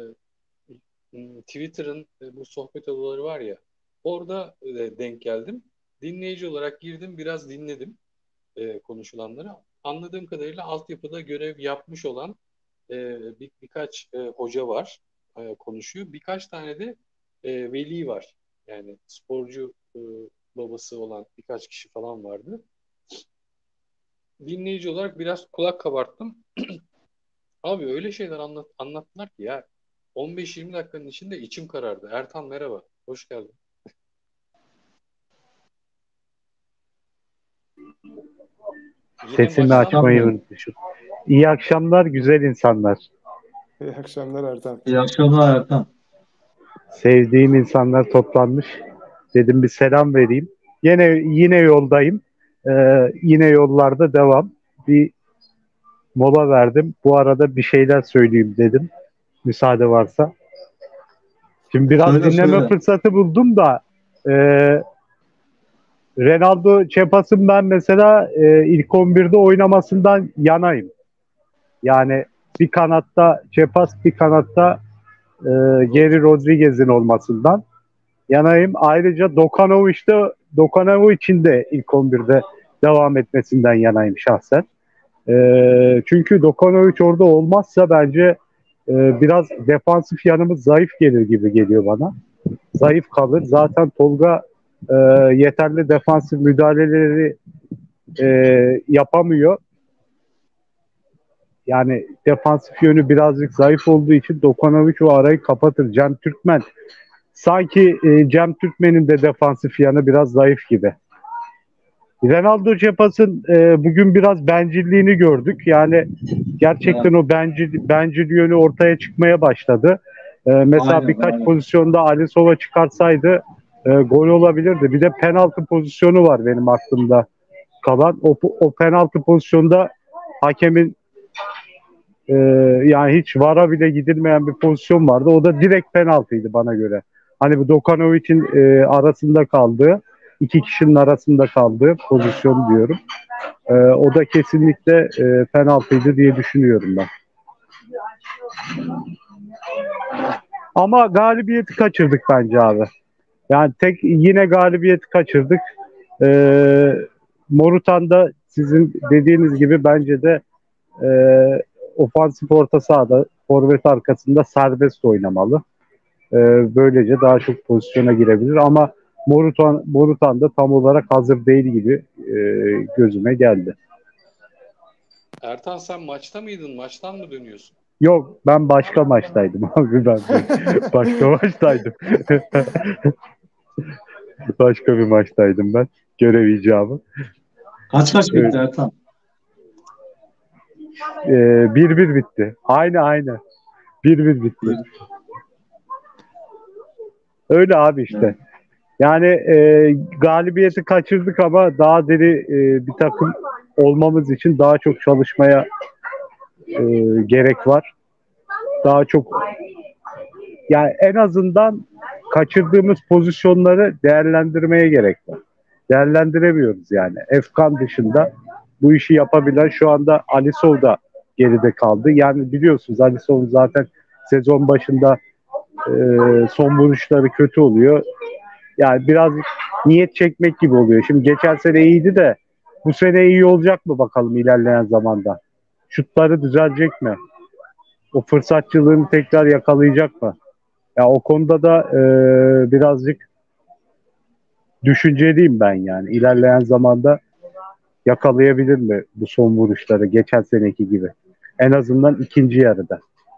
[SPEAKER 5] Twitter'ın bu sohbet odaları var ya orada denk geldim. Dinleyici olarak girdim biraz dinledim konuşulanları. Anladığım kadarıyla altyapıda görev yapmış olan birkaç hoca var konuşuyor. Birkaç tane de veli var. Yani sporcu babası olan birkaç kişi falan vardı. Dinleyici olarak biraz kulak kabarttım. Abi öyle şeyler anlattılar ki ya 15-20 dakikanın içinde içim karardı. Ertan merhaba. Hoş geldin. Yine
[SPEAKER 9] Sesimi
[SPEAKER 5] baştan
[SPEAKER 9] açmayı unutmuşum. İyi akşamlar güzel insanlar.
[SPEAKER 4] İyi akşamlar Ertan.
[SPEAKER 3] İyi akşamlar Ertan.
[SPEAKER 9] Sevdiğim insanlar toplanmış. Dedim bir selam vereyim. Yine yoldayım. Yine yollarda devam. Bir mola verdim. Bu arada bir şeyler söyleyeyim dedim. Müsaade varsa. Şimdi biraz
[SPEAKER 3] Söyle,
[SPEAKER 9] dinleme
[SPEAKER 3] söyle.
[SPEAKER 9] fırsatı buldum da Ronaldo Çepas'ın ben mesela ilk 11'de oynamasından yanayım. Yani bir kanatta Çepas, bir kanatta Geri Rodriguez'in olmasından yanayım. Ayrıca Dokanovic'in de ilk 11'de devam etmesinden yanayım şahsen. Çünkü Dokanovic orada olmazsa bence biraz defansif yanımız zayıf gelir gibi geliyor bana. Zayıf kalır. Zaten Tolga yeterli defansif müdahaleleri yapamıyor. Yani defansif yönü birazcık zayıf olduğu için Dokanovic o arayı kapatır. Cem Türkmen sanki Cem Türkmen'in de defansif yanı biraz zayıf gibi. Ronaldo Cepas'ın bugün biraz bencilliğini gördük. Yani gerçekten o bencil yönü ortaya çıkmaya başladı. Mesela
[SPEAKER 3] Aynen,
[SPEAKER 9] birkaç
[SPEAKER 3] aynen.
[SPEAKER 9] pozisyonda Alisova çıkarsaydı gol olabilirdi. Bir de penaltı pozisyonu var benim aklımda kalan. O penaltı pozisyonda hakemin yani hiç VAR'a bile gidilmeyen bir pozisyon vardı. O da direkt penaltıydı bana göre. Hani bu Dokanovic'in arasında kaldığı, iki kişinin arasında kaldığı pozisyon diyorum. O da kesinlikle penaltıydı diye düşünüyorum ben. Ama galibiyeti kaçırdık bence abi. Yani yine galibiyeti kaçırdık. Morutan'da sizin dediğiniz gibi bence de ofansif orta sahada forvet arkasında serbest oynamalı. Böylece daha çok pozisyona girebilir ama Morutan da tam olarak hazır değil gibi gözüme geldi.
[SPEAKER 5] Ertan sen maçta mıydın? Maçtan mı dönüyorsun?
[SPEAKER 9] Yok, ben başka maçtaydım abi, ben başka maçtaydım. Başka bir maçtaydım ben. Görev icabı.
[SPEAKER 3] Kaç bitti
[SPEAKER 9] Evet.
[SPEAKER 3] Ertan?
[SPEAKER 9] 1-1 bitti. Aynı. 1-1 bitti. Öyle abi işte.
[SPEAKER 3] Evet.
[SPEAKER 9] Yani galibiyeti kaçırdık ama daha diri bir takım olmamız için daha çok çalışmaya gerek var. Daha çok, yani en azından kaçırdığımız pozisyonları değerlendirmeye gerek var. Değerlendiremiyoruz yani. Efkan dışında bu işi yapabilen şu anda Alisov da geride kaldı. Yani biliyorsunuz Alisov zaten sezon başında son vuruşları kötü oluyor. Yani biraz niyet çekmek gibi oluyor. Şimdi geçen sene iyiydi de bu sene iyi olacak mı bakalım ilerleyen zamanda? Şutları düzelecek mi? O fırsatçılığını tekrar yakalayacak mı? Ya o konuda da birazcık düşünceliyim ben yani. İlerleyen zamanda yakalayabilir mi bu son vuruşları geçen seneki gibi? En azından ikinci yarıda.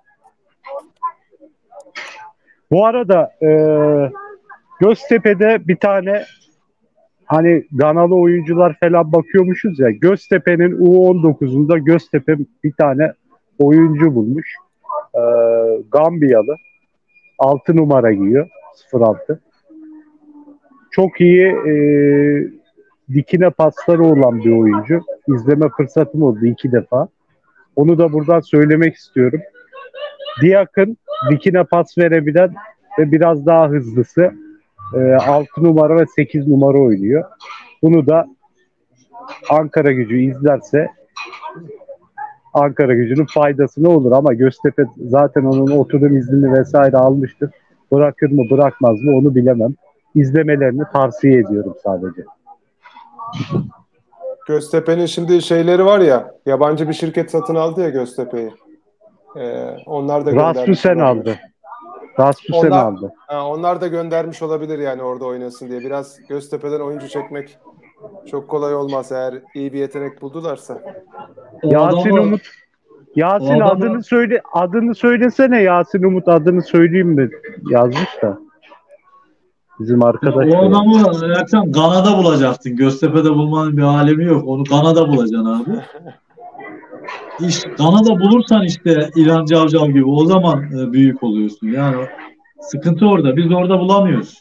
[SPEAKER 9] Bu arada Göztepe'de bir tane hani Ganalı oyuncular falan bakıyormuşuz ya. Göztepe'nin U19'unda Göztepe bir tane oyuncu bulmuş. Gambiyalı. 6 numara giyiyor. 06. Çok iyi dikine pasları olan bir oyuncu. İzleme fırsatım oldu 2 defa. Onu da buradan söylemek istiyorum. Diak'ın dikine pas verebilen ve biraz daha hızlısı 6 numara ve 8 numara oynuyor. Bunu da Ankaragücü izlerse Ankaragücü'nün faydasına olur ama Göztepe zaten onun oturum iznini vesaire almıştır. Bırakır mı bırakmaz mı onu bilemem. İzlemelerini tavsiye ediyorum sadece.
[SPEAKER 4] Göztepe'nin şimdi şeyleri var ya, yabancı bir şirket satın aldı ya Göztepe'yi. Onlar da göndermiş
[SPEAKER 9] Rasmussen
[SPEAKER 4] olabilir.
[SPEAKER 9] aldı. Rasmussen aldı.
[SPEAKER 4] Onlar da göndermiş olabilir yani orada oynasın diye. Biraz Göztepe'den oyuncu çekmek çok kolay olmaz eğer iyi bir yetenek buldularsa.
[SPEAKER 9] Yasin adını söylesene Yasin Umut, adını söyleyeyim mi? Yazmış da. Bizim arkadaş.
[SPEAKER 3] O adamı Ertan Gana'da bulacaktın. Göztepe'de bulmanın bir alemi yok. Onu Gana'da bulacaksın abi. Kanada bulursan işte İlhan Cavcav gibi o zaman büyük oluyorsun. Yani sıkıntı orada. Biz orada bulamıyoruz.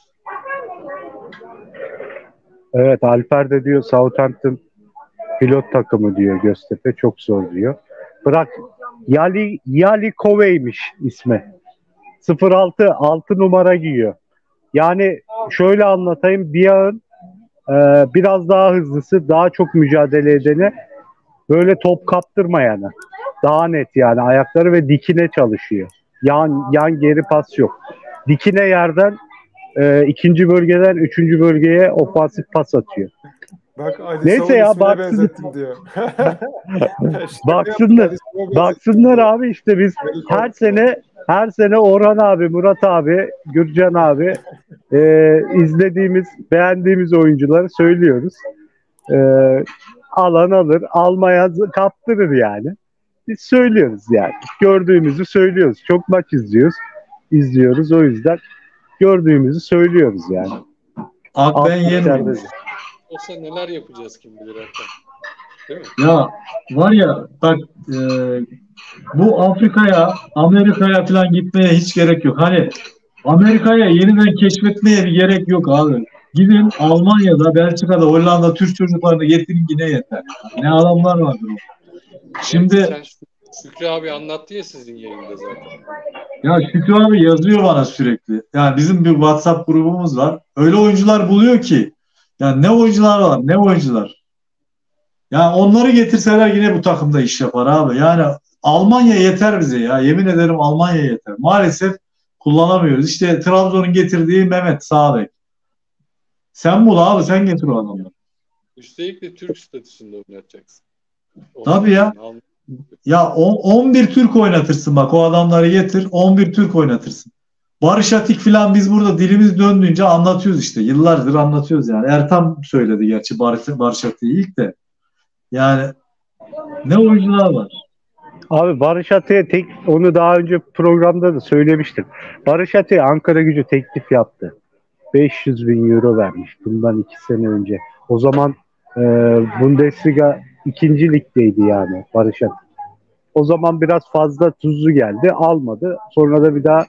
[SPEAKER 9] Evet, Alper de diyor Southampton pilot takımı diyor Göztepe. Çok zor diyor. Bırak Yali Kovey'miş ismi. 06 numara giyiyor. Yani şöyle anlatayım. Diağ'ın biraz daha hızlısı, daha çok mücadele edeni, böyle top kaptırmayanı. Daha net yani ayakları ve dikine çalışıyor. Yan geri pas yok. Dikine yerden ikinci bölgeden üçüncü bölgeye ofansif pas atıyor.
[SPEAKER 4] Bak Ali
[SPEAKER 9] Neyse
[SPEAKER 4] Savun
[SPEAKER 9] ya,
[SPEAKER 4] ismine benzettim diyor.
[SPEAKER 9] Baksınlar abi, işte biz her sene Orhan abi, Murat abi, Gürcan abi izlediğimiz, beğendiğimiz oyuncuları söylüyoruz. Alan alır, almayan kaptırır yani. Biz söylüyoruz yani. Gördüğümüzü söylüyoruz. Çok maç izliyoruz. O yüzden gördüğümüzü söylüyoruz yani.
[SPEAKER 3] Ben yemiyorum.
[SPEAKER 5] Olsa neler yapacağız kim bilir hatta. Değil mi?
[SPEAKER 3] Ya var ya bak, bu Afrika'ya, Amerika'ya falan gitmeye hiç gerek yok. Hani Amerika'ya yeniden keşfetmeye bir gerek yok abi. Gidin Almanya'da, Belçika'da, Hollanda Türk çocuklarını getirin, yine yeter. Ne adamlar vardır o. Şimdi
[SPEAKER 5] Sen Şükrü abi anlattı ya sizin yayında zaten.
[SPEAKER 3] ya Şükrü abi yazıyor bana sürekli. Yani bizim bir WhatsApp grubumuz var. Öyle oyuncular buluyor ki. Yani ne oyuncular var, ne oyuncular. Yani onları getirseler yine bu takımda iş yapar abi. Yani Almanya yeter bize ya. Yemin ederim Almanya yeter. Maalesef kullanamıyoruz. İşte Trabzon'un getirdiği Mehmet sağ bek. Sen bul abi, sen getir o adamı.
[SPEAKER 5] Üstelik de Türk statüsünde oynatacaksın.
[SPEAKER 3] Tabii ya. Ya 11 Türk oynatırsın bak, o adamları getir. 11 Türk oynatırsın. Barış Atik falan biz burada dilimiz döndüğünce anlatıyoruz işte. Yıllardır anlatıyoruz yani. Ertan söyledi gerçi Barış Atik'i ilk de. Yani ne oyuncular var.
[SPEAKER 9] Abi Barış Atik'e onu daha önce programda da söylemiştim. Barış Atik'e Ankaragücü teklif yaptı. 500 bin euro vermiş bundan 2 sene önce. O zaman Bundesliga 2. ligdeydi yani Barış Atik. O zaman biraz fazla tuzlu geldi. Almadı. Sonra da bir daha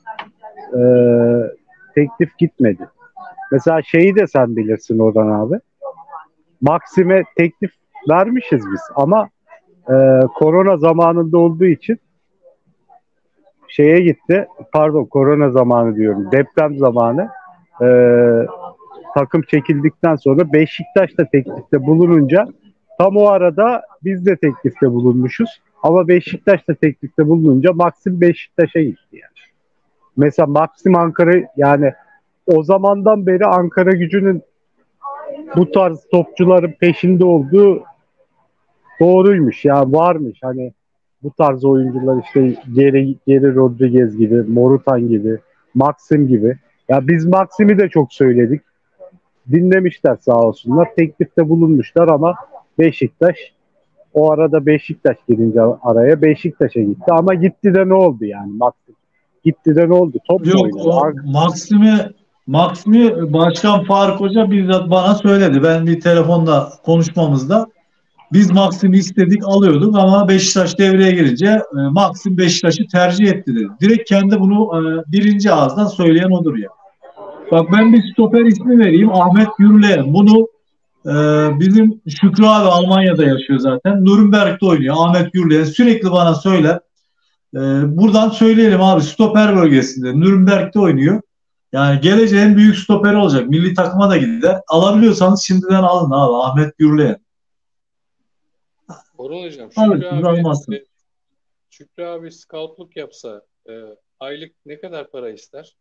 [SPEAKER 9] teklif gitmedi. Mesela şeyi de sen bilirsin Orhan abi. Maxim'e teklif vermişiz biz ama korona zamanında olduğu için şeye gitti. Pardon, korona zamanı diyorum. Deprem zamanı takım çekildikten sonra Beşiktaş da teklifte bulununca tam o arada biz de teklifte bulunmuşuz. Ama Beşiktaş da teklifte bulununca Maxim Beşiktaş'a gitti yani. Mesela Maxim Ankara, yani o zamandan beri Ankaragücü'nün bu tarz topçuların peşinde olduğu doğruymuş ya, varmış hani bu tarz oyuncular, işte geri Rodriguez gibi, Morutan gibi, Maxim gibi. Ya biz Maxim'i de çok söyledik. Dinlemişler sağ olsunlar. Teklifte bulunmuşlar ama Beşiktaş, o arada Beşiktaş girince araya Beşiktaş'a gitti ama gitti de ne oldu yani Maxim? Gitti de ne oldu? Top
[SPEAKER 3] yok,
[SPEAKER 9] oynadı.
[SPEAKER 3] Maxim'i Başkan Faruk Hoca bizzat bana söyledi. Ben bir telefonda konuşmamızda biz Maxim'i istedik, alıyorduk ama Beşiktaş devreye girince Maxim Beşiktaş'ı tercih etti dedi. Direkt kendi bunu birinci ağızdan söyleyen odur ya. Bak ben bir stoper ismi vereyim. Ahmet Gürleyen. Bunu bizim Şükrü abi Almanya'da yaşıyor zaten. Nürnberg'de oynuyor. Ahmet Gürleyen sürekli bana söyler. Buradan söyleyelim abi, stoper bölgesinde Nürnberg'de oynuyor. Yani geleceğin büyük stoperi olacak. Milli takıma da gider. Alabiliyorsanız şimdiden alın abi, Ahmet Gürleyen.
[SPEAKER 5] Orhan Hocam,
[SPEAKER 3] Alın,
[SPEAKER 5] Şükrü abi scoutluk yapsa aylık ne kadar para ister?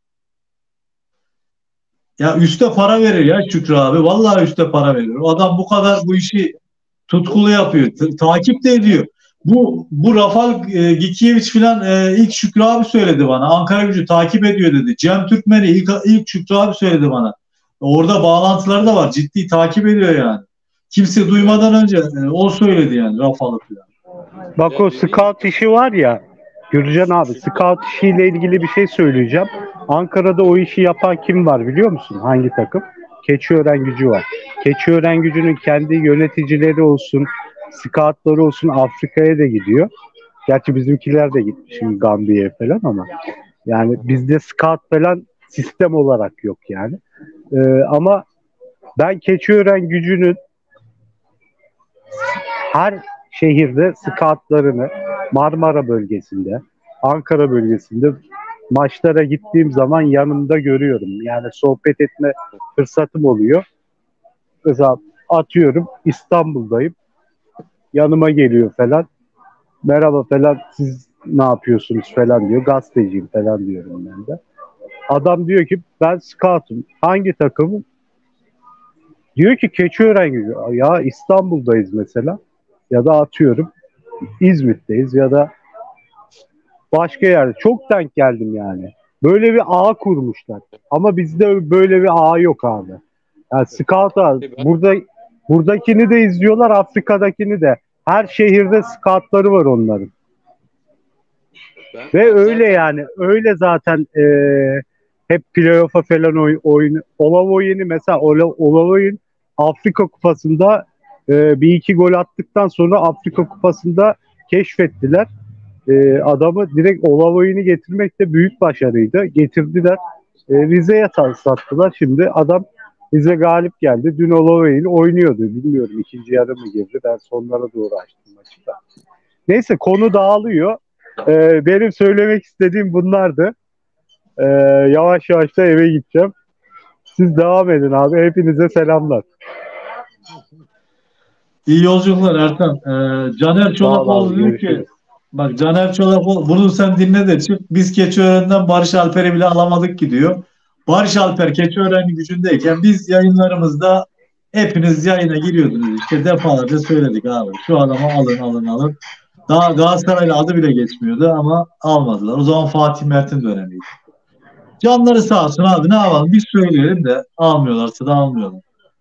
[SPEAKER 3] Ya üste para verir ya Şükrü abi. Vallahi üste para verir. O adam bu kadar bu işi tutkulu yapıyor. Takip de ediyor. Bu Rafal Gikiyeviç falan ilk Şükrü abi söyledi bana. Ankaragücü takip ediyor dedi. Cem Türkmen'i ilk Şükrü abi söyledi bana. Orada bağlantıları da var. Ciddi takip ediyor yani. Kimse duymadan önce o söyledi yani Rafal'ı falan.
[SPEAKER 9] Bak o scout işi var ya Gürcan abi, scout işiyle ilgili bir şey söyleyeceğim. Ankara'da o işi yapan kim var biliyor musun? Hangi takım? Keçiören var. Keçiören kendi yöneticileri olsun, scoutları olsun Afrika'ya da gidiyor. Gerçi bizimkiler de gitmiş şimdi Gambi'ye falan ama yani bizde scout falan sistem olarak yok yani. Ama ben Keçiören Gücü'nün her şehirde scoutlarını Marmara bölgesinde, Ankara bölgesinde maçlara gittiğim zaman yanımda görüyorum. Yani sohbet etme fırsatım oluyor. Mesela atıyorum İstanbul'dayım. Yanıma geliyor falan. Merhaba falan, siz ne yapıyorsunuz falan diyor. Gazeteciyim falan diyorum ben de. Adam diyor ki ben scoutum. Hangi takımım? Diyor ki Keçiören Gücü. Ya İstanbul'dayız mesela. Ya da atıyorum İzmit'teyiz ya da başka yerde. Çok denk geldim yani. Böyle bir ağ kurmuşlar. Ama bizde böyle bir ağ yok abi. Yani scout abi. Buradakini de izliyorlar, Afrika'dakini de. Her şehirde scoutları var onların. Ve öyle
[SPEAKER 5] zaten...
[SPEAKER 9] yani. Öyle zaten hep playoff'a falan oyun. Olavoy'un mesela Olavoy'un Afrika Kupası'nda bir iki gol attıktan sonra Afrika Kupası'nda keşfettiler. Adamı direkt Olavoy'unu getirmek de büyük başarıydı. Getirdiler. Rize'ye sattılar. Şimdi adam Rize galip geldi. Dün Olavoy'unu oynuyordu. Bilmiyorum ikinci yarı mı girdi. Ben sonlara doğru açtım maçta. Neyse konu dağılıyor. Benim söylemek istediğim bunlardı. Yavaş yavaş da eve gideceğim. Siz devam edin abi. Hepinize selamlar.
[SPEAKER 3] İyi yolculuklar Ertan. Caner Çolakoğlu diyor ki bak Caner Çolakoğlu bunu sen dinle de çık. Biz Keçiören'den Barış Alper'i bile alamadık ki diyor. Barış Alper Keçiören Gücü'ndeyken biz yayınlarımızda hepiniz yayına giriyordunuz. İşte defalarca söyledik abi. Şu adamı alın. Daha Galatasaray'la adı bile geçmiyordu ama almadılar. O zaman Fatih Mert'in dönemiydi. Canları sağ olsun abi, ne yapalım biz söyleyelim de almıyorlarsa da almıyorlar.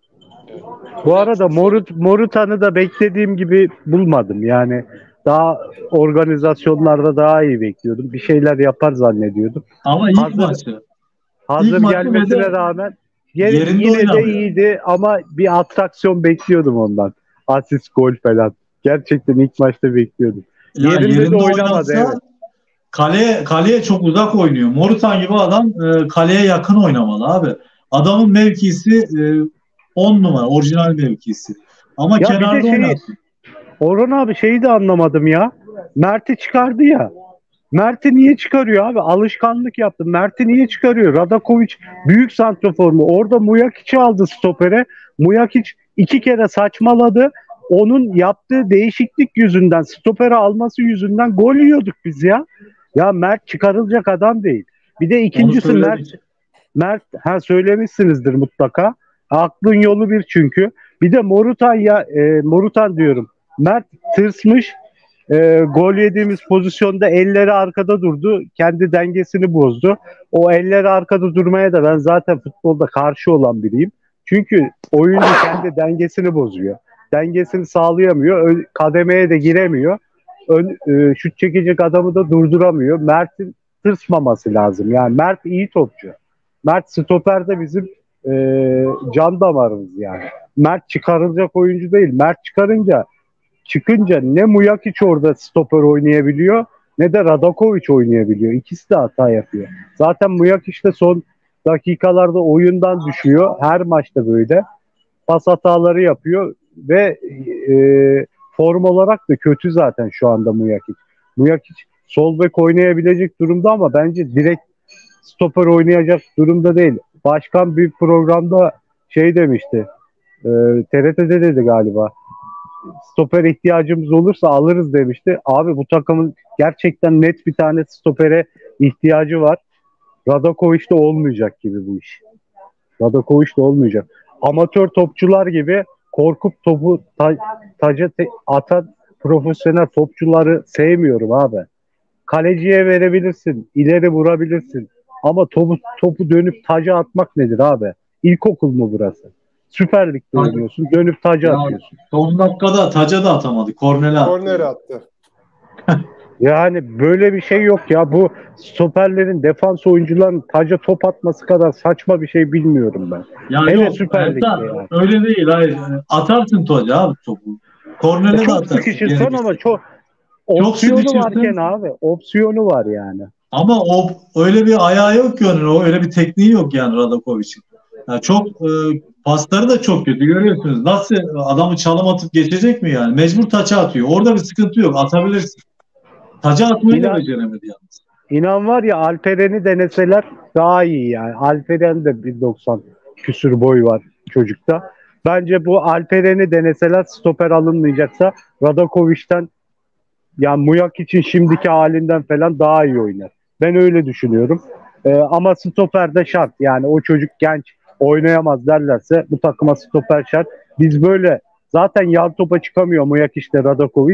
[SPEAKER 9] Bu arada Morutan'ı da beklediğim gibi bulmadım. Yani daha organizasyonlarda daha iyi bekliyordum. Bir şeyler yapar zannediyordum.
[SPEAKER 3] Ama ilk maçı.
[SPEAKER 9] Hazır gelmesine rağmen yine de iyiydi ama bir atraksiyon bekliyordum ondan. Asist, gol falan. Gerçekten ilk maçta bekliyordum.
[SPEAKER 3] Yerinde de oynamadı evet. Kaleye çok uzak oynuyor. Morutan gibi adam kaleye yakın oynamalı abi. Adamın mevkisi 10 numara orijinal mevkisi. Ama ya kenarda oynarsın.
[SPEAKER 9] Orhan abi şeyi de anlamadım ya. Mert'i çıkardı ya. Mert'i niye çıkarıyor abi? Alışkanlık yaptı. Mert'i niye çıkarıyor? Radakovic büyük santrafor mu? Orada Muyakic'i aldı stopere. Muyakic 2 kere saçmaladı. Onun yaptığı değişiklik yüzünden, stopere alması yüzünden gol yiyorduk biz ya. Ya Mert çıkarılacak adam değil. Bir de ikincisi Mert söylemişsinizdir mutlaka. Aklın yolu bir çünkü. Bir de Morutan diyorum. Mert tırsmış. Gol yediğimiz pozisyonda elleri arkada durdu. Kendi dengesini bozdu. O elleri arkada durmaya da ben zaten futbolda karşı olan biriyim. Çünkü oyuncu kendi dengesini bozuyor. Dengesini sağlayamıyor. Kademeye de giremiyor. Şut çekecek adamı da durduramıyor. Mert'in tırsmaması lazım. Yani Mert iyi topçu. Mert stoperde bizim can damarımız yani. Mert çıkarılacak oyuncu değil. Mert çıkınca ne Mujakic orada stoper oynayabiliyor ne de Radakovic oynayabiliyor. İkisi de hata yapıyor. Zaten Mujakic de son dakikalarda oyundan düşüyor. Her maçta böyle. Pas hataları yapıyor ve form olarak da kötü zaten şu anda Mujakic. Mujakic sol bek oynayabilecek durumda ama bence direkt stoper oynayacak durumda değil. Başkan bir programda demişti. TRT'de dedi galiba. Stoper ihtiyacımız olursa alırız demişti. Abi bu takımın gerçekten net bir tane stopere ihtiyacı var. Radakovic'de olmayacak gibi bu iş. Radakovic'de olmayacak. Amatör topçular gibi korkup topu taca atan profesyonel topçuları sevmiyorum abi. Kaleciye verebilirsin, ileri vurabilirsin. Ama topu dönüp taca atmak nedir abi? İlkokul mu burası? Süper Lig'de oynuyorsun, dönüp taca atıyorsun.
[SPEAKER 3] Son dakikada taca da atamadı, kornere attı.
[SPEAKER 9] Yani böyle bir şey yok ya. Bu stoperlerin, defans oyuncuların taca top atması kadar saçma bir şey bilmiyorum ben.
[SPEAKER 3] Ya
[SPEAKER 9] hele
[SPEAKER 3] yok,
[SPEAKER 9] Süper Lig'de
[SPEAKER 3] yani. Öyle değil, hayır. Atarsın taca abi topu. Kornere de
[SPEAKER 9] çok
[SPEAKER 3] atarsın.
[SPEAKER 9] Sıkışırsan ama opsiyonu
[SPEAKER 3] sıkışırsın.
[SPEAKER 9] varken abi. Opsiyonu var yani.
[SPEAKER 3] Ama öyle bir ayağı yok ki onun. Öyle bir tekniği yok yani Radakovic'in. Yani çok pasları da çok kötü görüyorsunuz. Nasıl adamı çalım atıp geçecek mi yani? Mecbur taça atıyor. Orada bir sıkıntı yok. Atabilirsin. Taca atmayı da
[SPEAKER 9] İnan,
[SPEAKER 3] beceremedi yalnız.
[SPEAKER 9] inan var ya, Alperen'i deneseler daha iyi yani. Alperen de 1.90 küsür boy var çocukta. Bence bu Alperen'i deneseler, stoper alınmayacaksa Radakovic'ten, yani Muyak için şimdiki halinden falan daha iyi oynar. Ben öyle düşünüyorum. Ama stoper de şart. Yani o çocuk genç, oynayamaz derlerse bu takıma stoper şart. Biz böyle zaten yan topa çıkamıyor Muyak, işte Radakovic.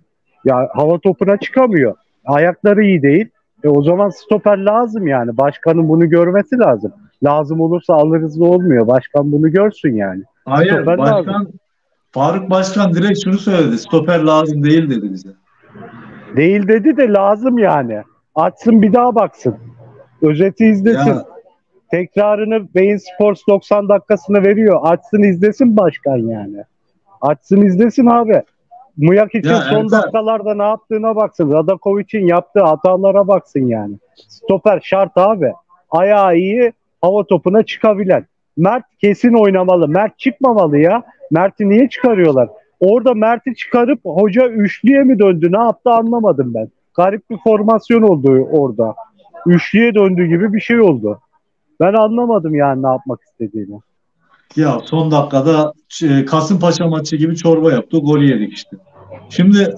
[SPEAKER 9] Ya hava topuna çıkamıyor. Ayakları iyi değil. O zaman stoper lazım yani. Başkanın bunu görmesi lazım. Lazım olursa alırız da olmuyor. Başkan bunu görsün yani.
[SPEAKER 3] Hayır,
[SPEAKER 9] Stoper lazım.
[SPEAKER 3] Faruk Başkan direkt şunu söyledi. Stoper lazım değil dedi bize.
[SPEAKER 9] Değil dedi de lazım yani. Açsın bir daha baksın. Özeti izlesin.
[SPEAKER 3] Ya,
[SPEAKER 9] Tekrarını Bein Sports 90 dakikasını veriyor. Açsın izlesin başkan yani. Açsın izlesin abi. Muyak için
[SPEAKER 3] Ya,
[SPEAKER 9] son dakikalarda ne yaptığına baksın. Radakovic'in yaptığı hatalara baksın yani. Stoper şart abi. Ayağı iyi, hava topuna çıkabilen. Mert kesin oynamalı. Mert çıkmamalı ya. Mert'i niye çıkarıyorlar? Orada Mert'i çıkarıp hoca üçlüye mi döndü? Ne yaptı anlamadım ben. Garip bir formasyon oldu orada. Üçlüye döndü gibi bir şey oldu. Ben anlamadım yani ne yapmak istediğini.
[SPEAKER 3] ya son dakikada Kasımpaşa maçı gibi çorba yaptı. Golü yedik işte. Şimdi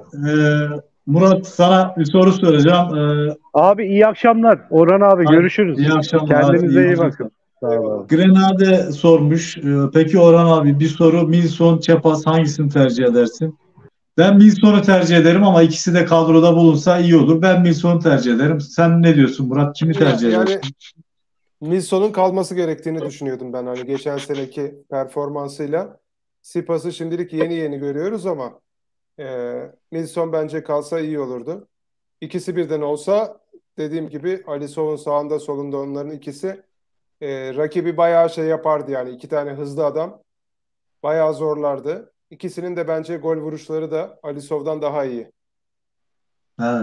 [SPEAKER 3] Murat, sana bir soru soracağım.
[SPEAKER 9] Abi iyi akşamlar. Orhan abi, görüşürüz.
[SPEAKER 3] İyi akşamlar.
[SPEAKER 9] Kendinize iyi
[SPEAKER 3] akşamlar.
[SPEAKER 9] bakın. Sağ olun.
[SPEAKER 3] Grenade sormuş. Peki Orhan abi, bir soru. Milson, Çepas hangisini tercih edersin? Ben Milson'u tercih ederim ama ikisi de kadroda bulunsa iyi olur. Ben Milson'u tercih ederim. Sen ne diyorsun Murat? Kimi tercih edersin?
[SPEAKER 4] Yani Milson'un kalması gerektiğini düşünüyordum ben. Hani geçen seneki performansıyla. Sipas'ı şimdilik yeni görüyoruz ama Milson bence kalsa iyi olurdu. İkisi birden olsa, dediğim gibi Alisov'un sağında solunda onların ikisi, rakibi bayağı şey yapardı yani. İki tane hızlı adam bayağı zorlardı. İkisinin de bence gol vuruşları da Alisov'dan daha iyi.
[SPEAKER 3] Evet.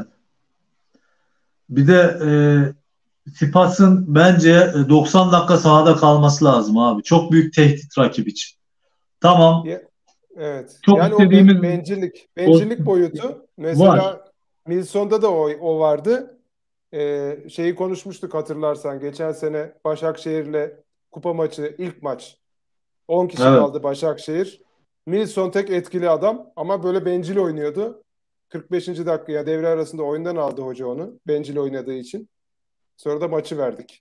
[SPEAKER 3] Bir de Sipas'ın bence 90 dakika sahada kalması lazım abi. Çok büyük tehdit rakip için. Tamam.
[SPEAKER 4] Evet.
[SPEAKER 3] Çok
[SPEAKER 4] Yani
[SPEAKER 3] istediğimiz
[SPEAKER 4] o bencillik boyutu mesela
[SPEAKER 3] var.
[SPEAKER 4] Milson'da da o vardı. Şeyi konuşmuştuk hatırlarsan. Geçen sene Başakşehir'le kupa maçı, ilk maç. 10 kişi
[SPEAKER 3] Evet.
[SPEAKER 4] kaldı Başakşehir. Milson tek etkili adam ama böyle bencil oynuyordu. 45. dakikaya devre arasında oyundan aldı hoca onu. Bencil oynadığı için. Sonra da maçı verdik.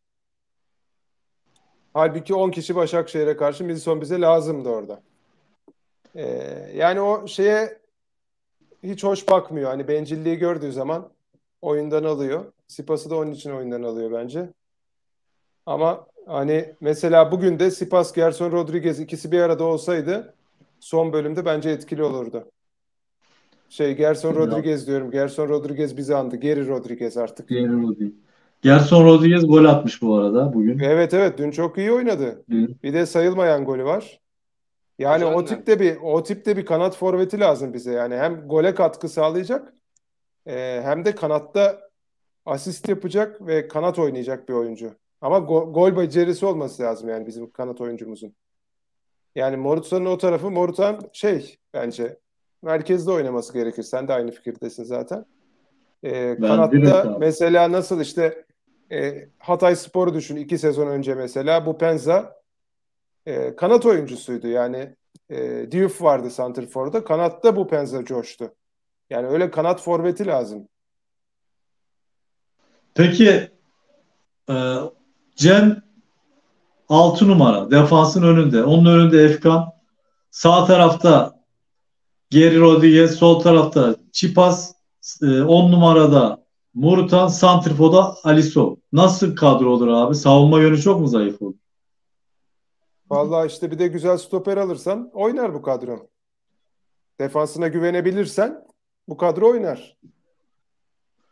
[SPEAKER 4] Halbuki 10 kişi Başakşehir'e karşı Milson bize lazımdı orada. Yani o şeye hiç hoş bakmıyor. Hani bencilliği gördüğü zaman oyundan alıyor. Sipas'ı da onun için oyundan alıyor bence. Ama hani mesela bugün de Sipas, Gerson Rodriguez ikisi bir arada olsaydı son bölümde bence etkili olurdu. Gerson Rodriguez diyorum. Gerson Rodriguez bizi andı. Geri Rodriguez artık.
[SPEAKER 3] Gerson Rodriguez gol atmış bu arada bugün.
[SPEAKER 4] Evet, dün çok iyi oynadı.
[SPEAKER 3] Dün.
[SPEAKER 4] Bir de sayılmayan golü var. Yani o tipte bir kanat forveti lazım bize. Yani hem gole katkı sağlayacak hem de kanatta asist yapacak ve kanat oynayacak bir oyuncu. Ama gol becerisi olması lazım yani bizim kanat oyuncumuzun. Yani Morutan'ın o tarafı, Morutan bence merkezde oynaması gerekir. Sen de aynı fikirdesin zaten. Kanatta mesela nasıl işte Hatayspor'u düşün 2 sezon önce mesela. Bu Penza kanat oyuncusuydu. Yani Diouf vardı santrforda. Kanatta bu Penza coştu. Yani öyle kanat forveti lazım.
[SPEAKER 3] Peki Cem 6 numara defansın önünde. Onun önünde Efkan. Sağ tarafta Geri Rodriguez. Sol tarafta Çipas. 10 numarada Morutan. Santrifo'da Alisov. Nasıl kadro olur abi? Savunma yönü çok mu zayıf olur?
[SPEAKER 4] Vallahi işte bir de güzel stoper alırsan oynar bu kadro. Defansına güvenebilirsen bu kadro oynar.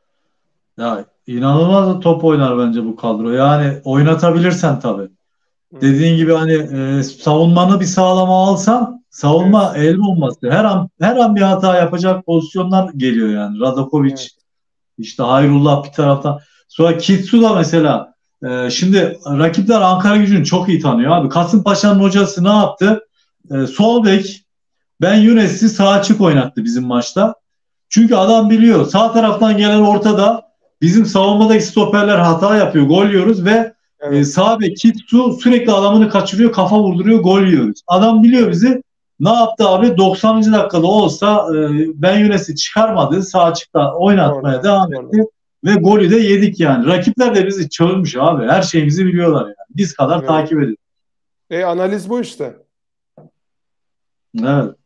[SPEAKER 3] Ya inanılmaz top oynar bence bu kadro. Yani oynatabilirsen tabii. Dediğin gibi hani savunmanı bir sağlama alsan savunma el olması. Her an bir hata yapacak pozisyonlar geliyor yani. Radakovic, işte Hayrullah bir taraftan. Sonra Kitsu da mesela şimdi rakipler Ankaragücü'nü çok iyi tanıyor abi. Kasımpaşa'nın hocası ne yaptı? Sol bek Ben Younes'i sağ açık oynattı bizim maçta. Çünkü adam biliyor sağ taraftan gelen ortada bizim savunmadaki stoperler hata yapıyor. Gol yiyoruz ve sağ bek Kitsu sürekli adamını kaçırıyor, kafa vurduruyor, gol yiyoruz. Adam biliyor bizi. Ne yaptı abi? 90. dakikada olsa Ben Younes'i çıkarmadı. Sağ açıkta oynatmaya devam etti. Ve golü de yedik yani. Rakipler de bizi çözmüş abi. Her şeyimizi biliyorlar yani. Biz kadar takip ediyor.
[SPEAKER 4] Analiz bu işte.
[SPEAKER 3] Evet.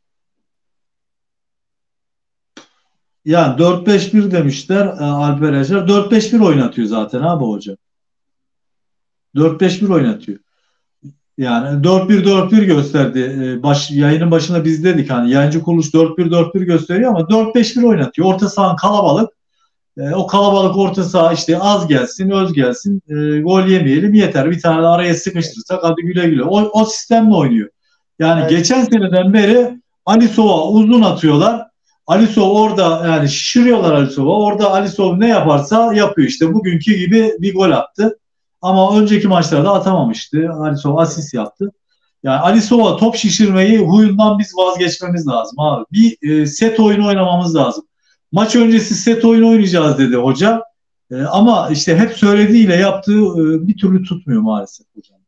[SPEAKER 3] Yani 4-5-1 demişler Alper Yaşar. 4-5-1 oynatıyor zaten abi hoca. 4-5-1 oynatıyor. Yani 4-1-4-1 gösterdi. Yayının başında biz dedik hani yayıncı kuruluş 4-1-4-1 gösteriyor ama 4-5-1 oynatıyor. Orta sahan kalabalık. O kalabalık orta saha işte az gelsin, öz gelsin. Gol yemeyelim yeter. Bir tane de araya sıkıştırsak hadi güle güle. O sistemle oynuyor. Yani geçen seneden beri Alisov'a uzun atıyorlar. Alisov orada yani şişiriyorlar Alisov'a. Orada Alisov ne yaparsa yapıyor işte. Bugünkü gibi bir gol attı. Ama önceki maçlarda atamamıştı. Alisov asist yaptı. Yani Alisov'a top şişirmeyi huyundan biz vazgeçmemiz lazım abi. Bir set oyunu oynamamız lazım. Maç öncesi set oyunu oynayacağız dedi hoca. Ama işte hep söylediğiyle yaptığı bir türlü tutmuyor maalesef hocam.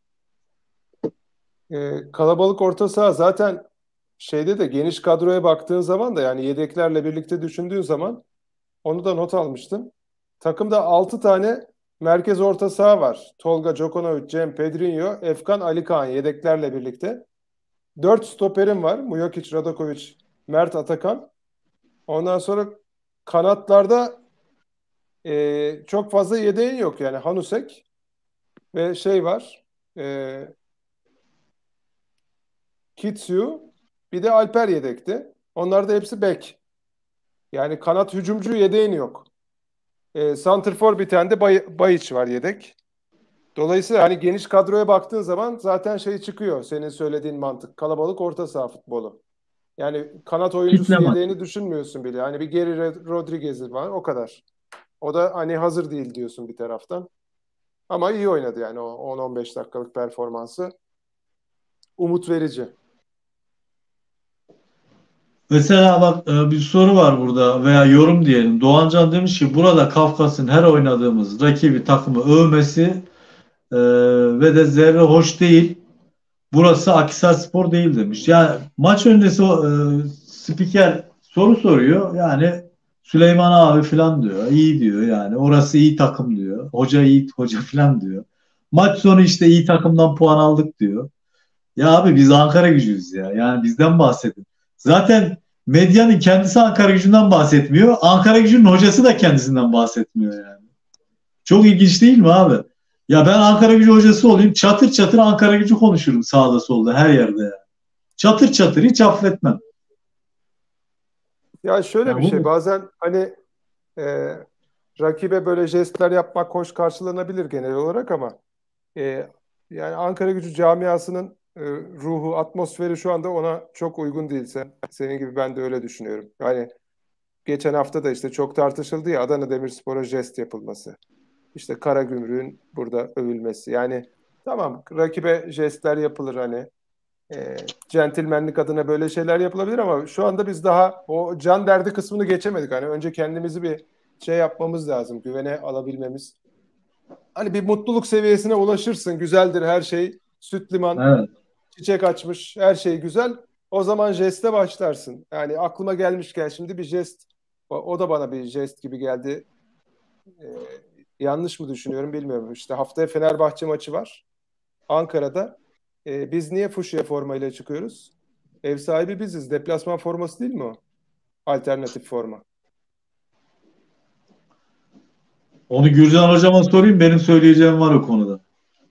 [SPEAKER 4] Kalabalık orta saha zaten şeyde de geniş kadroya baktığın zaman da yani yedeklerle birlikte düşündüğün zaman onu da not almıştım. Takımda 6 tane merkez orta saha var. Tolga, Djokonovic, Cem, Pedrinho, Efkan, Alikan yedeklerle birlikte. 4 stoperim var. Mujokic, Radakovic, Mert, Atakan. Ondan sonra kanatlarda çok fazla yedeğin yok yani Hanusek ve şey var Kitsu bir de Alper yedekti. Onlar da hepsi bek. Yani kanat hücumcu yedeğin yok. Santrfor bir tane de Bayiç var yedek. Dolayısıyla hani geniş kadroya baktığın zaman zaten şey çıkıyor senin söylediğin mantık. Kalabalık orta saha futbolu. Yani kanat oyuncusu yedeğini düşünmüyorsun bile. Hani bir Geri Rodriguez var o kadar. O da hani hazır değil diyorsun bir taraftan. Ama iyi oynadı yani o 10-15 dakikalık performansı. Umut verici.
[SPEAKER 3] Mesela bak bir soru var burada veya yorum diyelim. Doğancan demiş ki burada Kafkas'ın her oynadığımız rakibi takımı övmesi ve de zerre hoş değil. Burası Akhisarspor değil demiş. Yani maç öncesi spiker soru soruyor. Yani Süleyman abi falan diyor. İyi diyor yani. Orası iyi takım diyor. Hoca iyi hoca falan diyor. Maç sonu işte iyi takımdan puan aldık diyor. Ya abi biz Ankara Gücüyüz ya. Yani bizden bahsedin. Zaten medyanın kendisi Ankara Gücü'nden bahsetmiyor. Ankara Gücü'nün hocası da kendisinden bahsetmiyor yani. Çok ilginç değil mi abi? Ya ben Ankara Gücü hocası olayım. Çatır çatır Ankara Gücü konuşurum sağda solda her yerde yani. Çatır çatır hiç affetmem.
[SPEAKER 4] Ya şöyle bir şey bazen hani rakibe böyle jestler yapmak hoş karşılanabilir genel olarak ama yani Ankara Gücü camiasının ruhu, atmosferi şu anda ona çok uygun değil. Senin gibi ben de öyle düşünüyorum. Yani geçen hafta da işte çok tartışıldı ya Adana Demirspor'a jest yapılması. İşte Karagümrük'ün burada övülmesi. Yani tamam rakibe jestler yapılır hani. Centilmenlik adına böyle şeyler yapılabilir ama şu anda biz daha o can derdi kısmını geçemedik. Hani önce kendimizi bir şey yapmamız lazım. Güvene alabilmemiz. Hani bir mutluluk seviyesine ulaşırsın. Güzeldir her şey. Süt liman, evet. Çiçek açmış. Her şey güzel. O zaman jeste başlarsın. Yani aklıma gelmişken şimdi bir jest. O da bana bir jest gibi geldi. Yanlış mı düşünüyorum bilmiyorum. İşte haftaya Fenerbahçe maçı var. Ankara'da. Biz niye fuşya formayla çıkıyoruz? Ev sahibi biziz. Deplasman forması değil mi o? Alternatif forma.
[SPEAKER 3] Onu Gürcan hocama sorayım. Benim söyleyeceğim var o konuda.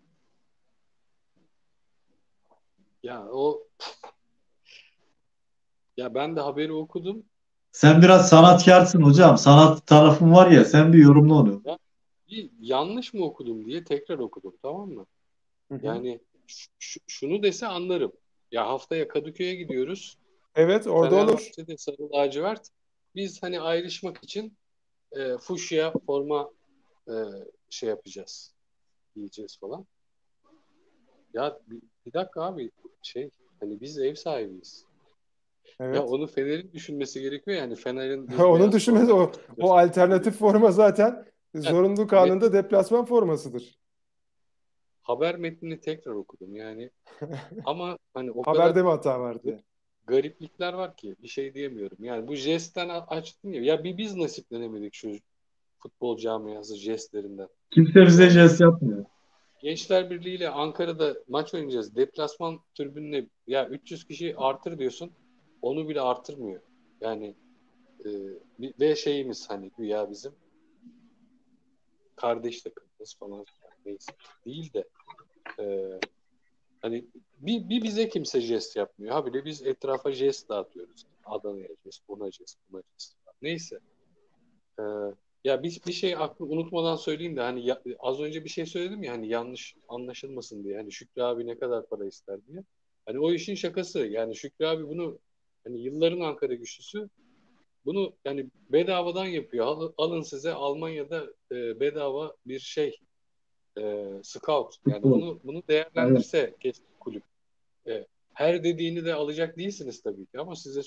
[SPEAKER 5] Ya ben de haberi okudum.
[SPEAKER 3] Sen biraz sanatkarsın hocam. Sanat tarafın var ya. Sen bir yorumla onu.
[SPEAKER 5] Bir yanlış mı okudum diye tekrar okudum, tamam mı? Yani şunu dese anlarım. Ya haftaya Kadıköy'e gidiyoruz.
[SPEAKER 4] Evet, orada olur.
[SPEAKER 5] Fenerbahçe'de sarı lacivert. Biz hani ayrışmak için fuşya forma şey yapacağız. Giyeceğiz falan. Ya bir dakika abi hani biz ev sahibiyiz. Ya
[SPEAKER 4] Evet.
[SPEAKER 5] onu Fener'in düşünmesi gerekiyor yani Fener'in bir
[SPEAKER 4] Onun
[SPEAKER 5] beyaz
[SPEAKER 4] düşünmesi
[SPEAKER 5] forma
[SPEAKER 4] o alternatif forma zaten zorunlu kanunda
[SPEAKER 5] Metin,
[SPEAKER 4] deplasman formasıdır.
[SPEAKER 5] haber metnini tekrar okudum yani ama hani o kadar
[SPEAKER 4] Haberde mi hata var diye.
[SPEAKER 5] gariplikler var ki bir şey diyemiyorum. Yani bu jestten açtın ya biz nasiplenemedik şu futbol camiası jestlerinden.
[SPEAKER 3] Kimse bize
[SPEAKER 5] Yani
[SPEAKER 3] jest yapmıyor.
[SPEAKER 5] Gençler Birliği ile Ankara'da maç oynayacağız. Deplasman tribününe ya 300 kişi artır diyorsun. Onu bile artırmıyor. Yani ve şeyimiz hani güya bizim kardeş takımımız falan neyse değil de hani bir bize kimse jest yapmıyor. Ha bile biz etrafa jest dağıtıyoruz. Adana'ya jest, buna jest, buna jest. Neyse. Ee, ya bir şey unutmadan söyleyeyim de hani az önce bir şey söyledim ya hani yanlış anlaşılmasın diye. Hani Şükrü abi ne kadar para ister diye. Hani o işin şakası. Yani Şükrü abi bunu hani yılların Ankara güçlüsü bunu yani bedavadan yapıyor. Alın size Almanya'da bedava bir scout. Yani
[SPEAKER 3] Futbol.
[SPEAKER 5] bunu
[SPEAKER 3] Evet.
[SPEAKER 5] değerlendirse keşke kulüp. Her dediğini de alacak değilsiniz tabii ki ama size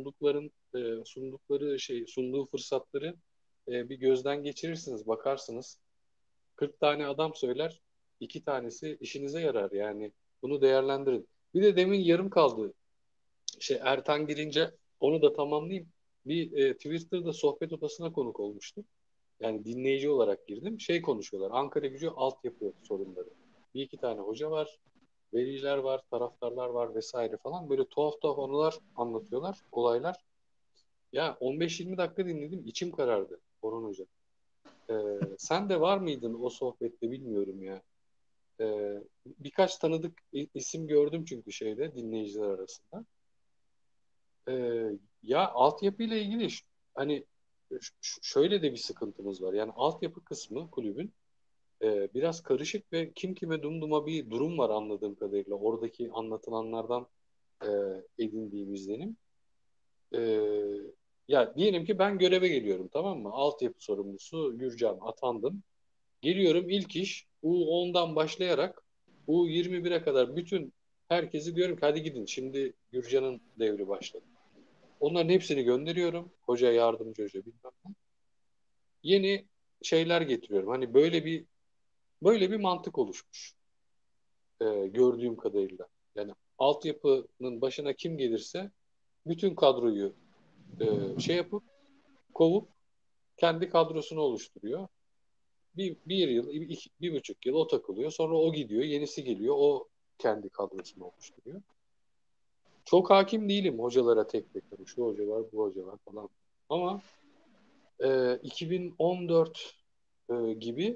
[SPEAKER 5] sunduğu fırsatları bir gözden geçirirsiniz, bakarsınız. 40 tane adam söyler, 2 tanesi işinize yarar yani. Bunu değerlendirin. Bir de demin yarım kaldı. Ertan girince onu da tamamlayayım. Bir Twitter'da sohbet odasına konuk olmuştum. Yani dinleyici olarak girdim. Konuşuyorlar. Ankara Gücü altyapı sorunları. Bir iki tane hoca var. Veliler var, taraftarlar var vesaire falan. Böyle tuhaf tuhaf anılar anlatıyorlar, olaylar. Ya 15-20 dakika dinledim, içim karardı Orhan Hoca. Sen de var mıydın o sohbette bilmiyorum ya. Birkaç tanıdık isim gördüm çünkü dinleyiciler arasında. Ya altyapıyla ilgili hani şöyle de bir sıkıntımız var. Yani altyapı kısmı kulübün biraz karışık ve kim kime dumduma bir durum var anladığım kadarıyla. Oradaki anlatılanlardan e, edindiğim izlenim. E, ya diyelim ki ben göreve geliyorum, tamam mı? Altyapı sorumlusu Gürcan atandım. Geliyorum, ilk iş U10'dan başlayarak U21'e kadar bütün herkesi diyorum ki hadi gidin. Şimdi Gürcan'ın devri başladı. Onların hepsini gönderiyorum. Hoca, yardımcı hoca bilmem ne. Yeni şeyler getiriyorum. Hani böyle bir mantık oluşmuş. Gördüğüm kadarıyla. Yani altyapının başına kim gelirse bütün kadroyu yapıp kovup kendi kadrosunu oluşturuyor. Bir yıl, 1,5 yıl o takılıyor. Sonra o gidiyor, yenisi geliyor. O kendi kadrosunu oluşturuyor. Çok hakim değilim hocalara tek tek. Hani şu hoca var, bu hoca var falan. Ama 2014 gibi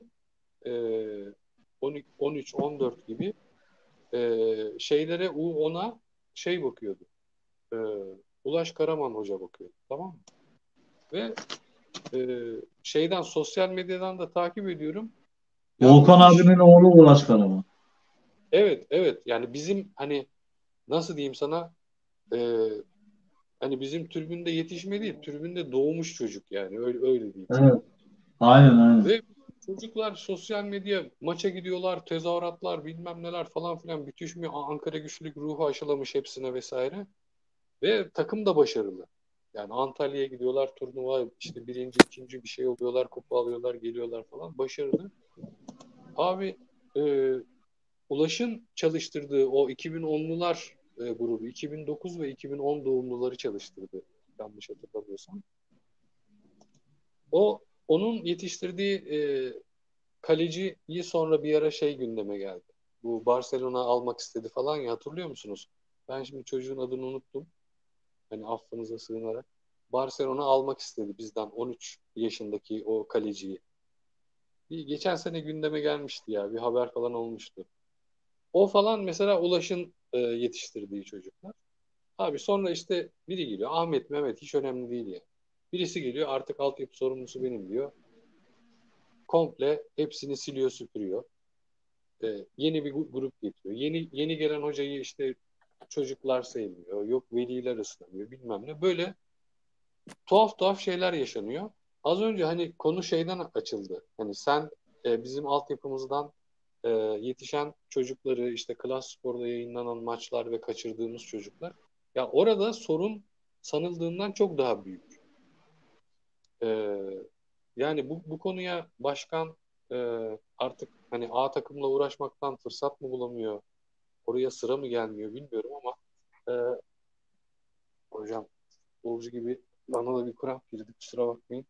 [SPEAKER 5] 13-14 gibi şeylere U10'a bakıyordu. E, Ulaş Karaman hoca bakıyordu. Tamam mı? Ve sosyal medyadan da takip ediyorum. Ya
[SPEAKER 3] Volkan
[SPEAKER 5] müthiş.
[SPEAKER 3] abinin oğlu Ulaş Karaman.
[SPEAKER 5] Evet, evet. Yani bizim hani nasıl diyeyim sana hani bizim tribünde yetişme değil, tribünde doğmuş çocuk yani. Öyle diyeyim sana.
[SPEAKER 3] Evet. Aynen.
[SPEAKER 5] Ve çocuklar sosyal medya maça gidiyorlar, tezahüratlar bilmem neler falan filan, müthiş bir Ankara güçlülük ruhu aşılamış hepsine vesaire. Ve takım da başarılı. Yani Antalya'ya gidiyorlar, turnuva işte birinci, ikinci bir şey oluyorlar, kupa alıyorlar, geliyorlar falan. Başarılı. Abi Ulaş'ın çalıştırdığı o 2010'lular grubu, 2009 ve 2010 doğumluları çalıştırdı. Yanlış hatırlamıyorsam. Onun yetiştirdiği kaleciyi sonra bir ara gündeme geldi. Bu Barcelona almak istedi falan ya, hatırlıyor musunuz? Ben şimdi çocuğun adını unuttum. Hani affınıza sığınarak. Barcelona almak istedi bizden 13 yaşındaki o kaleciyi. Geçen sene gündeme gelmişti ya. Bir haber falan olmuştu. O falan mesela Ulaş'ın yetiştirdiği çocuklar. Abi sonra işte biri geliyor. Ahmet, Mehmet hiç önemli değil ya. Birisi geliyor, artık altyapı sorumlusu benim diyor. Komple hepsini siliyor, süpürüyor. yeni bir grup getiriyor. Yeni gelen hocayı işte çocuklar sevmiyor. Yok veliler ısınamıyor bilmem ne. Böyle tuhaf şeyler yaşanıyor. Az önce hani konu şeyden açıldı. Hani sen bizim altyapımızdan yetişen çocukları işte Klas Spor'da yayınlanan maçlar ve kaçırdığımız çocuklar. Ya orada sorun sanıldığından çok daha büyük. Yani bu konuya başkan artık hani A takımla uğraşmaktan fırsat mı bulamıyor? Oraya sıra mı gelmiyor bilmiyorum ama hocam futbolcu gibi bana da bir kramp girdi kusura bakmayın.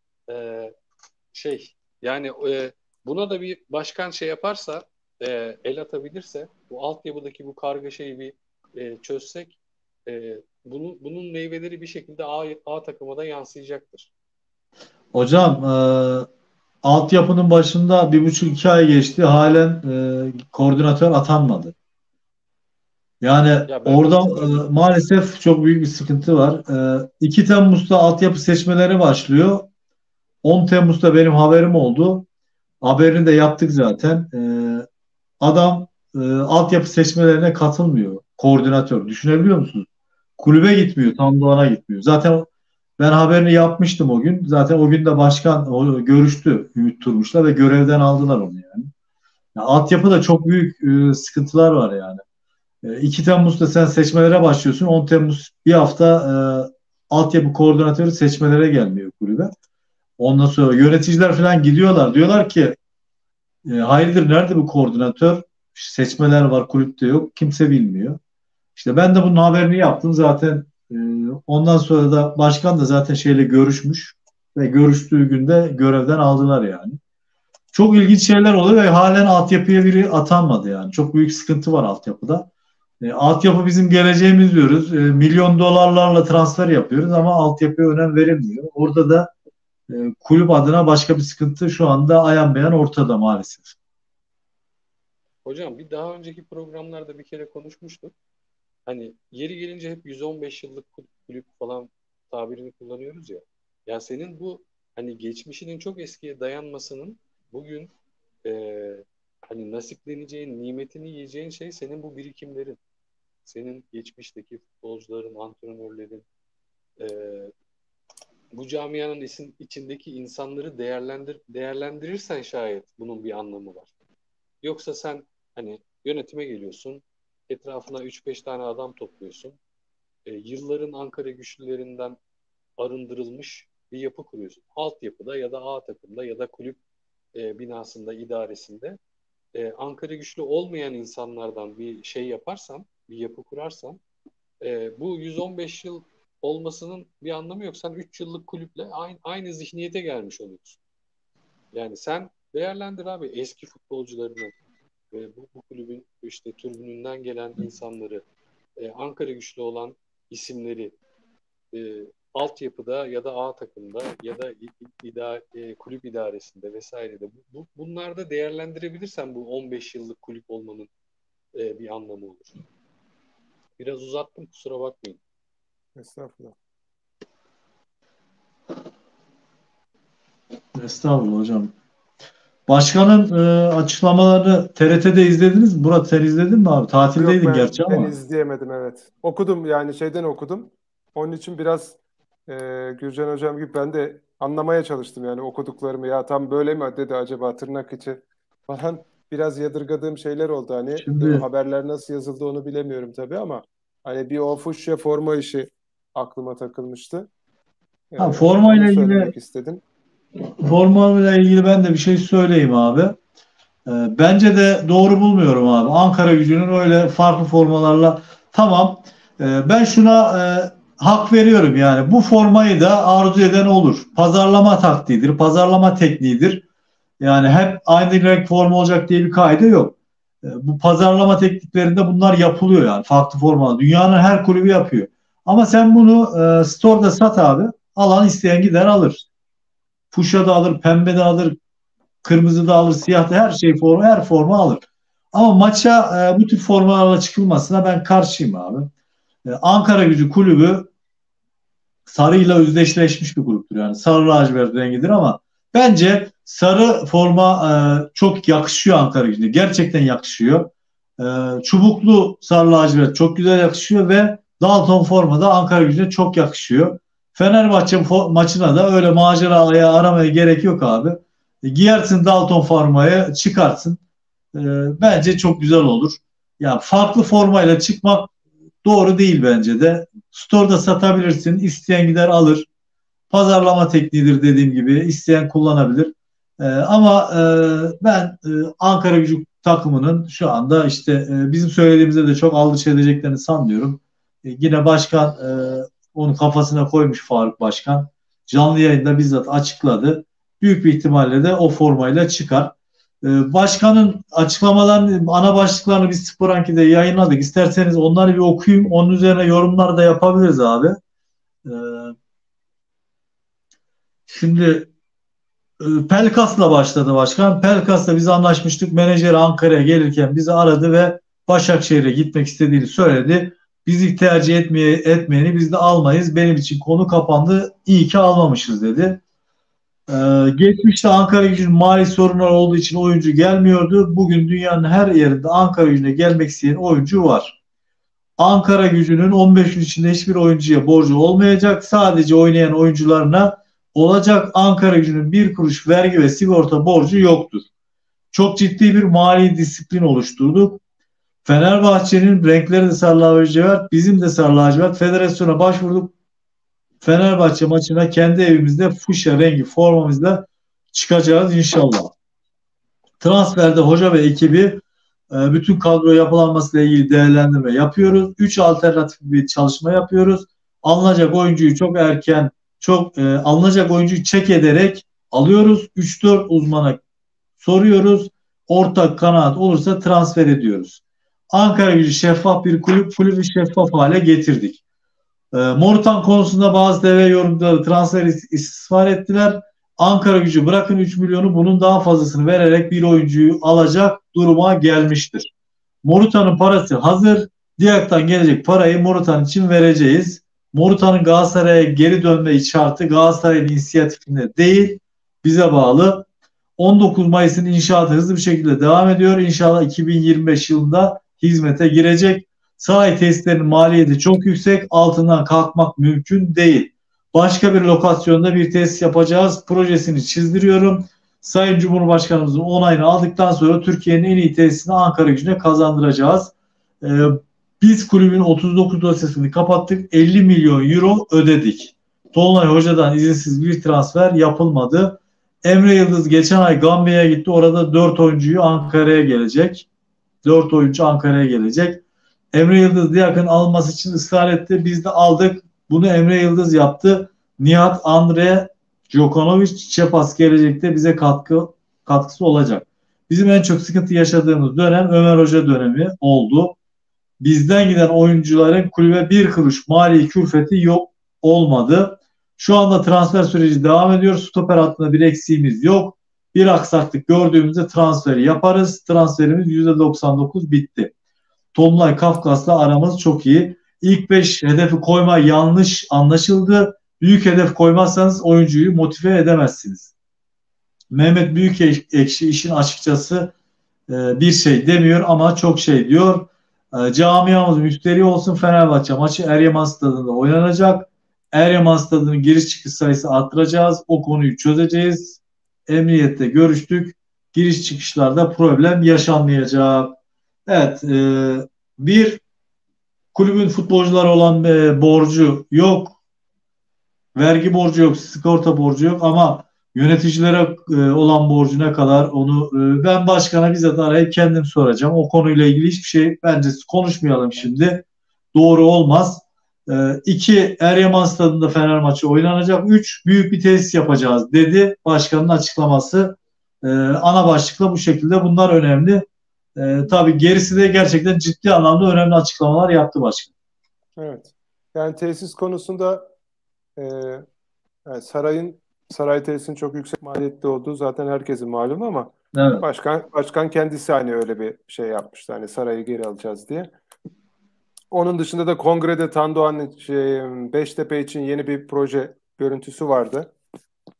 [SPEAKER 5] Yani buna da bir başkan şey yaparsa el atabilirse bu altyapıdaki bu kargaşayı bir çözsek bunun meyveleri bir şekilde A takıma da yansıyacaktır.
[SPEAKER 3] Hocam altyapının başında 1,5-2 ay geçti. Halen koordinatör atanmadı. Yani orada maalesef çok büyük bir sıkıntı var. 2 Temmuz'da altyapı seçmeleri başlıyor. 10 Temmuz'da benim haberim oldu. Haberini de yaptık zaten. Adam altyapı seçmelerine katılmıyor. Koordinatör. Düşünebiliyor musunuz? Kulübe gitmiyor. Tam Doğan'a gitmiyor. Zaten ben haberini yapmıştım o gün. Zaten o gün de başkan görüştü Ümit Turmuş'la ve görevden aldılar onu yani. Altyapıda çok büyük sıkıntılar var yani. 2 Temmuz'da sen seçmelere başlıyorsun. 10 Temmuz bir hafta altyapı koordinatörü seçmelere gelmiyor kulübe. Ondan sonra yöneticiler falan gidiyorlar. Diyorlar ki hayırdır nerede bu koordinatör? Seçmeler var kulüpte yok. Kimse bilmiyor. İşte ben de bunun haberini yaptım zaten. Ondan sonra da başkan da zaten şeyle görüşmüş ve görüştüğü günde görevden aldılar yani. Çok ilginç şeyler oluyor ve halen altyapıya biri atanmadı yani. Çok büyük sıkıntı var altyapıda. Altyapı bizim geleceğimiz diyoruz. Milyon dolarlarla transfer yapıyoruz ama altyapıya önem verilmiyor. Orada da kulüp adına başka bir sıkıntı şu anda ayan beyan ortada maalesef.
[SPEAKER 5] Hocam bir daha önceki programlarda bir kere konuşmuştuk. Hani yeri gelince hep 115 yıllık kulüp falan tabirini kullanıyoruz ya. Ya senin bu hani geçmişinin çok eskiye dayanmasının bugün hani nasipleneceğin, nimetini yiyeceğin şey senin bu birikimlerin. Senin geçmişteki futbolcuların, antrenörlerin, bu camianın içindeki insanları değerlendirirsen şayet bunun bir anlamı var. Yoksa sen hani yönetime geliyorsun, etrafına 3-5 tane adam topluyorsun, yılların Ankara güçlülerinden arındırılmış bir yapı kuruyorsun. Altyapıda ya da A takımda ya da kulüp binasında, idaresinde Ankara güçlü olmayan insanlardan bir şey yaparsan, bir yapı kurarsan bu 115 yıl olmasının bir anlamı yok. Sen 3 yıllık kulüple aynı zihniyete gelmiş oluyorsun. Yani sen değerlendir abi eski futbolcularını ve bu kulübün işte tribününden gelen insanları, Ankara güçlü olan isimleri altyapıda ya da A takımda ya da kulüp idaresinde vesairede bunlarda değerlendirebilirsen bu 15 yıllık kulüp olmanın bir anlamı olur. Biraz uzattım kusura bakmayın.
[SPEAKER 4] Estağfurullah.
[SPEAKER 3] Estağfurullah hocam. Başkanın açıklamalarını TRT'de izlediniz mi? Murat sen izledin mi abi? Tatildeydin gerçi ama.
[SPEAKER 4] Ben izleyemedim evet. Okudum yani şeyden okudum. Onun için biraz Gürcan hocam gibi ben de anlamaya çalıştım yani okuduklarımı. Ya tam böyle mi dedi acaba tırnak içi falan. Biraz yadırgadığım şeyler oldu hani.
[SPEAKER 3] Şimdi,
[SPEAKER 4] haberler nasıl yazıldı onu bilemiyorum tabii ama hani bir o fuşya forma işi aklıma takılmıştı.
[SPEAKER 3] formayla ilgili
[SPEAKER 4] istedim.
[SPEAKER 3] Formayla ilgili ben de bir şey söyleyeyim abi. Bence de doğru bulmuyorum abi. Ankara Gücü'nün öyle farklı formalarla tamam. Ben şuna hak veriyorum yani. Bu formayı da arzu eden olur. Pazarlama taktiğidir, pazarlama tekniğidir. Yani hep aynı renk forma olacak diye bir kaide yok. Bu pazarlama tekniklerinde bunlar yapılıyor yani. Farklı formalar. Dünyanın her kulübü yapıyor. Ama sen bunu store'da sat abi. Alan isteyen gider alır. Fuşya da alır, pembe de alır, kırmızı da alır, siyah da her forma alır. Ama maça bu tür formalarla çıkılmasına ben karşıyım abi. Ankara Gücü kulübü sarıyla özdeşleşmiş bir kulüptür. Yani sarı lacivert rengidir ama Bence sarı forma çok yakışıyor Ankaragücü'ne. Gerçekten yakışıyor. Çubuklu sarı lacivert çok güzel yakışıyor ve Dalton forma da Ankaragücü'ne çok yakışıyor. Fenerbahçe maçına da öyle maceraya aramaya gerek yok abi. Giyersin Dalton formayı, çıkarsın. Bence çok güzel olur. Ya farklı formayla çıkmak doğru değil bence de. Store'da satabilirsin. İsteyen gider alır. Pazarlama tekniğidir dediğim gibi. İsteyen kullanabilir. Ama ben Ankaragücü takımının şu anda işte bizim söylediğimizde de çok aldırış edeceklerini sanmıyorum. Yine başkan onun kafasına koymuş Faruk Başkan. Canlı yayında bizzat açıkladı. Büyük bir ihtimalle de o formayla çıkar. Başkanın açıklamalarını, ana başlıklarını biz Spor2'de yayınladık. İsterseniz onları bir okuyayım. Onun üzerine yorumlar da yapabiliriz abi. Şimdi Pelkas'la başladı başkan. Pelkas'la biz anlaşmıştık. Menajeri Ankara'ya gelirken bizi aradı ve Başakşehir'e gitmek istediğini söyledi. Bizi tercih etmeyeni biz de almayız. Benim için konu kapandı. İyi ki almamışız dedi. Geçmişte Ankaragücü'nün mali sorunlar olduğu için oyuncu gelmiyordu. Bugün dünyanın her yerinde Ankaragücü'ne gelmek isteyen oyuncu var. Ankaragücü'nün 15 gün içinde hiçbir oyuncuya borcu olmayacak. Sadece oynayan oyuncularına olacak. Ankaragücü'nün bir kuruş vergi ve sigorta borcu yoktur. Çok ciddi bir mali disiplin oluşturduk. Fenerbahçe'nin renkleri de sarı lacivert, bizim de sarı lacivert. Federasyona başvurduk. Fenerbahçe maçına kendi evimizde fuşya rengi formamızla çıkacağız inşallah. Transferde hoca ve ekibi bütün kadro yapılanmasıyla ilgili değerlendirme yapıyoruz. 3 alternatif bir çalışma yapıyoruz. Alınacak oyuncuyu çok erken, alınacak oyuncuyu çek ederek alıyoruz. 3-4 uzmana soruyoruz. Ortak kanaat olursa transfer ediyoruz. Ankaragücü şeffaf bir kulübü şeffaf hale getirdik. Morutan konusunda bazı TV yorumcuları transfer istismar ettiler. Ankaragücü bırakın 3 milyonu bunun daha fazlasını vererek bir oyuncuyu alacak duruma gelmiştir. Morutan'ın parası hazır. Diyak'tan gelecek parayı Morutan için vereceğiz. Morutan'ın Galatasaray'a geri dönme şartı Galatasaray'ın inisiyatifinde değil, bize bağlı. 19 Mayıs'ın inşaatı hızlı bir şekilde devam ediyor. İnşallah 2025 yılında hizmete girecek. Sanayi tesislerinin maliyeti çok yüksek. Altından kalkmak mümkün değil. Başka bir lokasyonda bir tesis yapacağız. Projesini çizdiriyorum. Sayın Cumhurbaşkanımızın onayını aldıktan sonra Türkiye'nin en iyi tesisini Ankaragücü'ne kazandıracağız. Biz kulübün 39 dosyasını kapattık. 50 milyon euro ödedik. Tolunay Hoca'dan izinsiz bir transfer yapılmadı. Emre Yıldız geçen ay Gambiya'ya gitti. Orada 4 oyuncu Ankara'ya gelecek. Emre Yıldız Diyak'ın alınması için ısrar etti. Biz de aldık. Bunu Emre Yıldız yaptı. Nihat Andre Djokovic Çepas gelecekte bize katkısı olacak. Bizim en çok sıkıntı yaşadığımız dönem Ömer Hoca dönemi oldu. Bizden giden oyuncuların kulübe bir kuruş mali külfeti yok olmadı. Şu anda transfer süreci devam ediyor. Stoper hattında bir eksiğimiz yok. Bir aksaklık gördüğümüzde transferi yaparız. Transferimiz %99 bitti. Tolunay Kafkas'la aramız çok iyi. İlk 5 hedefi koyma yanlış anlaşıldı. Büyük hedef koymazsanız oyuncuyu motive edemezsiniz. Mehmet Büyükekşi işin açıkçası bir şey demiyor ama çok şey diyor. Camiamız müşteri olsun. Fenerbahçe maçı Eryaman Stadı'nda oynanacak. Eryaman Stadı'nın giriş çıkış sayısı arttıracağız. O konuyu çözeceğiz. Emniyette görüştük. Giriş çıkışlarda problem yaşanmayacak. Evet. Bir kulübün futbolculara olan borcu yok. Vergi borcu yok. Sigorta borcu yok ama yöneticilere olan borcu ne kadar onu ben başkana bizzat arayıp kendim soracağım. O konuyla ilgili hiçbir şey bence konuşmayalım şimdi. Doğru olmaz. 2 Eryaman Stadı'nda Fener maçı oynanacak. 3 büyük bir tesis yapacağız dedi. Başkanın açıklaması ana başlıkla bu şekilde. Bunlar önemli. Tabii gerisi de gerçekten ciddi anlamda önemli açıklamalar yaptı başkan.
[SPEAKER 4] Evet. Yani tesis konusunda yani saray tesisinin çok yüksek maliyetli olduğu zaten herkesin malumu ama
[SPEAKER 3] Evet.
[SPEAKER 4] başkan kendisi hani öyle bir şey yapmıştı. Hani sarayı geri alacağız diye. Onun dışında da kongrede Tandoğan'ın Beştepe için yeni bir proje görüntüsü vardı.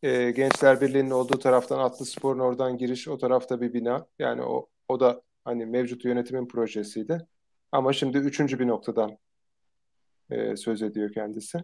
[SPEAKER 4] Gençler Birliği'nin olduğu taraftan Atlıspor'un oradan giriş, o tarafta bir bina. Yani o da hani mevcut yönetimin projesiydi. Ama şimdi üçüncü bir noktadan söz ediyor kendisi.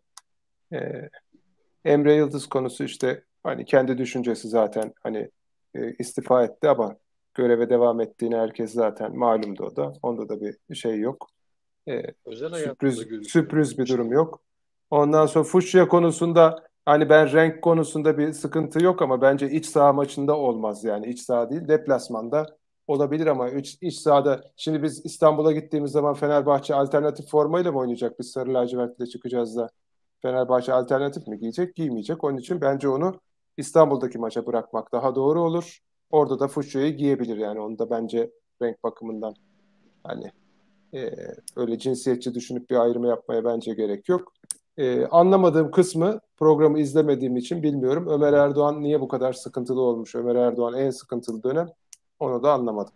[SPEAKER 4] Emre Yıldız konusu işte hani kendi düşüncesi zaten hani istifa etti ama göreve devam ettiğini herkes zaten malumdu o da. Onda da bir şey yok.
[SPEAKER 5] Özel hayatında
[SPEAKER 4] Sürpriz bir durum yok. Ondan sonra Fuşya konusunda hani ben renk konusunda bir sıkıntı yok ama bence iç saha maçında olmaz yani. İç saha değil, deplasmanda olabilir ama iç sahada şimdi biz İstanbul'a gittiğimiz zaman Fenerbahçe alternatif formayla mı oynayacak? Biz sarı lacivertle çıkacağız da Fenerbahçe alternatif mi giyecek? Giymeyecek. Onun için bence onu İstanbul'daki maça bırakmak daha doğru olur. Orada da Fuşya'yı giyebilir yani. Onu da bence renk bakımından hani öyle cinsiyetçi düşünüp bir ayrımı yapmaya bence gerek yok. Anlamadığım kısmı programı izlemediğim için bilmiyorum. Ömer Erdoğan niye bu kadar sıkıntılı olmuş? Ömer Erdoğan en sıkıntılı dönem. Onu da anlamadım.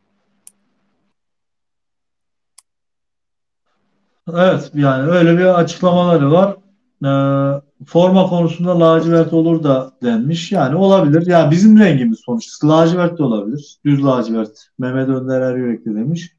[SPEAKER 3] Evet, yani öyle bir açıklamaları var. Forma konusunda lacivert olur da denmiş. Yani olabilir. Yani bizim rengimiz sonuçta. Lacivert de olabilir. Düz lacivert. Mehmet Önder Eryürekli demiş.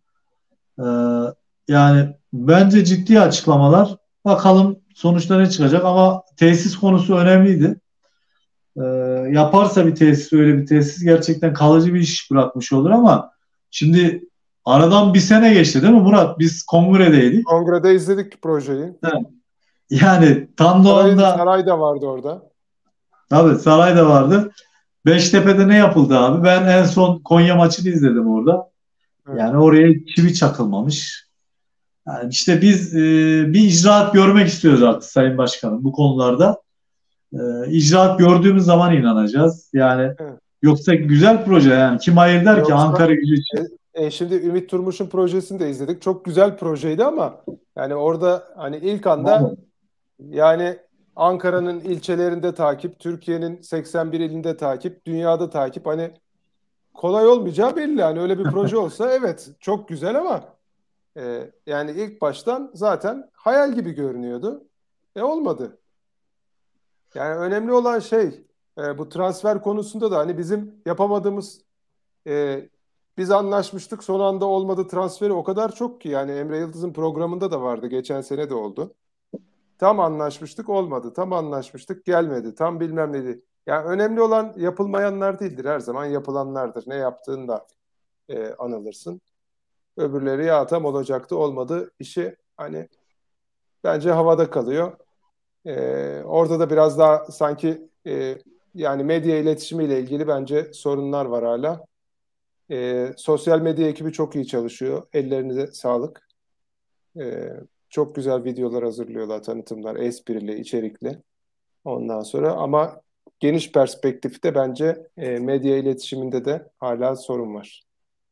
[SPEAKER 3] Yani bence ciddi açıklamalar. Bakalım sonuçta ne çıkacak ama tesis konusu önemliydi. Yaparsa bir tesis, öyle bir tesis gerçekten kalıcı bir iş bırakmış olur ama şimdi aradan bir sene geçti değil mi Murat? Biz kongredeydik.
[SPEAKER 4] Kongrede izledik projeyi.
[SPEAKER 3] Evet. Yani tam da onda
[SPEAKER 4] Saray da vardı orada.
[SPEAKER 3] tabii saray da vardı. Beştepe'de ne yapıldı abi? Ben en son Konya maçını izledim orada.
[SPEAKER 4] Evet.
[SPEAKER 3] Yani oraya çivi çakılmamış. Yani işte biz bir icraat görmek istiyoruz artık Sayın Başkanım bu konularda. İcraat gördüğümüz zaman inanacağız. Yani
[SPEAKER 4] evet.
[SPEAKER 3] Yoksa güzel proje yani. Kim hayır der ki Ankara Gücü için.
[SPEAKER 4] Şimdi Ümit Turmuş'un projesini de izledik. Çok güzel projeydi ama yani orada hani ilk anda yani Ankara'nın ilçelerinde takip, Türkiye'nin 81 ilinde takip, dünyada takip hani kolay olmayacağı belli. Hani öyle bir proje olsa evet çok güzel ama yani ilk baştan zaten hayal gibi görünüyordu. Olmadı. Yani önemli olan şey bu transfer konusunda da hani bizim yapamadığımız biz anlaşmıştık son anda olmadı transferi o kadar çok ki yani Emre Yıldız'ın programında da vardı. Geçen sene de oldu. Tam anlaşmıştık olmadı. Tam anlaşmıştık gelmedi. Tam bilmem neydi. Yani önemli olan yapılmayanlar değildir. Her zaman yapılanlardır. Ne yaptığında anılırsın. Öbürleri ya tam olacaktı olmadı. İşi hani bence havada kalıyor. Orada da biraz daha sanki yani medya iletişimiyle ilgili bence sorunlar var hala. Sosyal medya ekibi çok iyi çalışıyor. Ellerinize sağlık. Çok güzel videolar hazırlıyorlar, tanıtımlar, esprili, içerikli. Ondan sonra ama geniş perspektifte bence medya iletişiminde de hala sorun var.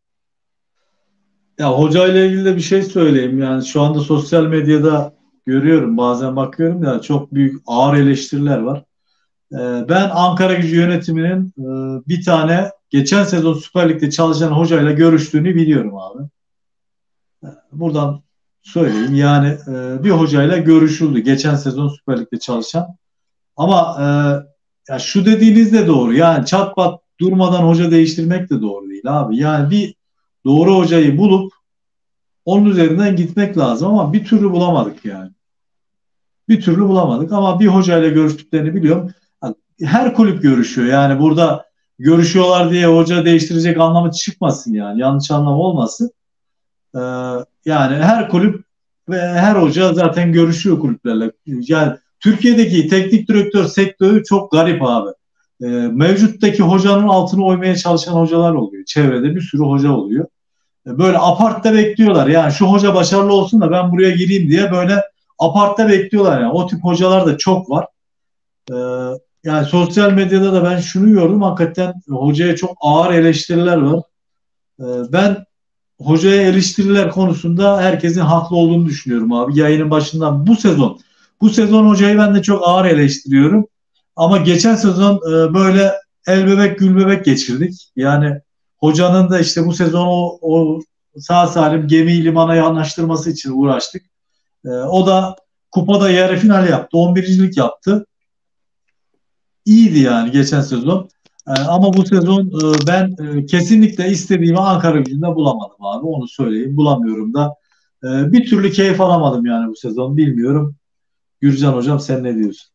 [SPEAKER 3] Ya hocayla ilgili de bir şey söyleyeyim. Yani şu anda sosyal medyada görüyorum, bazen bakıyorum ya çok büyük ağır eleştiriler var. Ben Ankara Gücü yönetiminin bir tane geçen sezon Süper Lig'de çalışan hocayla görüştüğünü biliyorum abi. Buradan söyleyeyim. Yani bir hocayla görüşüldü. Geçen sezon Süper Lig'de çalışan. Ama ya şu dediğiniz de doğru. Yani çat pat durmadan hoca değiştirmek de doğru değil abi. Yani bir doğru hocayı bulup onun üzerinden gitmek lazım ama bir türlü bulamadık yani. Bir türlü bulamadık ama bir hocayla görüştüklerini biliyorum. Her kulüp görüşüyor. Yani burada görüşüyorlar diye hoca değiştirecek anlamı çıkmasın yani. Yanlış anlam olmasın. Yani her kulüp ve her hoca zaten görüşüyor kulüplerle. Yani Türkiye'deki teknik direktör sektörü çok garip abi. Mevcuttaki hocanın altını oymaya çalışan hocalar oluyor. Çevrede bir sürü hoca oluyor. Böyle apartta bekliyorlar. Yani şu hoca başarılı olsun da ben buraya gireyim diye böyle apartta bekliyorlar. Yani o tip hocalar da çok var. Yani sosyal medyada da ben şunu gördüm. Hakikaten hocaya çok ağır eleştiriler var. Ben hocaya eleştiriler konusunda herkesin haklı olduğunu düşünüyorum abi. Yayının başından bu sezon hocayı ben de çok ağır eleştiriyorum. Ama geçen sezon böyle el bebek gül bebek geçirdik. Yani hocanın da işte bu sezon o sağ salim gemiyi limana yanaştırması için uğraştık. O da kupada yarı final yaptı. 11.lik yaptı. iyiydi yani geçen sezon. Ama bu sezon ben kesinlikle istediğimi Ankara Gücü'nde bulamadım abi. Onu söyleyeyim. Bulamıyorum da. Bir türlü keyif alamadım yani bu sezon. Bilmiyorum. Gürcan hocam sen ne diyorsun?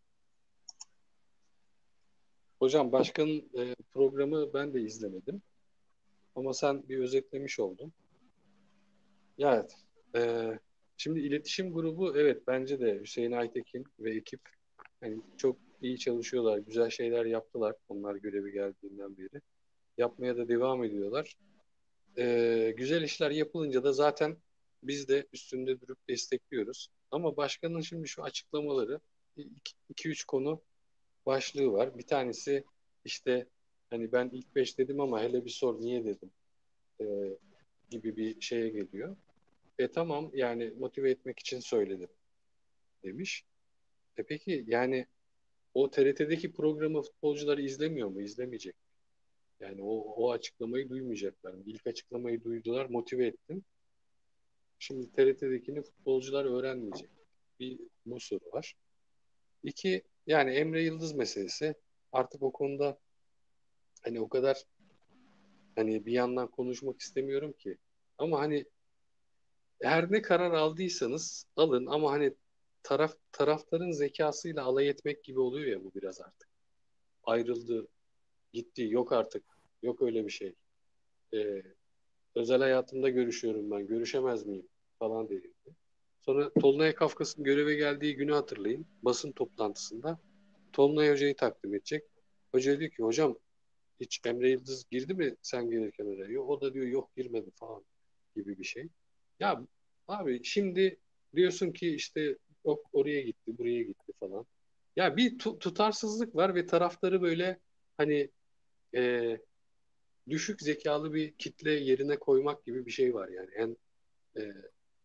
[SPEAKER 5] Hocam başkanın programı ben de izlemedim. Ama sen bir özetlemiş oldun. Ya evet. Şimdi iletişim grubu evet bence de Hüseyin Aytekin ve ekip hani çok iyi çalışıyorlar. Güzel şeyler yaptılar. Onlar görevi geldiğinden beri. Yapmaya da devam ediyorlar. Güzel işler yapılınca da zaten biz de üstünde durup destekliyoruz. Ama başkanın şimdi şu açıklamaları 2-3 konu başlığı var. Bir tanesi işte hani ben ilk 5 dedim ama hele bir sor niye dedim gibi bir şeye geliyor. Tamam yani motive etmek için söyledim demiş. Peki yani o TRT'deki programı futbolcular izlemiyor mu? İzlemeyecek. Yani o açıklamayı duymayacaklar. İlk açıklamayı duydular, motive ettin. Şimdi TRT'dekini futbolcular öğrenmeyecek. Bir bu soru var. İki, yani Emre Yıldız meselesi. Artık o konuda hani o kadar hani bir yandan konuşmak istemiyorum ki. Ama hani her ne karar aldıysanız alın ama hani taraftarın zekasıyla alay etmek gibi oluyor ya bu biraz artık. Ayrıldı, gitti, yok artık. Yok öyle bir şey. Ee, Özel hayatımda görüşüyorum ben. Görüşemez miyim? Falan dedi. Sonra Tolunay Kafkas'ın göreve geldiği günü hatırlayın. Basın toplantısında Tolunay Hoca'yı takdim edecek. Hoca diyor ki hocam hiç Emre Yıldız girdi mi sen gelirken oraya? O da diyor yok girmedi falan gibi bir şey. Ya abi şimdi diyorsun ki işte yok oraya gitti buraya gitti falan. Ya bir tutarsızlık var ve taraftarı böyle hani e, düşük zekalı bir kitle yerine koymak gibi bir şey var yani en e,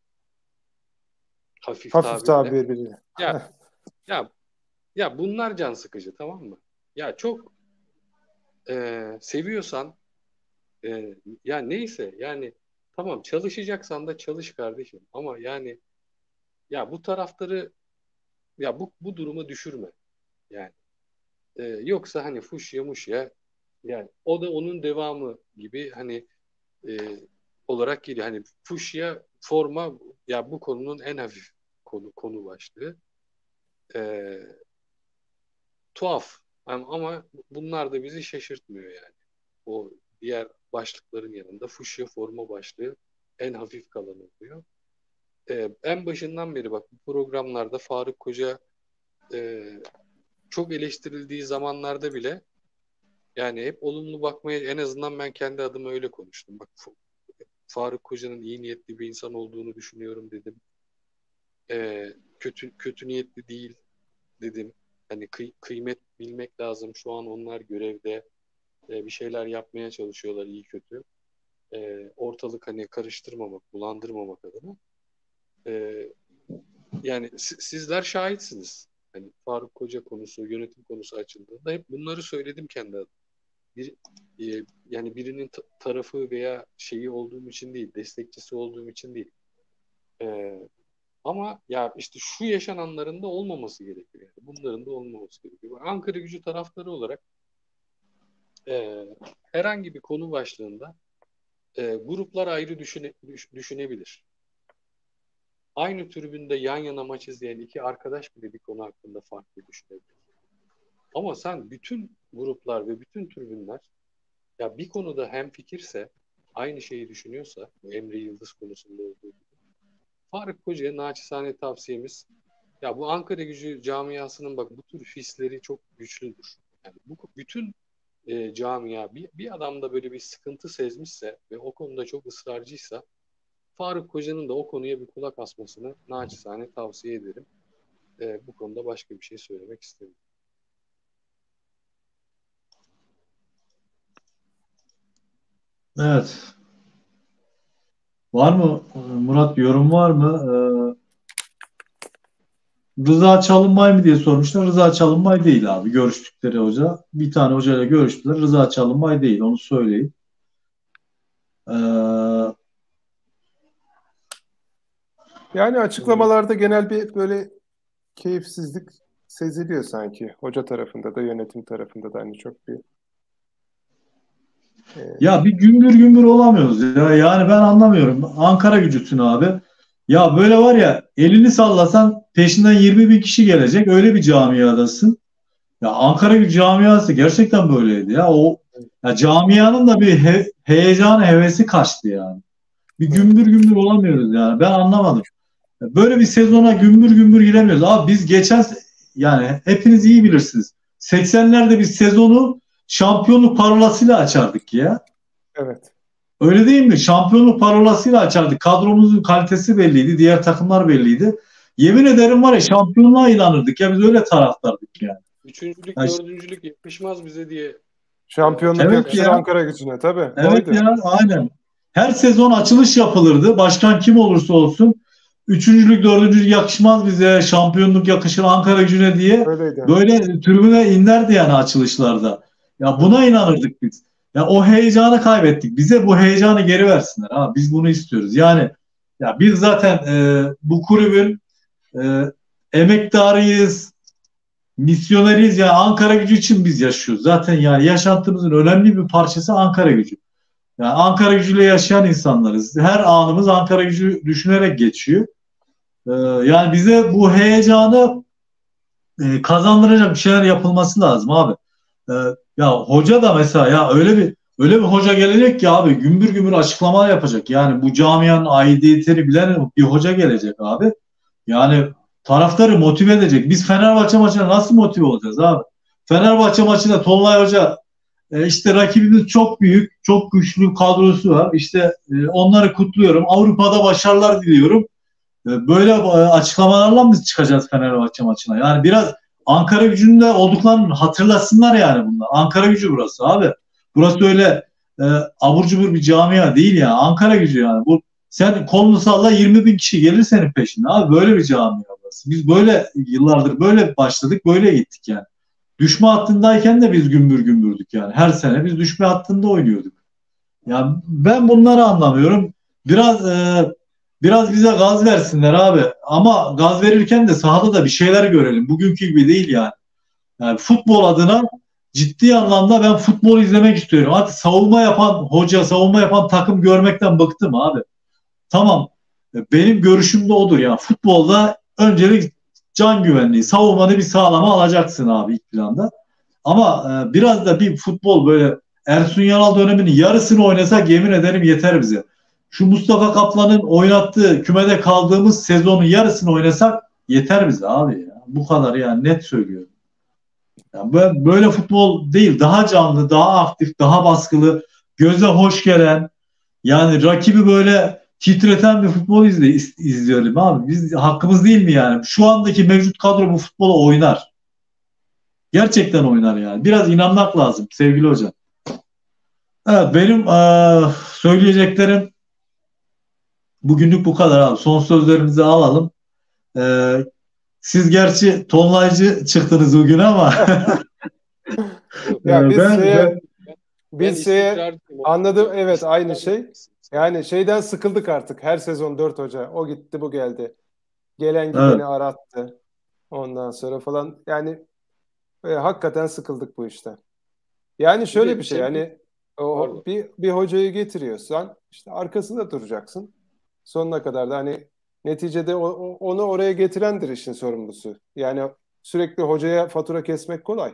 [SPEAKER 5] hafif
[SPEAKER 4] Hafif
[SPEAKER 5] tabirle.
[SPEAKER 4] tabiriyle.
[SPEAKER 5] Ya ya ya bunlar can sıkıcı tamam mı? Ya çok seviyorsan ya neyse yani tamam çalışacaksan da çalış kardeşim ama yani ya bu taraftarı ya bu duruma düşürme yani. Yoksa hani fuşya muşya yani o da onun devamı gibi hani e, olarak geliyor. Hani fuşya forma ya bu konunun en hafif konu başlığı. E, Tuhaf ama bunlar da bizi şaşırtmıyor yani. O diğer başlıkların yanında fuşya forma başlığı en hafif kalan oluyor. En başından beri bak bu programlarda Faruk Koca e, çok eleştirildiği zamanlarda bile yani hep olumlu bakmaya en azından ben kendi adıma öyle konuştum. Bak Faruk Koca'nın iyi niyetli bir insan olduğunu düşünüyorum dedim. Kötü niyetli değil dedim. Hani kıymet bilmek lazım. Şu an onlar görevde bir şeyler yapmaya çalışıyorlar iyi kötü. Ortalık hani karıştırmamak, bulandırmamak adına. Yani sizler şahitsiniz. Hani Faruk Koca konusu, yönetim konusu açıldığında hep bunları söyledim kendi adıma. Bir, yani birinin tarafı veya şeyi olduğum için değil, destekçisi olduğum için değil. Ama ya işte şu yaşananların da olmaması gerekiyor. Yani bunların da olmaması gerekiyor. Ankara Gücü taraftarı olarak herhangi bir konu başlığında gruplar ayrı düşünebilir. Aynı tribünde yan yana maç izleyen iki arkadaş bile bir konu hakkında farklı düşünebilir. Ama sen bütün gruplar ve bütün tribünler ya bir konuda hemfikirse aynı şeyi düşünüyorsa bu Emre Yıldız konusunda olduğu gibi Faruk Koca'ya naçizane tavsiyemiz ya bu Ankara Gücü camiasının bak bu tür hisleri çok güçlüdür. Yani bu bütün camia bir adamda böyle bir sıkıntı sezmişse ve o konuda çok ısrarcıysa Faruk Koca'nın da o konuya bir kulak asmasını naçizane tavsiye ederim. Bu konuda başka bir şey söylemek istemiyorum.
[SPEAKER 3] Evet. Var mı Murat yorum var mı? Rıza Çalınbay mı diye sormuşlar. Rıza Çalınbay değil abi. Görüştükleri hoca. Bir tane hocayla görüştüler. Rıza Çalınbay değil. Onu söyleyeyim. Ee,
[SPEAKER 4] Yani açıklamalarda genel bir böyle keyifsizlik seziliyor sanki. Hoca tarafında da yönetim tarafında da hani çok bir
[SPEAKER 3] Ya bir gümbür gümbür olamıyoruz ya. Yani ben anlamıyorum. Ankara gücüsün abi. Ya böyle var ya, elini sallasan peşinden 20 bin kişi gelecek. Öyle bir camiadasın. Ya Ankara gücü camiası gerçekten böyleydi ya. Ya camianın da bir heyecanı, hevesi kaçtı yani. Bir gümbür gümbür olamıyoruz yani. Ben anlamadım. Böyle bir sezona gümbür gümbür giremiyoruz. Abi biz yani hepiniz iyi bilirsiniz. 80'lerde biz sezonu şampiyonluk parolasıyla açardık ya.
[SPEAKER 4] evet.
[SPEAKER 3] Öyle değil mi? Şampiyonluk parolasıyla açardık. Kadromuzun kalitesi belliydi. Diğer takımlar belliydi. Yemin ederim var ya, şampiyonluğa inanırdık ya, biz öyle taraftardık yani.
[SPEAKER 5] Üçüncülük,
[SPEAKER 3] Ya,
[SPEAKER 5] dördüncülük yakışmaz bize diye.
[SPEAKER 4] Şampiyonluk
[SPEAKER 3] evet
[SPEAKER 4] yakışır
[SPEAKER 3] ya.
[SPEAKER 4] Ankara gücüne tabii.
[SPEAKER 3] Evet
[SPEAKER 4] Oydu.
[SPEAKER 3] ya, aynen. Her sezon açılış yapılırdı. Başkan kim olursa olsun. Üçüncülük, dördüncülük yakışmaz bize. Şampiyonluk yakışır Ankara gücüne diye.
[SPEAKER 4] Öyleydi.
[SPEAKER 3] Böyle tribüne inlerdi yani açılışlarda. Ya buna inanırdık biz. Ya o heyecanı kaybettik. Bize bu heyecanı geri versinler. Ha, biz bunu istiyoruz. Yani ya biz zaten bu kulübün e, emektarıyız, misyoneriyiz. Yani Ankara gücü için biz yaşıyoruz. Zaten yani yaşantımızın önemli bir parçası Ankara gücü. Yani Ankara gücüyle yaşayan insanlarız. Her anımız Ankara gücü düşünerek geçiyor. Yani bize bu heyecanı kazandıracak bir şeyler yapılması lazım abi. Ee, Ya hoca da mesela, ya öyle bir hoca gelecek ki abi, gümbür gümbür açıklamalar yapacak. Yani bu camianın aidiyetini bilen bir hoca gelecek abi. Yani taraftarı motive edecek. Biz Fenerbahçe maçına nasıl motive olacağız abi? Fenerbahçe maçında Tolunay Hoca işte rakibimiz çok büyük, çok güçlü kadrosu var. İşte onları kutluyorum. Avrupa'da başarılar diliyorum. Böyle açıklamalarla mı çıkacağız Fenerbahçe maçına? Yani biraz Ankara gücünde olduklarını hatırlasınlar yani bunlar. Ankara gücü burası abi. Burası öyle e, abur cubur bir camia değil ya. Ankara gücü yani. Sen kolunu salla, 20 bin kişi gelir senin peşine abi. Böyle bir camia burası. Biz böyle yıllardır böyle başladık, böyle gittik yani. Düşme hattındayken de biz gümbür gümbürdük yani. Her sene biz düşme hattında oynuyorduk. Ya ben bunları anlamıyorum. Biraz bize gaz versinler abi. Ama gaz verirken de sahada da bir şeyler görelim. Bugünkü gibi değil yani. Yani futbol adına ciddi anlamda ben futbol izlemek istiyorum. Artık savunma yapan hoca, savunma yapan takım görmekten bıktım abi. Tamam. Benim görüşüm de odur yani. Futbolda öncelik can güvenliği, savunmanı bir sağlama alacaksın abi ilk planda. Ama biraz da bir futbol böyle Ersun Yanal döneminin yarısını oynasak yemin ederim yeter bize. Şu Mustafa Kaplan'ın oynattığı kümede kaldığımız sezonun yarısını oynasak yeter bize abi ya. Bu kadar yani, net söylüyorum. Yani böyle futbol değil, daha canlı, daha aktif, daha baskılı, göze hoş gelen, yani rakibi böyle titreten bir futbol izliyorum abi. Biz hakkımız değil mi yani? Şu andaki mevcut kadro bu futbolu oynar. Gerçekten oynar yani. Biraz inanmak lazım sevgili hocam. Evet, benim söyleyeceklerim bugünlük bu kadar abi. Son sözlerimizi alalım. Siz gerçi tonlayıcı çıktınız bugün ama
[SPEAKER 4] Ya
[SPEAKER 3] ben
[SPEAKER 4] biz anladım, evet, aynı şey. Yani şeyden sıkıldık artık. Her sezon 4 hoca. O gitti, bu geldi. Gelen gideni
[SPEAKER 3] evet,
[SPEAKER 4] arattı. Ondan sonra falan. Yani hakikaten sıkıldık bu işte. Yani şöyle bir şey, yani bir hocayı getiriyorsan işte arkasında duracaksın. Sonuna kadar da hani neticede onu oraya getirendir işin sorumlusu. Yani sürekli hocaya fatura kesmek kolay.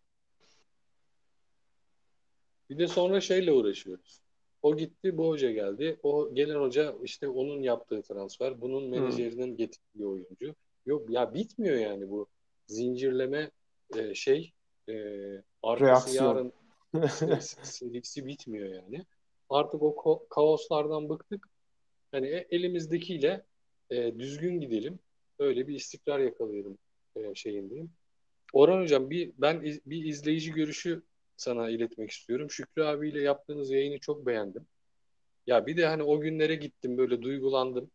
[SPEAKER 5] Bir de sonra şeyle uğraşıyoruz. O gitti, bu hoca geldi. O gelen hoca işte onun yaptığı transfer, bunun menajerinin getirdiği oyuncu. Yok ya, bitmiyor yani bu zincirleme şey arkası
[SPEAKER 4] Reaksiyon.
[SPEAKER 5] yarın serisi bitmiyor yani. Artık o kaoslardan bıktık. Hani elimizdekiyle düzgün gidelim. Öyle bir istikrar yakalayalım şeyindeyim. Orhan Hocam, ben bir izleyici görüşü sana iletmek istiyorum. Şükrü abiyle yaptığınız yayını çok beğendim. Ya bir de hani o günlere gittim, böyle duygulandım.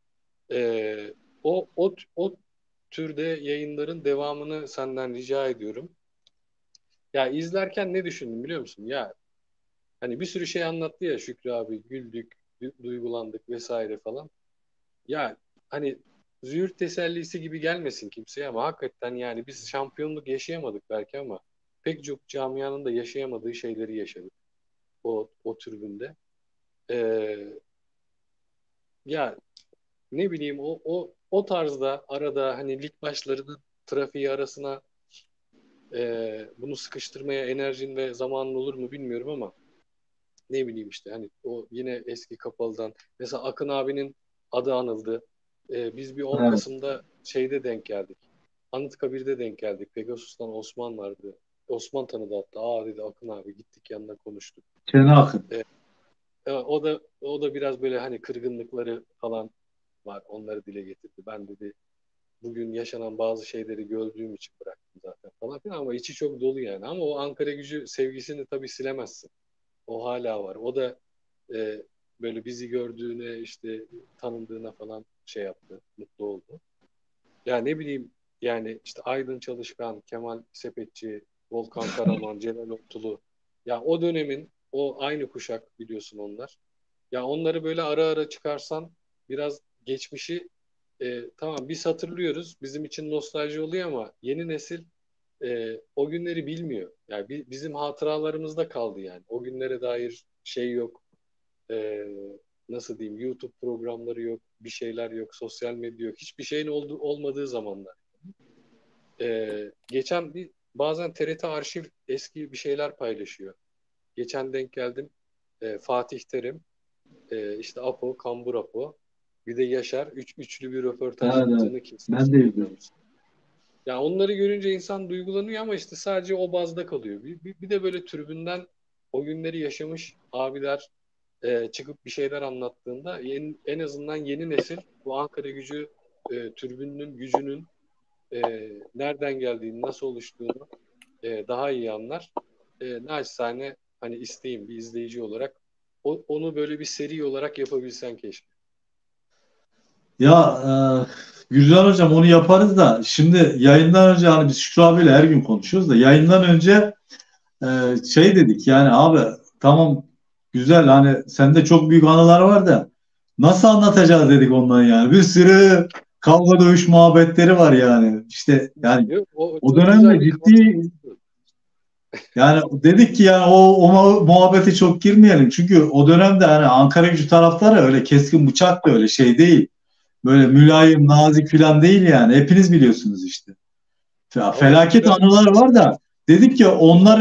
[SPEAKER 5] O türde yayınların devamını senden rica ediyorum. Ya izlerken ne düşündüm biliyor musun? Ya hani bir sürü şey anlattı ya Şükrü abi, güldük, duygulandık vesaire falan. Ya hani züğürt tesellisi gibi gelmesin kimseye ama hakikaten yani biz şampiyonluk yaşayamadık belki ama pek çok camianın da yaşayamadığı şeyleri yaşadık o tribünde. Ya ne bileyim o tarzda arada hani lig maçlarının trafiği arasına bunu sıkıştırmaya enerjin ve zamanın olur mu bilmiyorum ama ne bileyim işte hani o yine eski Kapalı'dan mesela Akın abinin adı anıldı. Biz bir 10
[SPEAKER 3] Evet.
[SPEAKER 5] Kasım'da şeyde denk geldik. Anıtkabir'de denk geldik. Pegasus'tan Osman vardı. Osman tanıdı hatta. Aa dedi Akın abi gittik yanına konuştuk.
[SPEAKER 3] Kenan Akın.
[SPEAKER 5] O da biraz böyle hani kırgınlıkları falan var. Onları dile getirdi. Ben dedi bugün yaşanan bazı şeyleri gördüğüm için bıraktım zaten falan filan ama içi çok dolu yani. Ama o Ankara Gücü sevgisini tabii silemezsin. O hala var. O da böyle bizi gördüğüne işte tanındığına falan şey yaptı. Mutlu oldu. Ya ne bileyim yani işte Aydın Çalışkan, Kemal Sepetçi, Volkan Karaman, Celal Oktulu. Ya o dönemin o aynı kuşak biliyorsun onlar. Ya onları böyle ara ara çıkarsan biraz geçmişi tamam biz hatırlıyoruz. Bizim için nostalji oluyor ama yeni nesil o günleri bilmiyor. Yani bizim hatıralarımızda kaldı yani. O günlere dair şey yok. E, Nasıl diyeyim? YouTube programları yok. Bir şeyler yok. Sosyal medya yok. Hiçbir şeyin olmadığı zamanlar. Geçen bazen TRT Arşiv eski bir şeyler paylaşıyor. Geçen denk geldim. Fatih Terim, işte Apo, Kambur Apo, bir de Yaşar. Üçlü bir röportaj
[SPEAKER 3] Evet, evet.
[SPEAKER 5] yaptığını kimse
[SPEAKER 3] Ben de izledim.
[SPEAKER 5] ya onları görünce insan duygulanıyor ama işte sadece o bazda kalıyor. Bir de böyle tribünden o günleri yaşamış abiler çıkıp bir şeyler anlattığında en azından yeni nesil bu Ankara Gücü tribününün gücünün nereden geldiğini, nasıl oluştuğunu daha iyi anlar. Naçizane hani isteğim bir izleyici olarak onu böyle bir seri olarak yapabilsen keşke.
[SPEAKER 3] Ya güzel hocam onu yaparız da şimdi yayından önce hani biz Şükrü abiyle her gün konuşuyoruz da yayından önce şey dedik yani abi tamam güzel hani sende çok büyük anılar var da nasıl anlatacağız dedik ondan yani bir sürü kavga dövüş muhabbetleri var yani işte yani
[SPEAKER 5] Yok, o
[SPEAKER 3] o
[SPEAKER 5] çok güzel
[SPEAKER 3] dönemde
[SPEAKER 5] bir
[SPEAKER 3] ciddi yani dedik ki yani o muhabbete çok girmeyelim çünkü o dönemde hani Ankara Gücü taraftarı öyle keskin bıçak da öyle şey değil. Böyle mülayim, nazik falan değil yani. Hepiniz biliyorsunuz işte.
[SPEAKER 5] ama
[SPEAKER 3] Felaket
[SPEAKER 5] güzel.
[SPEAKER 3] anılar var da dedik ki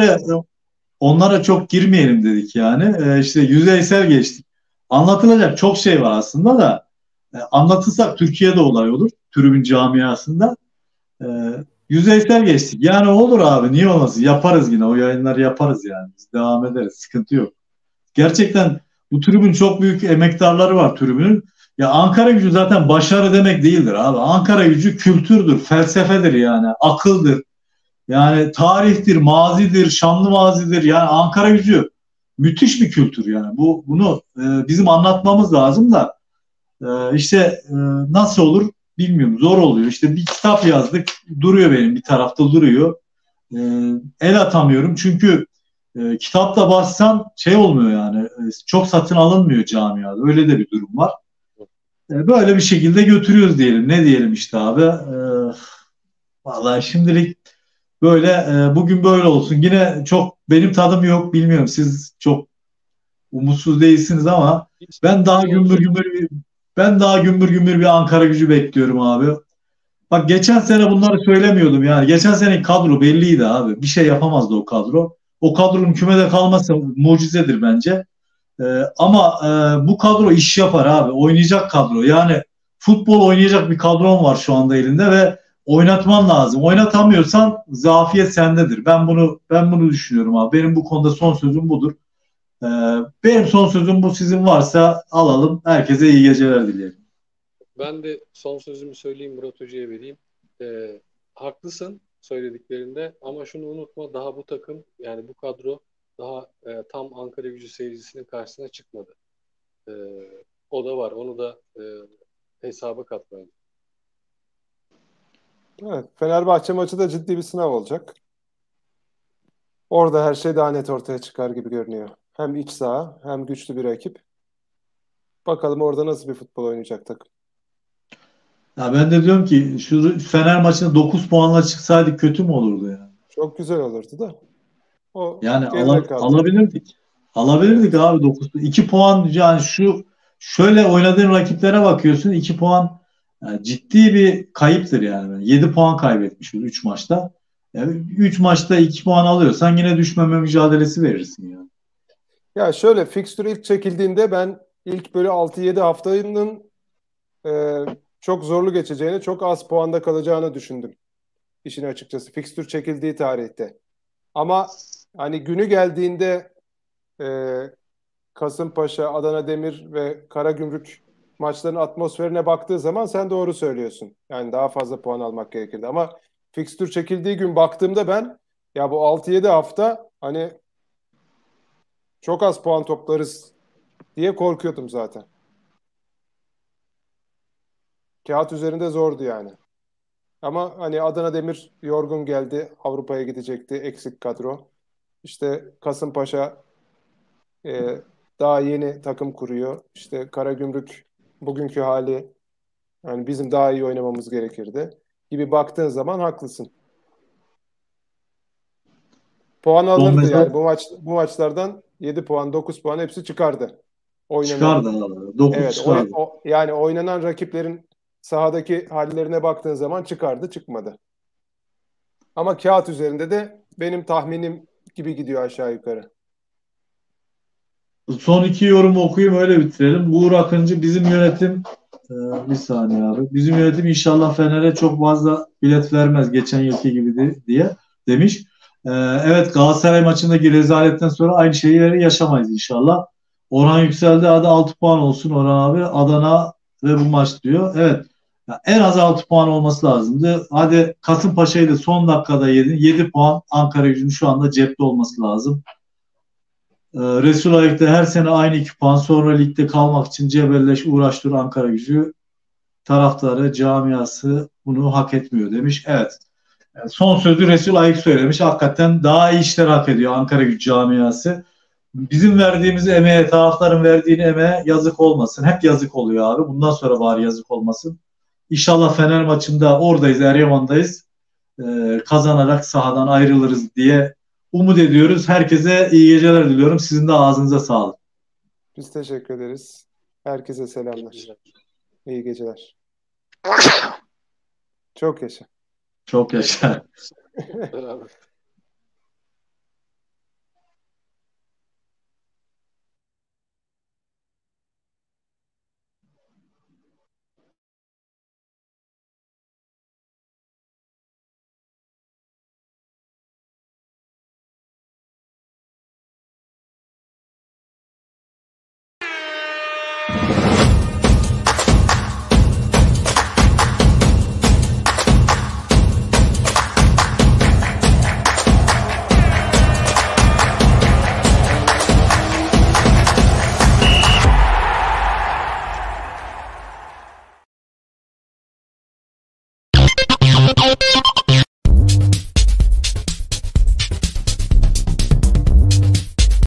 [SPEAKER 3] onlara çok girmeyelim dedik yani. İşte yüzeysel geçtik. Anlatılacak çok şey var aslında da anlatırsak Türkiye'de olay olur. Tribün camiasında. E, Yüzeysel geçtik. Yani olur abi niye olmasın? Yaparız yine. O yayınları yaparız yani. Biz devam ederiz. Sıkıntı yok. Gerçekten bu tribün çok büyük emektarları var tribünün. Ya Ankara Gücü zaten başarı demek değildir abi. Ankara Gücü kültürdür, felsefedir yani, akıldır. Yani tarihtir, mazidir, şanlı mazidir. Yani Ankara Gücü müthiş bir kültür yani. Bunu bizim anlatmamız lazım da işte nasıl olur bilmiyorum. Zor oluyor. İşte bir kitap yazdık, duruyor benim bir tarafta duruyor. E, El atamıyorum çünkü kitapta bassan şey olmuyor yani çok satın alınmıyor camiada. Öyle de bir durum var. Böyle bir şekilde götürüyoruz diyelim. Ne diyelim işte abi. Vallahi şimdilik böyle bugün böyle olsun. Yine çok benim tadım yok bilmiyorum. Siz çok umutsuz değilsiniz ama ben daha
[SPEAKER 5] İyi
[SPEAKER 3] gümbür
[SPEAKER 5] olacak.
[SPEAKER 3] gümbür ben daha gümbür gümbür bir Ankara Gücü bekliyorum abi. Bak geçen sene bunları söylemiyordum yani. Geçen sene kadro belliydi abi. Bir şey yapamazdı o kadro. O kadronun kümede kalması mucizedir bence. Ama bu kadro iş yapar abi. Oynayacak kadro. Yani futbol oynayacak bir kadron var şu anda elinde ve oynatman lazım. Oynatamıyorsan zafiyet sendedir. Ben bunu düşünüyorum abi. Benim bu konuda son sözüm budur. Ee, Benim son sözüm bu. Sizin varsa alalım. Herkese iyi geceler dilerim.
[SPEAKER 5] Ben de son sözümü söyleyeyim Murat Hoca'ya vereyim. Haklısın söylediklerinde ama şunu unutma daha bu takım yani bu kadro daha tam Ankara Gücü seyircisinin karşısına çıkmadı. E, O da var. Onu da hesaba katmayın.
[SPEAKER 4] Evet, Fenerbahçe maçı da ciddi bir sınav olacak. Orada her şey daha net ortaya çıkar gibi görünüyor. Hem iç saha hem güçlü bir rakip. Bakalım orada nasıl bir futbol oynayacak takım.
[SPEAKER 3] Ya ben de diyorum ki şu Fener maçında 9 puanla çıksaydık kötü mü olurdu yani?
[SPEAKER 4] Çok güzel olurdu da. O
[SPEAKER 3] Yani
[SPEAKER 4] geride kaldı.
[SPEAKER 3] alabilirdik. Alabilirdik
[SPEAKER 4] Evet.
[SPEAKER 3] abi 9. 2 puan yani şöyle oynadığın rakiplere bakıyorsun 2 puan yani ciddi bir kayıptır yani. 7 puan kaybetmişiz 3 maçta. Yani 3 maçta 2 puan alıyorsan yine düşmeme mücadelesi verirsin yani.
[SPEAKER 4] Ya şöyle fikstür ilk çekildiğinde ben ilk böyle 6-7 haftanın çok zorlu geçeceğini, çok az puanda kalacağını düşündüm. İşin açıkçası fikstür çekildiği tarihte. Ama hani günü geldiğinde e, Kasımpaşa, Adana Demir ve Karagümrük maçların atmosferine baktığı zaman sen doğru söylüyorsun. Yani daha fazla puan almak gerekirdi. Ama fikstür çekildiği gün baktığımda ben ya bu 6-7 hafta hani çok az puan toplarız diye korkuyordum zaten. Kağıt üzerinde zordu yani. Ama hani Adana Demir yorgun geldi. Avrupa'ya gidecekti. Eksik kadro. İşte Kasımpaşa daha yeni takım kuruyor. İşte Karagümrük bugünkü hali yani bizim daha iyi oynamamız gerekirdi gibi baktığın zaman haklısın. Puan
[SPEAKER 3] Son
[SPEAKER 4] alınırdı
[SPEAKER 3] mesaj
[SPEAKER 4] yani bu maçlardan 7 puan, 9 puan hepsi çıkardı.
[SPEAKER 3] çıkardı
[SPEAKER 4] Oynanan
[SPEAKER 3] abi. 9
[SPEAKER 4] evet
[SPEAKER 3] çıkardı.
[SPEAKER 4] yani oynanan rakiplerin sahadaki hallerine baktığın zaman çıkardı, çıkmadı. Ama kağıt üzerinde de benim tahminim gibi gidiyor aşağı yukarı.
[SPEAKER 3] Son iki yorumu okuyayım öyle bitirelim. Uğur Akıncı bizim yönetim bir saniye abi. Bizim yönetim inşallah Fener'e çok fazla bilet vermez geçen yılki gibi diye demiş. Evet Galatasaray maçındaki rezaletten sonra aynı şeyi yaşamayız inşallah. Orhan yükseldi hadi 6 puan olsun Orhan abi. Adana ve bu maç diyor. Evet ya en az 6 puan olması lazımdı. Hadi Kasımpaşa'yı da son dakikada yedin. 7 puan Ankaragücü'nün şu anda cepte olması lazım. Resulayık'ta her sene aynı 2 puan sonra ligde kalmak için cebelleş uğraştır Ankaragücü taraftarı camiası bunu hak etmiyor demiş. Evet. Yani son sözü Resul Ayık söylemiş. Hakikaten daha iyi işler hak ediyor Ankaragücü camiası. Bizim verdiğimiz emeğe, taraftarın verdiğini emeğe yazık olmasın. Hep yazık oluyor abi. Bundan sonra bari yazık olmasın. İnşallah Fener maçında oradayız, Eryaman'dayız. Kazanarak sahadan ayrılırız diye umut ediyoruz. Herkese iyi geceler diliyorum. Sizin de ağzınıza sağlık.
[SPEAKER 4] Biz teşekkür ederiz. Herkese selamlar. İyi geceler. Çok yaşa.
[SPEAKER 3] Çok yaşa.
[SPEAKER 5] Beraber.